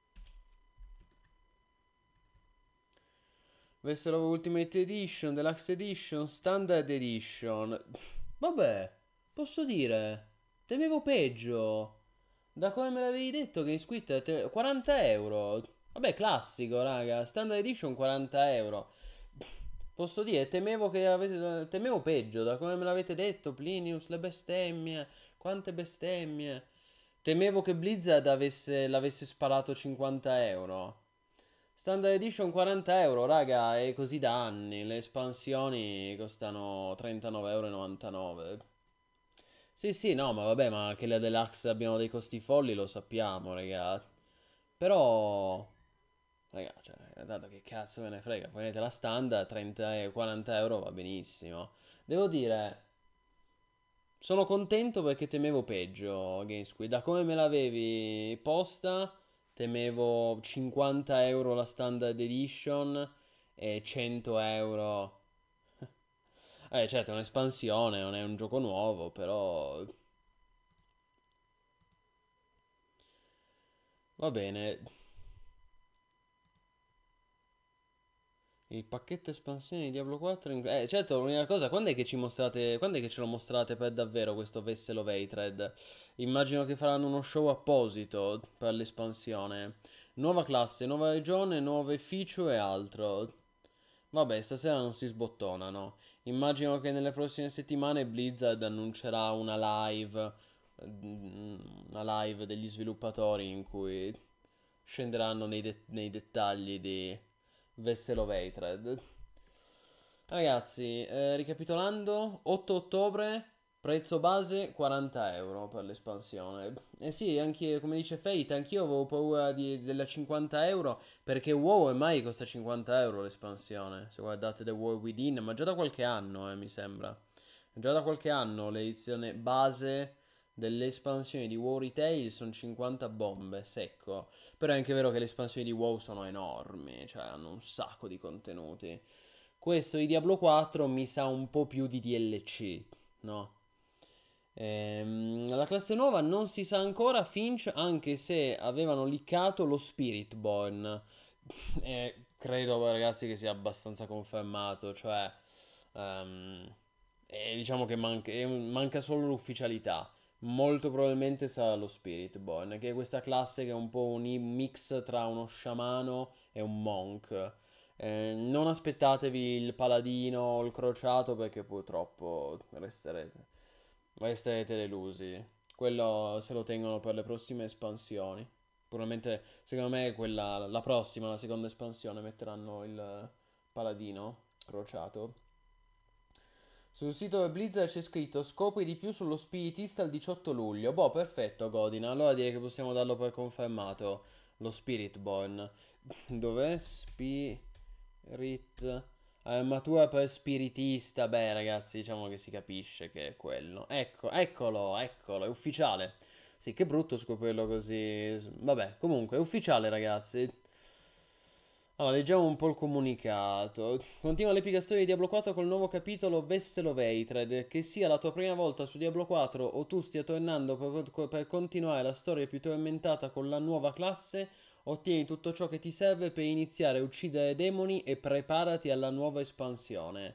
Vessel of Ultimate Edition, Deluxe Edition, Standard Edition. Vabbè, posso dire, temevo peggio. Da come me l'avevi detto che in scritta te- quaranta euro. Vabbè, classico, raga. Standard Edition quaranta euro. Posso dire, temevo che avete, temevo peggio, da come me l'avete detto, Plinius, le bestemmie, quante bestemmie. Temevo che Blizzard avesse, l'avesse sparato cinquanta euro. Standard Edition quaranta euro, raga, è così da anni, le espansioni costano trentanove e novantanove euro. Sì, sì, no, ma vabbè, ma che le Deluxe abbiano dei costi folli lo sappiamo, raga. Però... Raga, cioè, dato che cazzo me ne frega, prendete la standard, trenta e quaranta euro va benissimo. Devo dire, sono contento perché temevo peggio, GameSquid. Da come me l'avevi posta, temevo cinquanta euro la standard edition e cento euro... Eh, certo, è un'espansione, non è un gioco nuovo, però... Va bene... Il pacchetto espansione di Diablo quattro in... Eh, certo, l'unica cosa, quando è che ci mostrate... Quando è che ce lo mostrate per davvero questo Vessel of Hatred? Immagino che faranno uno show apposito per l'espansione. Nuova classe, nuova regione, nuove feature e altro. Vabbè, stasera non si sbottonano. Immagino che nelle prossime settimane Blizzard annuncerà una live... Una live degli sviluppatori in cui scenderanno nei, de- nei dettagli di... Vessel of Hatred. Ragazzi, eh, ricapitolando, otto ottobre, prezzo base quaranta euro per l'espansione. Eh sì, anche come dice Fate, anch'io avevo paura di, della cinquanta euro, perché WoW ormai costa cinquanta euro l'espansione, se guardate The War Within, ma già da qualche anno, eh, mi sembra. Già da qualche anno l'edizione base delle espansioni di WoW Retail sono cinquanta bombe, secco. Però è anche vero che le espansioni di WoW sono enormi, cioè hanno un sacco di contenuti. Questo di Diablo quattro mi sa un po' più di D L C, no? Ehm, la classe nuova non si sa ancora, Finch, anche se avevano liccato lo Spiritborn. E credo, ragazzi, che sia abbastanza confermato, cioè... Um, e diciamo che manca, manca solo l'ufficialità. Molto probabilmente sarà lo Spiritborn, che è questa classe che è un po' un mix tra uno sciamano e un monk. Eh, non aspettatevi il paladino o il crociato, perché purtroppo resterete, resterete delusi. Quello se lo tengono per le prossime espansioni. Probabilmente, secondo me, quella, la prossima, la seconda espansione, metteranno il paladino crociato. Sul sito Blizzard c'è scritto scopri di più sullo spiritista il diciotto luglio. Boh, perfetto, Godin. Allora direi che possiamo darlo per confermato. Lo Spiritborn. Dov'è? Spirit... Armatura per spiritista. Beh, ragazzi, diciamo che si capisce che è quello. Ecco, eccolo, eccolo, è ufficiale. Sì, che brutto scoprirlo così. Vabbè, comunque, è ufficiale, ragazzi. Allora, leggiamo un po' il comunicato. Continua l'epica storia di Diablo quattro col nuovo capitolo Vessel of Hatred. Che sia la tua prima volta su Diablo quattro o tu stia tornando per, per continuare la storia più tormentata con la nuova classe, ottieni tutto ciò che ti serve per iniziare a uccidere demoni e preparati alla nuova espansione.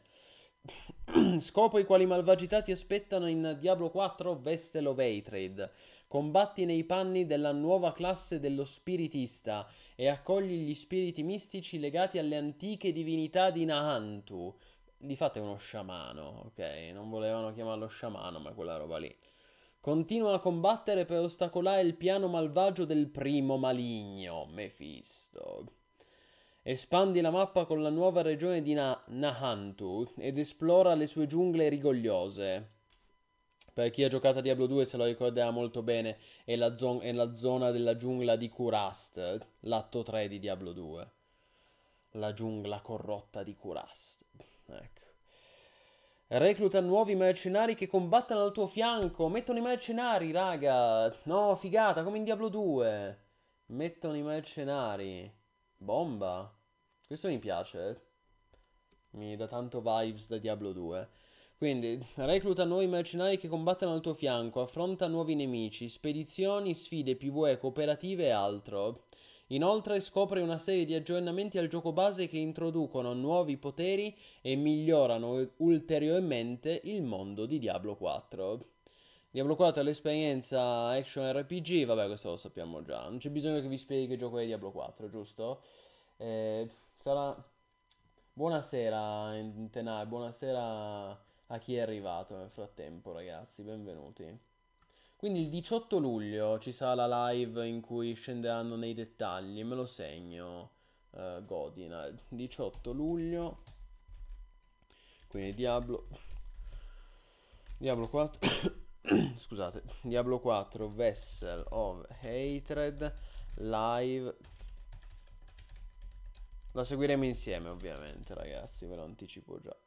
Scopri quali malvagità ti aspettano in Diablo quattro Vessel of Hatred. Combatti nei panni della nuova classe dello spiritista e accogli gli spiriti mistici legati alle antiche divinità di Nahantu. Di fatto è uno sciamano, ok? Non volevano chiamarlo sciamano, ma quella roba lì. Continua a combattere per ostacolare il piano malvagio del primo maligno, Mephisto. Espandi la mappa con la nuova regione di Na- Nahantu ed esplora le sue giungle rigogliose. Per chi ha giocato a Diablo due se lo ricorderà molto bene, è la, zo- è la zona della giungla di Kurast, l'atto tre di Diablo due. La giungla corrotta di Kurast. Ecco. Recluta nuovi mercenari che combattano al tuo fianco. Mettono i mercenari, raga. No, figata, come in Diablo due. Mettono i mercenari. Bomba. Questo mi piace. Mi dà tanto vibes da Diablo due. Quindi, recluta nuovi mercenari che combattono al tuo fianco, affronta nuovi nemici, spedizioni, sfide PvE cooperative e altro. Inoltre scopre una serie di aggiornamenti al gioco base che introducono nuovi poteri e migliorano ulteriormente il mondo di Diablo quattro. Diablo quattro è l'esperienza action R P G, vabbè questo lo sappiamo già, non c'è bisogno che vi spieghi che gioco è Diablo quattro, giusto? Eh, sarà... Buonasera Intenai, buonasera a chi è arrivato nel frattempo, ragazzi, benvenuti. Quindi il diciotto luglio ci sarà la live in cui scenderanno nei dettagli, me lo segno, uh, Godina, diciotto luglio, quindi Diablo, Diablo quattro, scusate, Diablo quattro Vessel of Hatred, live, la seguiremo insieme ovviamente, ragazzi, ve lo anticipo già.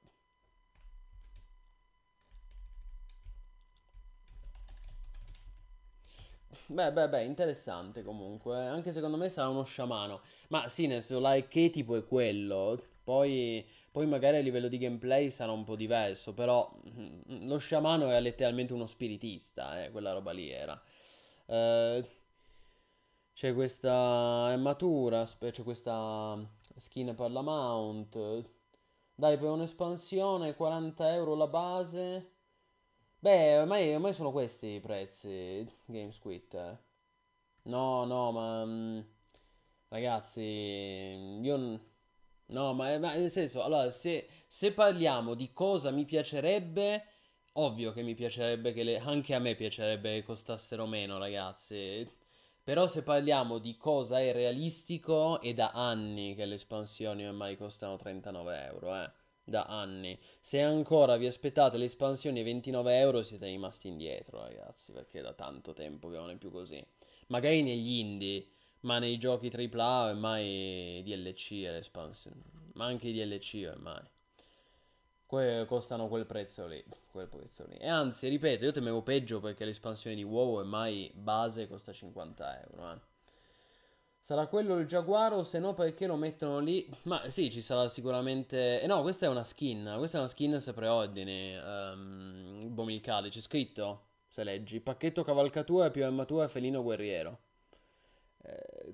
Beh, beh, beh, interessante comunque. Anche secondo me sarà uno sciamano. Ma sì, nel senso, l'archetipo è quello. Poi, poi magari a livello di gameplay sarà un po' diverso. Però mm, lo sciamano era letteralmente uno spiritista, eh, quella roba lì era. Eh, c'è questa armatura, spe- c'è questa skin per la mount. Dai, per un'espansione quaranta euro la base. Beh, ormai, ormai sono questi i prezzi, GameSquid. eh. No, no, ma... mm, ragazzi, io... n- No, ma, ma nel senso, allora, se, se parliamo di cosa mi piacerebbe, ovvio che mi piacerebbe che le... Anche a me piacerebbe che costassero meno, ragazzi. Però se parliamo di cosa è realistico, è da anni che le espansioni ormai costano trentanove euro, eh. Da anni. Se ancora vi aspettate le espansioni a ventinove euro siete rimasti indietro, ragazzi, perché è da tanto tempo che non è più così. Magari negli indie, ma nei giochi tripla A ormai D L C e l'espansione. Ma anche i D L C ormai. Que- costano quel prezzo lì, quel prezzo lì. E anzi, ripeto, io temevo peggio perché l'espansione di WoW ormai base costa cinquanta euro, eh. Sarà quello il giaguaro, se no perché lo mettono lì? Ma sì, ci sarà sicuramente... Eh no, questa è una skin, questa è una skin se preordini, um, Bomilcale, c'è scritto, se leggi, pacchetto cavalcatura più armatura felino guerriero. Eh...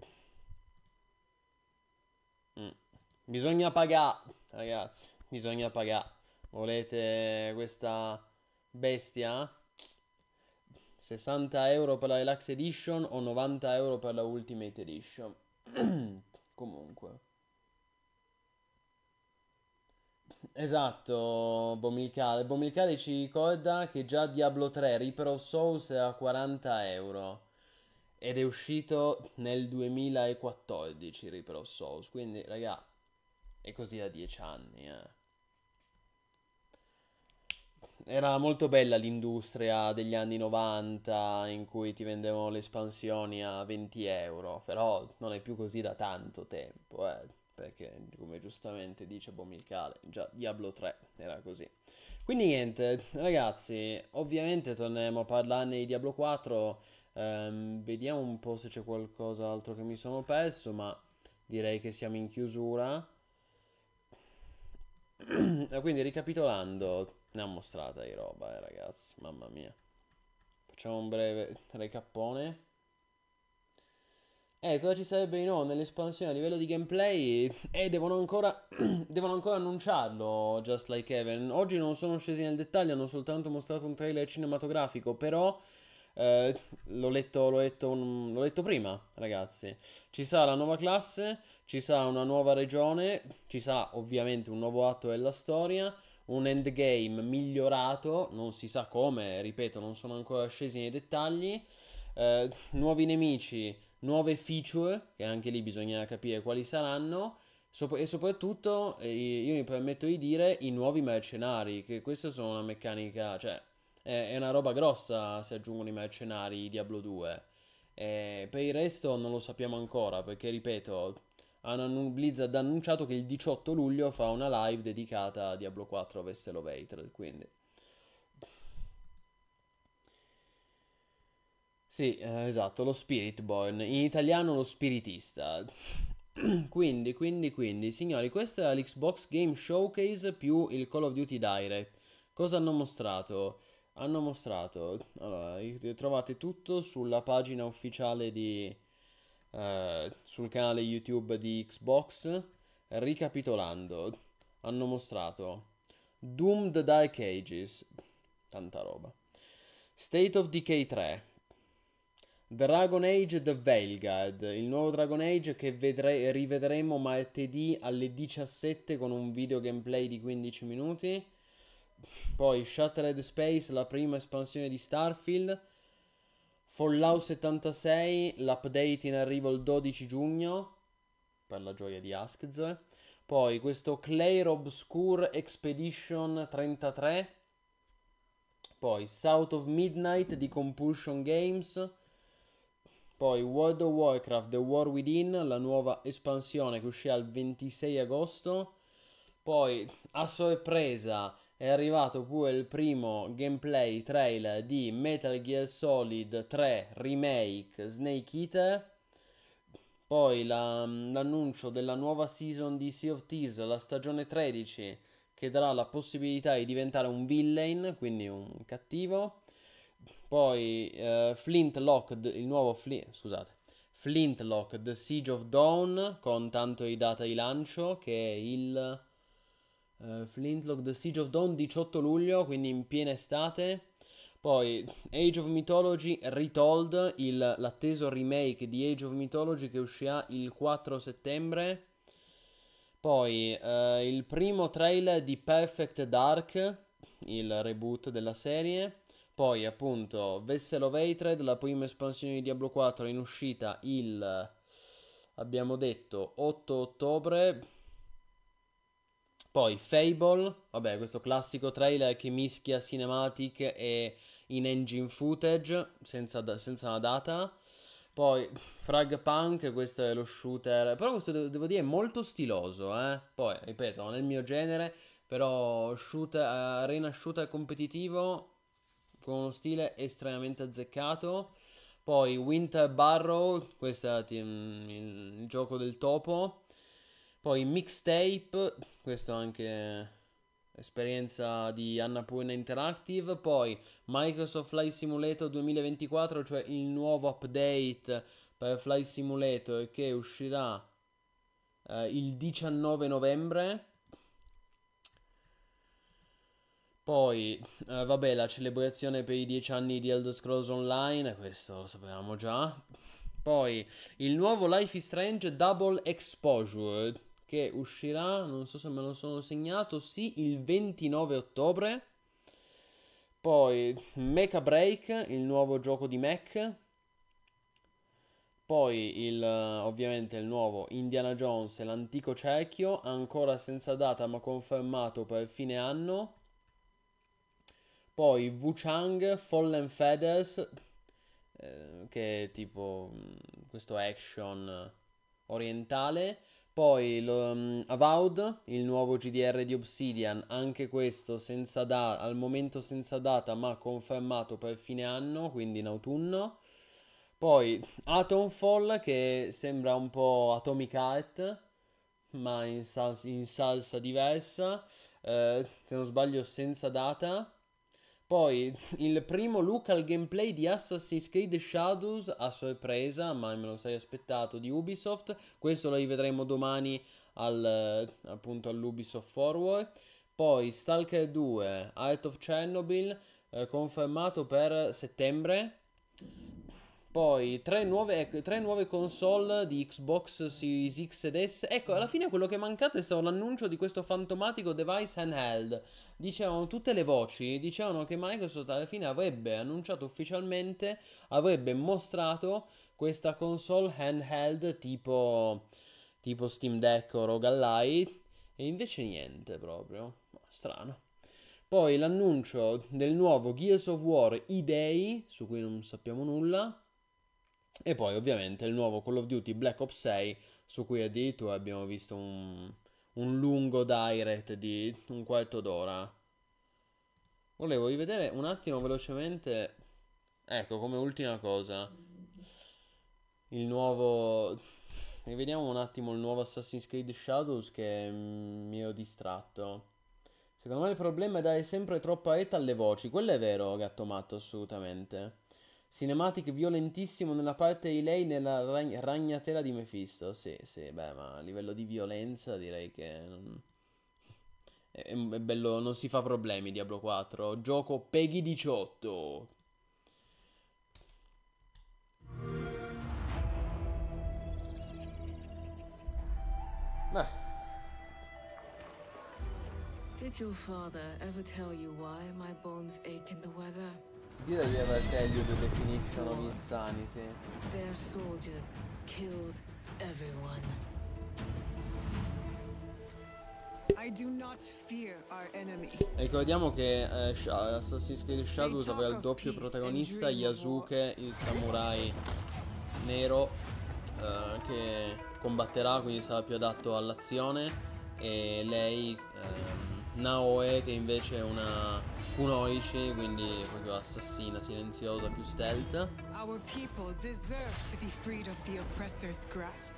mm. Bisogna pagare, ragazzi, bisogna pagare. Volete questa bestia? sessanta euro per la Deluxe Edition o novanta euro per la Ultimate Edition. Comunque. Esatto, Bomilcale. Bomilcale ci ricorda che già Diablo tre Reaper of Souls era quaranta euro. Ed è uscito nel duemilaquattordici Reaper of Souls. Quindi, raga, è così da dieci anni, eh. era molto bella l'industria degli anni novanta in cui ti vendevano le espansioni a venti euro, però non è più così da tanto tempo, eh, perché come giustamente dice Bomilcale, già Diablo tre era così. Quindi niente, ragazzi, ovviamente torneremo a parlarne di Diablo quattro, ehm, vediamo un po' se c'è qualcos'altro che mi sono perso, ma direi che siamo in chiusura. Quindi ricapitolando, ne ha mostrata di roba, eh, ragazzi, mamma mia. Facciamo un breve recappone. Eh, cosa ci sarebbe di nuovo nell'espansione a livello di gameplay? Eh, devono ancora devono ancora annunciarlo, Just Like Heaven. Oggi non sono scesi nel dettaglio, hanno soltanto mostrato un trailer cinematografico, però eh, l'ho letto, l'ho letto, un- l'ho letto prima, ragazzi. Ci sarà la nuova classe, ci sarà una nuova regione, ci sarà ovviamente un nuovo atto della storia, un endgame migliorato, non si sa come, ripeto, non sono ancora scesi nei dettagli, eh, nuovi nemici, nuove feature, che anche lì bisogna capire quali saranno, sop- e soprattutto, eh, io mi permetto di dire, i nuovi mercenari, che questa sono una meccanica, cioè, è, è una roba grossa se aggiungono i mercenari di Diablo due. Eh, per il resto non lo sappiamo ancora, perché ripeto, hanno annu- Blizzard ha annunciato che il diciotto luglio fa una live dedicata a Diablo quattro Vessel of Hatred, quindi... Sì, eh, esatto, lo Spiritborn, in italiano lo spiritista. Quindi, quindi, quindi, signori, questo è l'Xbox Game Showcase più il Call of Duty Direct. Cosa hanno mostrato? Hanno mostrato, allora, i- trovate tutto sulla pagina ufficiale di, eh, sul canale YouTube di Xbox. Ricapitolando, hanno mostrato Doom The Dark Ages, tanta roba. State of Decay tre, Dragon Age The Veilguard, il nuovo Dragon Age che vedre- rivedremo martedì alle diciassette con un video gameplay di quindici minuti. Poi Shattered Space, la prima espansione di Starfield. Fallout settantasei, l'update in arrivo il dodici giugno, per la gioia di Askz. Poi questo Clair Obscure Expedition trentatré. Poi South of Midnight di Compulsion Games. Poi World of Warcraft The War Within, la nuova espansione che uscirà il ventisei agosto. Poi a sorpresa è arrivato pure il primo gameplay trailer di Metal Gear Solid tre Remake Snake Eater. Poi la- l'annuncio della nuova season di Sea of Thieves, la stagione tredici, che darà la possibilità di diventare un villain, quindi un cattivo. Poi eh, Flintlock, d- il nuovo Fli- scusate, Flintlock The Siege of Dawn, con tanto di data di lancio, che è il eh, Flintlock The Siege of Dawn diciotto luglio, quindi in piena estate. Poi Age of Mythology Retold, il, l'atteso remake di Age of Mythology che uscirà il quattro settembre. Poi eh, il primo trailer di Perfect Dark, il reboot della serie. Poi appunto Vessel of Hatred, la prima espansione di Diablo quattro in uscita il, abbiamo detto, otto ottobre. Poi Fable, vabbè, questo classico trailer che mischia cinematic e in-engine footage senza, da- senza una data. Poi Fragpunk, questo è lo shooter, però questo devo, devo dire è molto stiloso, eh. Poi, ripeto, non è il mio genere, però shooter, arena shooter competitivo con uno stile estremamente azzeccato. Poi Winter Barrow, questo è ti- mm, il, il gioco del topo. Poi Mixtape, questo anche esperienza di Annapurna Interactive. Poi Microsoft Flight Simulator duemilaventiquattro, cioè il nuovo update per Flight Simulator che uscirà eh, il diciannove novembre. Poi, eh, vabbè, la celebrazione per i dieci anni di Elder Scrolls Online, questo lo sapevamo già. Poi, il nuovo Life is Strange Double Exposure, che uscirà, non so se me lo sono segnato, sì, il ventinove ottobre. Poi, Mecha Break, il nuovo gioco di mech. Poi, il, eh, ovviamente, il nuovo Indiana Jones e l'antico cerchio, ancora senza data ma confermato per fine anno. Poi Wuchang Fallen Feathers, eh, che è tipo mh, questo action orientale. Poi lo, um, Avowed, il nuovo G D R di Obsidian, anche questo senza da- al momento senza data, ma confermato per fine anno, quindi in autunno. Poi Atomfall, che sembra un po' Atomic Heart, ma in, sal- in salsa diversa, eh, se non sbaglio senza data. Poi il primo look al gameplay di Assassin's Creed Shadows a sorpresa, ma me lo sei aspettato, di Ubisoft. Questo lo rivedremo domani al, appunto all'Ubisoft Forward. Poi Stalker due, Heart of Chernobyl, eh, confermato per settembre. Poi tre nuove, ecco, tre nuove console di Xbox Series X ed S. Ecco, alla fine quello che è mancato è stato l'annuncio di questo fantomatico device handheld. Dicevano tutte le voci, dicevano che Microsoft alla fine avrebbe annunciato ufficialmente, avrebbe mostrato questa console handheld tipo, tipo Steam Deck o R O G Ally, e invece niente proprio. Strano. Poi l'annuncio del nuovo Gears of War E-Day, su cui non sappiamo nulla. E poi ovviamente il nuovo Call of Duty Black Ops sei, su cui addirittura abbiamo visto un, un lungo direct di un quarto d'ora. Volevo rivedere un attimo velocemente, ecco, come ultima cosa, il nuovo... Rivediamo un attimo il nuovo Assassin's Creed Shadows, che mm, mi ero distratto. Secondo me il problema è dare sempre troppa retta alle voci. Quello è vero, gatto matto, assolutamente. Cinematic violentissimo nella parte di lei nella ragn- ragnatela di Mephisto. Sì, sì, beh, ma a livello di violenza direi che non... è, è bello, non si fa problemi. Diablo quattro, gioco Peggy diciotto. Beh, Did your father ever tell you why my bones ache in the weather? Did I ever tell you the definition of insanity? Their soldiers killed everyone. I do not fear our enemy. Ricordiamo che eh, Assassin's Creed Shadows aveva il doppio protagonista, Yasuke, il samurai nero, eh, che combatterà, quindi sarà più adatto all'azione, e lei, ehm, Naoe, che invece è una kunoichi, quindi proprio assassina silenziosa, più stealth. Our people deserve to be freed of the oppressor's grasp.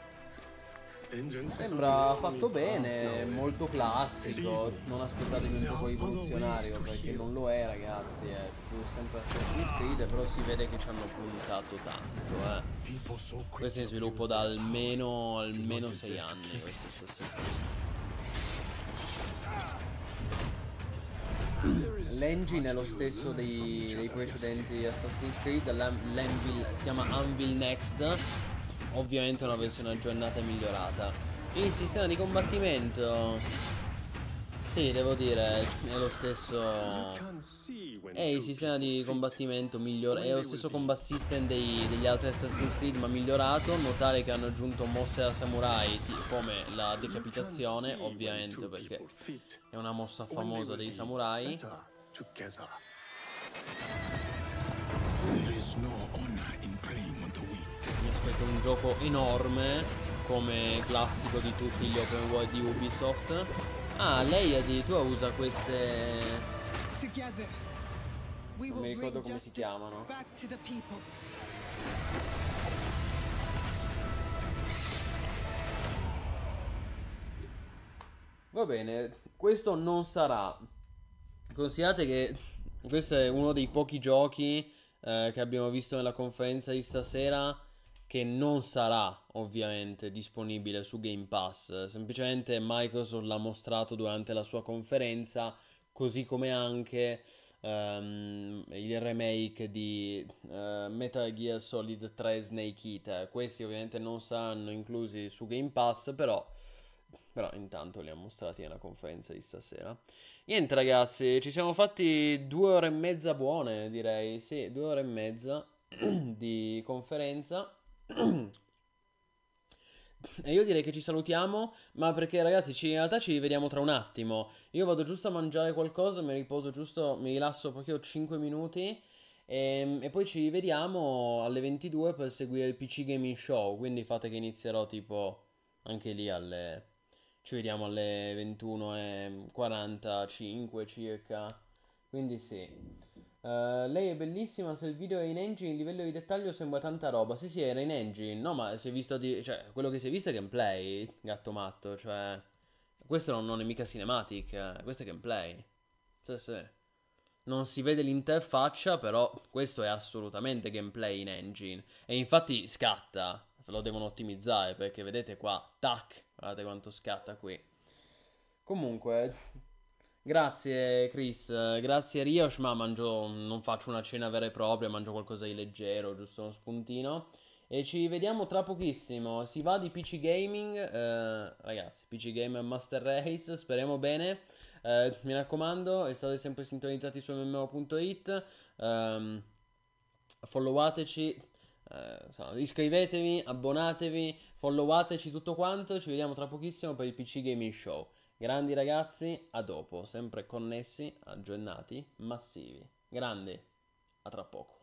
Sembra fatto bene, molto classico. Non aspettatevi un gioco rivoluzionario, perché non lo è, ragazzi. È pur sempre Assassin's Creed, però si vede che ci hanno puntato tanto, eh. Questo è in sviluppo da almeno almeno sei anni, questo Assassin's Creed. L'engine è lo stesso dei, dei precedenti Assassin's Creed, l'Anvil, si chiama Anvil Next, ovviamente è una versione aggiornata e migliorata. Il sistema di combattimento, sì, devo dire, è lo stesso, è il sistema di combattimento migliore, è lo stesso combat system dei, degli altri Assassin's Creed ma migliorato. Notare che hanno aggiunto mosse da samurai come la decapitazione, ovviamente perché è una mossa famosa dei samurai. Mi aspetto un gioco enorme, come classico di tutti gli open world di Ubisoft. Ah, lei addirittura usa queste... non mi ricordo come si chiamano. Va bene, questo non sarà. Considerate che questo è uno dei pochi giochi eh, che abbiamo visto nella conferenza di stasera che non sarà ovviamente disponibile su Game Pass. Semplicemente Microsoft l'ha mostrato durante la sua conferenza, così come anche um, il remake di uh, Metal Gear Solid tre Snake Eater. Questi ovviamente non saranno inclusi su Game Pass, però, però intanto li ha mostrati nella conferenza di stasera. Niente ragazzi, ci siamo fatti due ore e mezza buone, direi. Sì, due ore e mezza di conferenza. E io direi che ci salutiamo, ma perché ragazzi ci, in realtà ci rivediamo tra un attimo. Io vado giusto a mangiare qualcosa, mi riposo giusto, mi rilasso proprio cinque minuti e, e poi ci rivediamo alle ventidue per seguire il P C Gaming Show, quindi fate che inizierò tipo anche lì alle... ci vediamo alle ventuno e quarantacinque circa, quindi sì. Uh, lei è bellissima, se il video è in engine il livello di dettaglio sembra tanta roba. Sì sì, era in engine. No, ma si è visto di... cioè, quello che si è visto è gameplay, gatto matto. Cioè, questo non, non è mica cinematic, eh. Questo è gameplay. Sì sì. Non si vede l'interfaccia, però questo è assolutamente gameplay in engine. E infatti scatta. Lo devono ottimizzare, perché vedete qua, tac, guardate quanto scatta qui. Comunque... Grazie Chris, grazie Riosh, ma mangio, non faccio una cena vera e propria, mangio qualcosa di leggero, giusto uno spuntino. E ci vediamo tra pochissimo, si va di P C Gaming, eh, ragazzi, P C Gamer Master Race, speriamo bene. Eh, mi raccomando, state sempre sintonizzati su M M O punto it, ehm, followateci, eh, insomma, iscrivetevi, abbonatevi, followateci tutto quanto, ci vediamo tra pochissimo per il P C Gaming Show. Grandi ragazzi, a dopo, sempre connessi, aggiornati, massivi. Grandi, a tra poco.